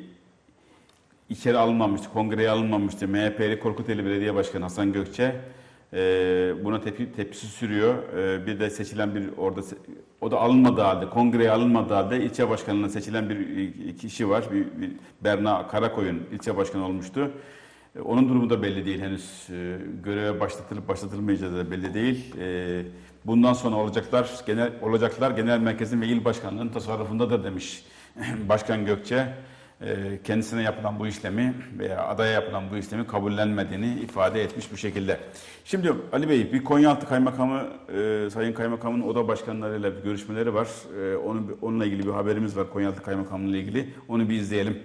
içeri alınmamıştı, kongreye alınmamıştı. M H P'li Korkuteli Belediye Başkanı Hasan Gökçe e, buna tepki, tepkisi sürüyor. E, bir de seçilen bir orada o da alınmadığı halde, kongreye alınmadığı halde ilçe başkanlığına seçilen bir kişi var. Bir, bir Berna Karakoyun ilçe başkanı olmuştu. E, onun durumu da belli değil henüz. E, göreve başlatılıp başlatılmayacağı da belli değil. E, bundan sonra olacaklar genel olacaklar genel merkezin ve il başkanlığının tasarrufundadır demiş Başkan Gökçe. Kendisine yapılan bu işlemi veya adaya yapılan bu işlemi kabullenmediğini ifade etmiş bu şekilde. Şimdi Ali Bey, bir Konyaaltı Kaymakamı, e, Sayın Kaymakamın oda başkanlarıyla bir görüşmeleri var. E, onun, onunla ilgili bir haberimiz var Konyaaltı Kaymakamlığı ile ilgili. Onu bir izleyelim.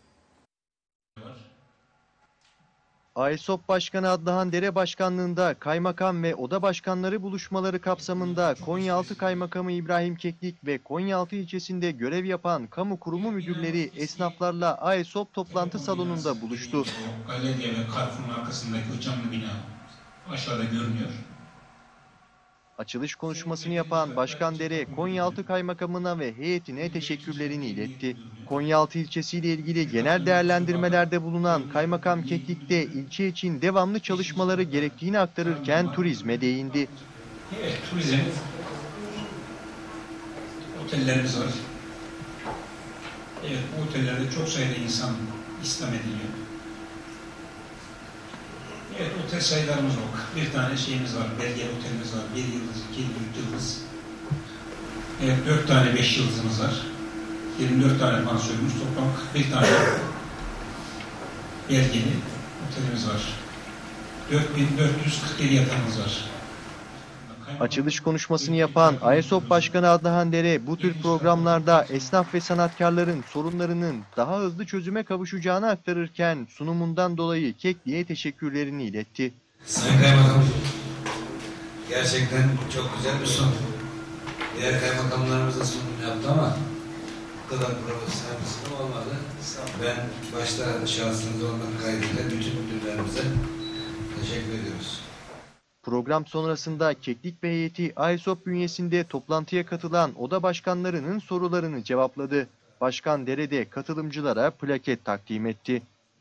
AESOP Başkanı Adlıhan Dere Başkanlığında kaymakam ve oda başkanları buluşmaları kapsamında Konyaaltı Kaymakamı İbrahim Keklik ve Konyaaltı ilçesinde görev yapan kamu kurumu müdürleri esnaflarla AESOP toplantı salonunda buluştu.
Galerya ve Carrefour'un arkasındaki o camlı bina aşağıda görünüyor.
Açılış konuşmasını yapan Başkan Dere, Konyaaltı Kaymakamına ve heyetine teşekkürlerini iletti. Konyaaltı ilçesiyle ilgili genel değerlendirmelerde bulunan Kaymakam Keklik'te ilçe için devamlı çalışmaları gerektiğini aktarırken turizme değindi.
Evet, turizm, otellerimiz var. Evet, bu otellerde çok sayıda insan İslam ediliyor. Evet, otel sayılarımız yok. Bir tane şeyimiz var, belgeli otelimiz var. Bir yıldız, iki yıldız, üç yıldız. Evet, dört tane beş yıldızımız var. yirmi dört tane pansiyonumuz, toplam kırk bir tane belgeli otelimiz var. dört bin dört yüz kırk yedi yatağımız var.
Açılış konuşmasını yapan AESOP Başkanı Adlıhan Dere, bu tür programlarda esnaf ve sanatkarların sorunlarının daha hızlı çözüme kavuşacağını aktarırken sunumundan dolayı Keklik'e teşekkürlerini iletti.
Sayın Kaymakam, gerçekten çok güzel bir sunum. Diğer kaymakamlarımız da sunum yaptı ama bu kadar profesyonel bir sunum olmadı. Ben başta şahsınızda olmak kaydıyla bütün müdürlerimize teşekkür ediyoruz.
Program sonrasında Keklik ve heyeti AESOP bünyesinde toplantıya katılan oda başkanlarının sorularını cevapladı. Başkan Dere de katılımcılara plaket takdim etti.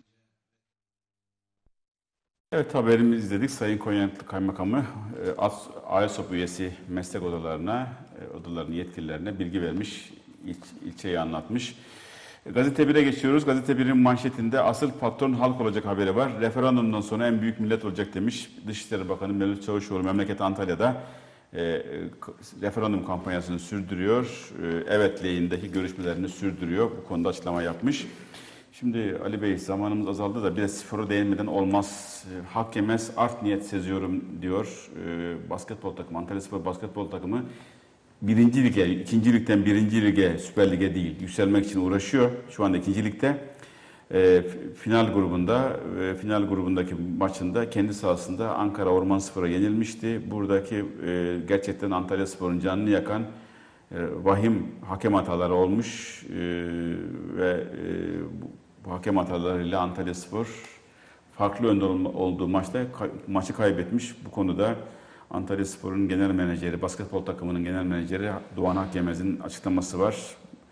Evet, haberimizi izledik. Sayın Konyaaltı Kaymakamı AESOP üyesi meslek odalarına, odaların yetkililerine bilgi vermiş, il, ilçeyi anlatmış. Gazete bire geçiyoruz. Gazete birin manşetinde asıl patron halk olacak haberi var. Referandumdan sonra en büyük millet olacak demiş. Dışişleri Bakanı Mevlüt Çavuşoğlu memleket Antalya'da e, referandum kampanyasını sürdürüyor. E, evet lehindeki görüşmelerini sürdürüyor. Bu konuda açıklama yapmış. Şimdi Ali Bey, zamanımız azaldı da bir de spora değinmeden olmaz. E, hak yemez art niyet seziyorum diyor. E, basketbol takımı, Antalyaspor basketbol takımı birinci lige, ikinci ligden birinci lige, Süper Lig'e değil, yükselmek için uğraşıyor. Şu anda ikinci ligde. E, final grubunda, e, final grubundaki maçında kendi sahasında Ankara Ormanspor'a yenilmişti. Buradaki e, gerçekten Antalyaspor'un canını yakan e, vahim hakem hataları olmuş e, ve e, bu hakem hatalarıyla Antalyaspor farklı önde olduğu maçta kay, maçı kaybetmiş. Bu konuda Antalyaspor'un genel menajeri, basketbol takımının genel menajeri Doğan Akyemez'in açıklaması var.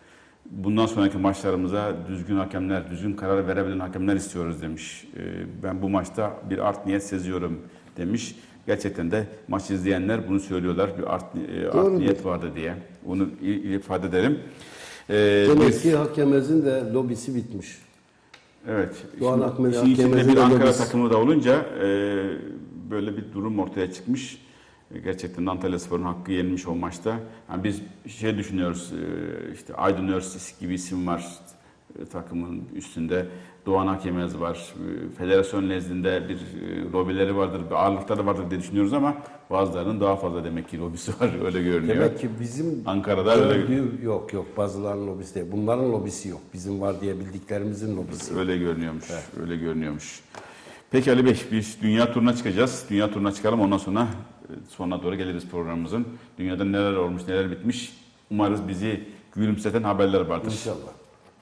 bundan sonraki maçlarımıza düzgün hakemler, düzgün karar verebilen hakemler istiyoruz demiş. E, ben bu maçta bir art niyet seziyorum demiş. Gerçekten de maç izleyenler bunu söylüyorlar. Bir art, e, art niyet vardı diye. Onu ifade edelim. E,
Demek ki hakemimizin de lobisi bitmiş.
Evet.
Doğan Akmel
Şimdi içinde bir
hakemimizin
Ankara
lobisi.
takımı da olunca e, böyle bir durum ortaya çıkmış. E, gerçekten Antalyaspor'un hakkı yenilmiş o maçta. Yani biz şey düşünüyoruz, e, işte Aydın Üniversitesi gibi isim var e, takımın üstünde. Doğan Hakemez var. E, federasyon nezdinde bir e, lobileri vardır, bir ağırlıkları vardır diye düşünüyoruz ama bazılarının daha fazla demek ki lobisi var, öyle görünüyor.
Demek ki bizim
Ankara'da öyle
gördüğü, yok yok bazılarının lobisi değil. Bunların lobisi yok. Bizim var diye bildiklerimizin lobisi.
Öyle görünüyormuş. Evet. Öyle görünüyormuş. Peki Ali Bey, biz dünya turuna çıkacağız. Dünya turuna çıkalım, ondan sonra sonuna doğru geliriz programımızın. Dünyada neler olmuş, neler bitmiş. Umarız bizi gülümseten haberler vardır.
İnşallah.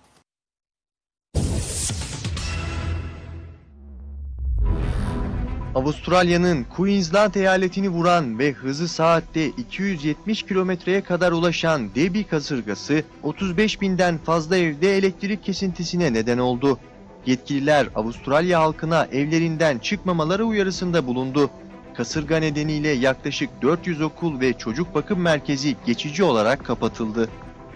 Avustralya'nın Queensland eyaletini vuran ve hızı saatte iki yüz yetmiş kilometreye kadar ulaşan Debbie kasırgası otuz beş binden fazla evde elektrik kesintisine neden oldu. Yetkililer Avustralya halkına evlerinden çıkmamaları uyarısında bulundu. Kasırga nedeniyle yaklaşık dört yüz okul ve çocuk bakım merkezi geçici olarak kapatıldı.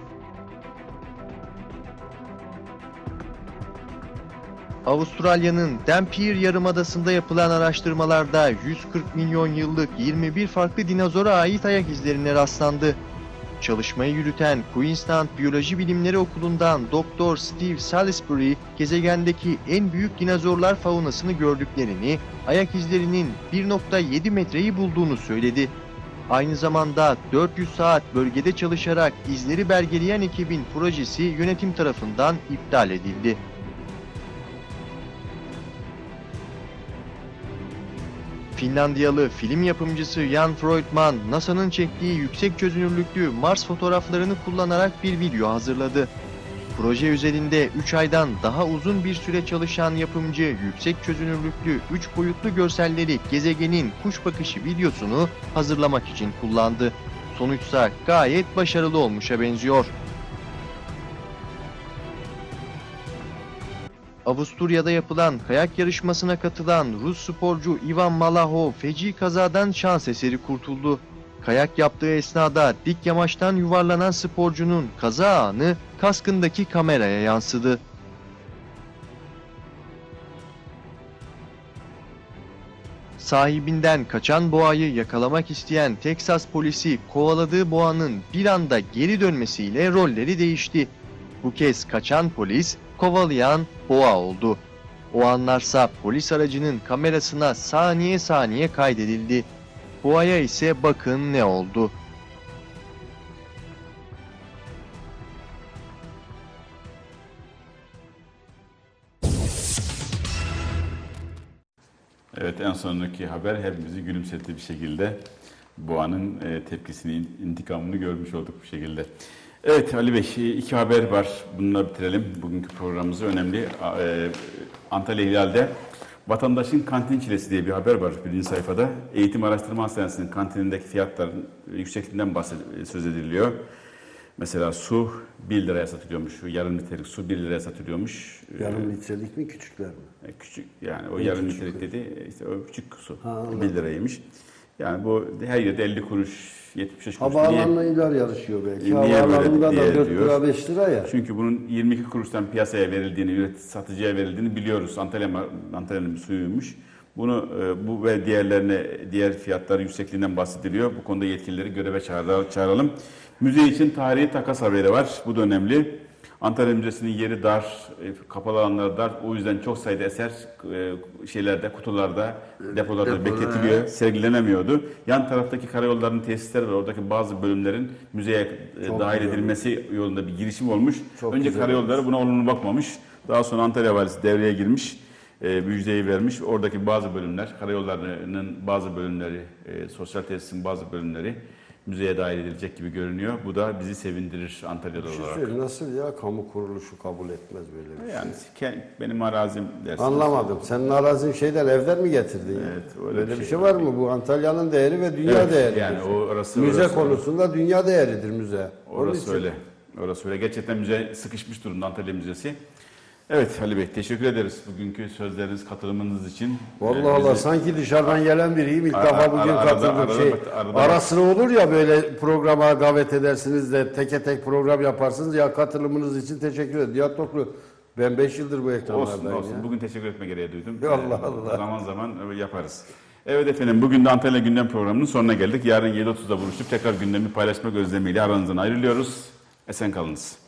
Avustralya'nın Dampier Yarımadası'nda yapılan araştırmalarda yüz kırk milyon yıllık yirmi bir farklı dinozora ait ayak izlerine rastlandı. Çalışmayı yürüten Queensland Biyoloji Bilimleri Okulu'ndan Doktor Steve Salisbury, gezegendeki en büyük dinozorlar faunasını gördüklerini, ayak izlerinin bir nokta yedi metreyi bulduğunu söyledi. Aynı zamanda dört yüz saat bölgede çalışarak izleri belgeleyen ekibin projesi yönetim tarafından iptal edildi. Finlandiyalı film yapımcısı Jan Freudman, NASA'nın çektiği yüksek çözünürlüklü Mars fotoğraflarını kullanarak bir video hazırladı. Proje üzerinde üç aydan daha uzun bir süre çalışan yapımcı, yüksek çözünürlüklü üç boyutlu görselleri gezegenin kuş bakışı videosunu hazırlamak için kullandı. Sonuçsa gayet başarılı olmuşa benziyor. Avusturya'da yapılan kayak yarışmasına katılan Rus sporcu Ivan Malahov feci kazadan şans eseri kurtuldu. Kayak yaptığı esnada dik yamaçtan yuvarlanan sporcunun kaza anı kaskındaki kameraya yansıdı. Sahibinden kaçan boğayı yakalamak isteyen Teksas polisi kovaladığı boğanın bir anda geri dönmesiyle rolleri değişti. Bu kez kaçan polis, kovalayan boğa oldu. O anlarsa polis aracının kamerasına saniye saniye kaydedildi. Boğaya ise bakın ne oldu.
Evet, en sonundaki haber hepimizi gülümsetti bir şekilde. Boğanın e, tepkisini, intikamını görmüş olduk bu şekilde. Evet Ali Bey, iki haber var. Bununla bitirelim bugünkü programımızı. Önemli. E, Antalya Hilal'de vatandaşın kantin çilesi diye bir haber var birinci sayfada. Eğitim Araştırma Hastanesi'nin kantinindeki fiyatların yüksekliğinden bahsed söz ediliyor. Mesela su bir liraya satılıyormuş. Yarım litrelik su bir liraya satılıyormuş.
Yarım litrelik mi, küçükler mi?
Küçük, yani o
en
yarım
küçük
litrelik dedi, işte o küçük su.
Ha,
bir liraymış. Yani bu her yerde elli kuruş, yetmiş beş kuruş.
Havaalanıyla yarışıyor belki.
Niye
Havaalanında
böyle
da dört
diyor.
lira beş lira ya.
Çünkü bunun yirmi iki kuruştan piyasaya verildiğini, satıcıya verildiğini biliyoruz. Antalya Antalya'nın bir suyuymuş. Bunu bu ve diğerlerine, diğer fiyatları yüksekliğinden bahsediliyor. Bu konuda yetkilileri göreve çağıralım. Müze için tarihi takas haberi var. Bu da önemli. Antalya Müzesi'nin yeri dar, kapalı alanları dar. O yüzden çok sayıda eser şeylerde, kutularda, depolarda
Depolar.
bekletiliyor, sergilenemiyordu. Yan taraftaki karayollarının tesisleri ve oradaki bazı bölümlerin müzeye çok dahil güzel. edilmesi yolunda bir girişim olmuş. Çok Önce karayolları olmuş. Buna olumlu bakmamış. Daha sonra Antalya Valisi devreye girmiş, müjdeyi vermiş. Oradaki bazı bölümler, karayollarının bazı bölümleri, sosyal tesisin bazı bölümleri müzeye dahil edilecek gibi görünüyor. Bu da bizi sevindirir Antalya'da
Bir şey
olarak.
söyleyeyim, nasıl ya? Kamu kuruluşu kabul etmez böyle bir şey.
Yani benim arazim dersin.
Anlamadım. Senin arazin şeyden, evden mi getirdin?
Evet.
Öyle, öyle bir şey, şey var mı? Bu Antalya'nın değeri ve dünya
evet,
değeri.
Yani o orası,
müze
orası,
konusunda dünya değeridir müze.
Orası öyle. Orası öyle. Gerçekten müze sıkışmış durumda, Antalya Müzesi. Evet Ali Bey, teşekkür ederiz bugünkü sözleriniz, katılımınız için.
Vallahi
Ee,
Allah
bizi-
sanki dışarıdan gelen biriyim. İlk
Ara-
defa bugün
ara- arada-
katıldım.
arada-
Şey,
arada-
ara sıra olur ya böyle programa davet edersiniz de teke tek program yaparsınız. Ya katılımınız için teşekkür ederim. Nihat Toklu, ben beş yıldır bu ekranlardayım.
Olsun olsun.
ya.
Bugün teşekkür etme gereği duydum.
Allah
Ee,
Allah.
Zaman zaman yaparız. Evet efendim, bugün de Antalya Gündem programının sonuna geldik. Yarın yedi otuzda buluşup tekrar gündemi paylaşmak özlemiyle aranızdan ayrılıyoruz. Esen kalınız.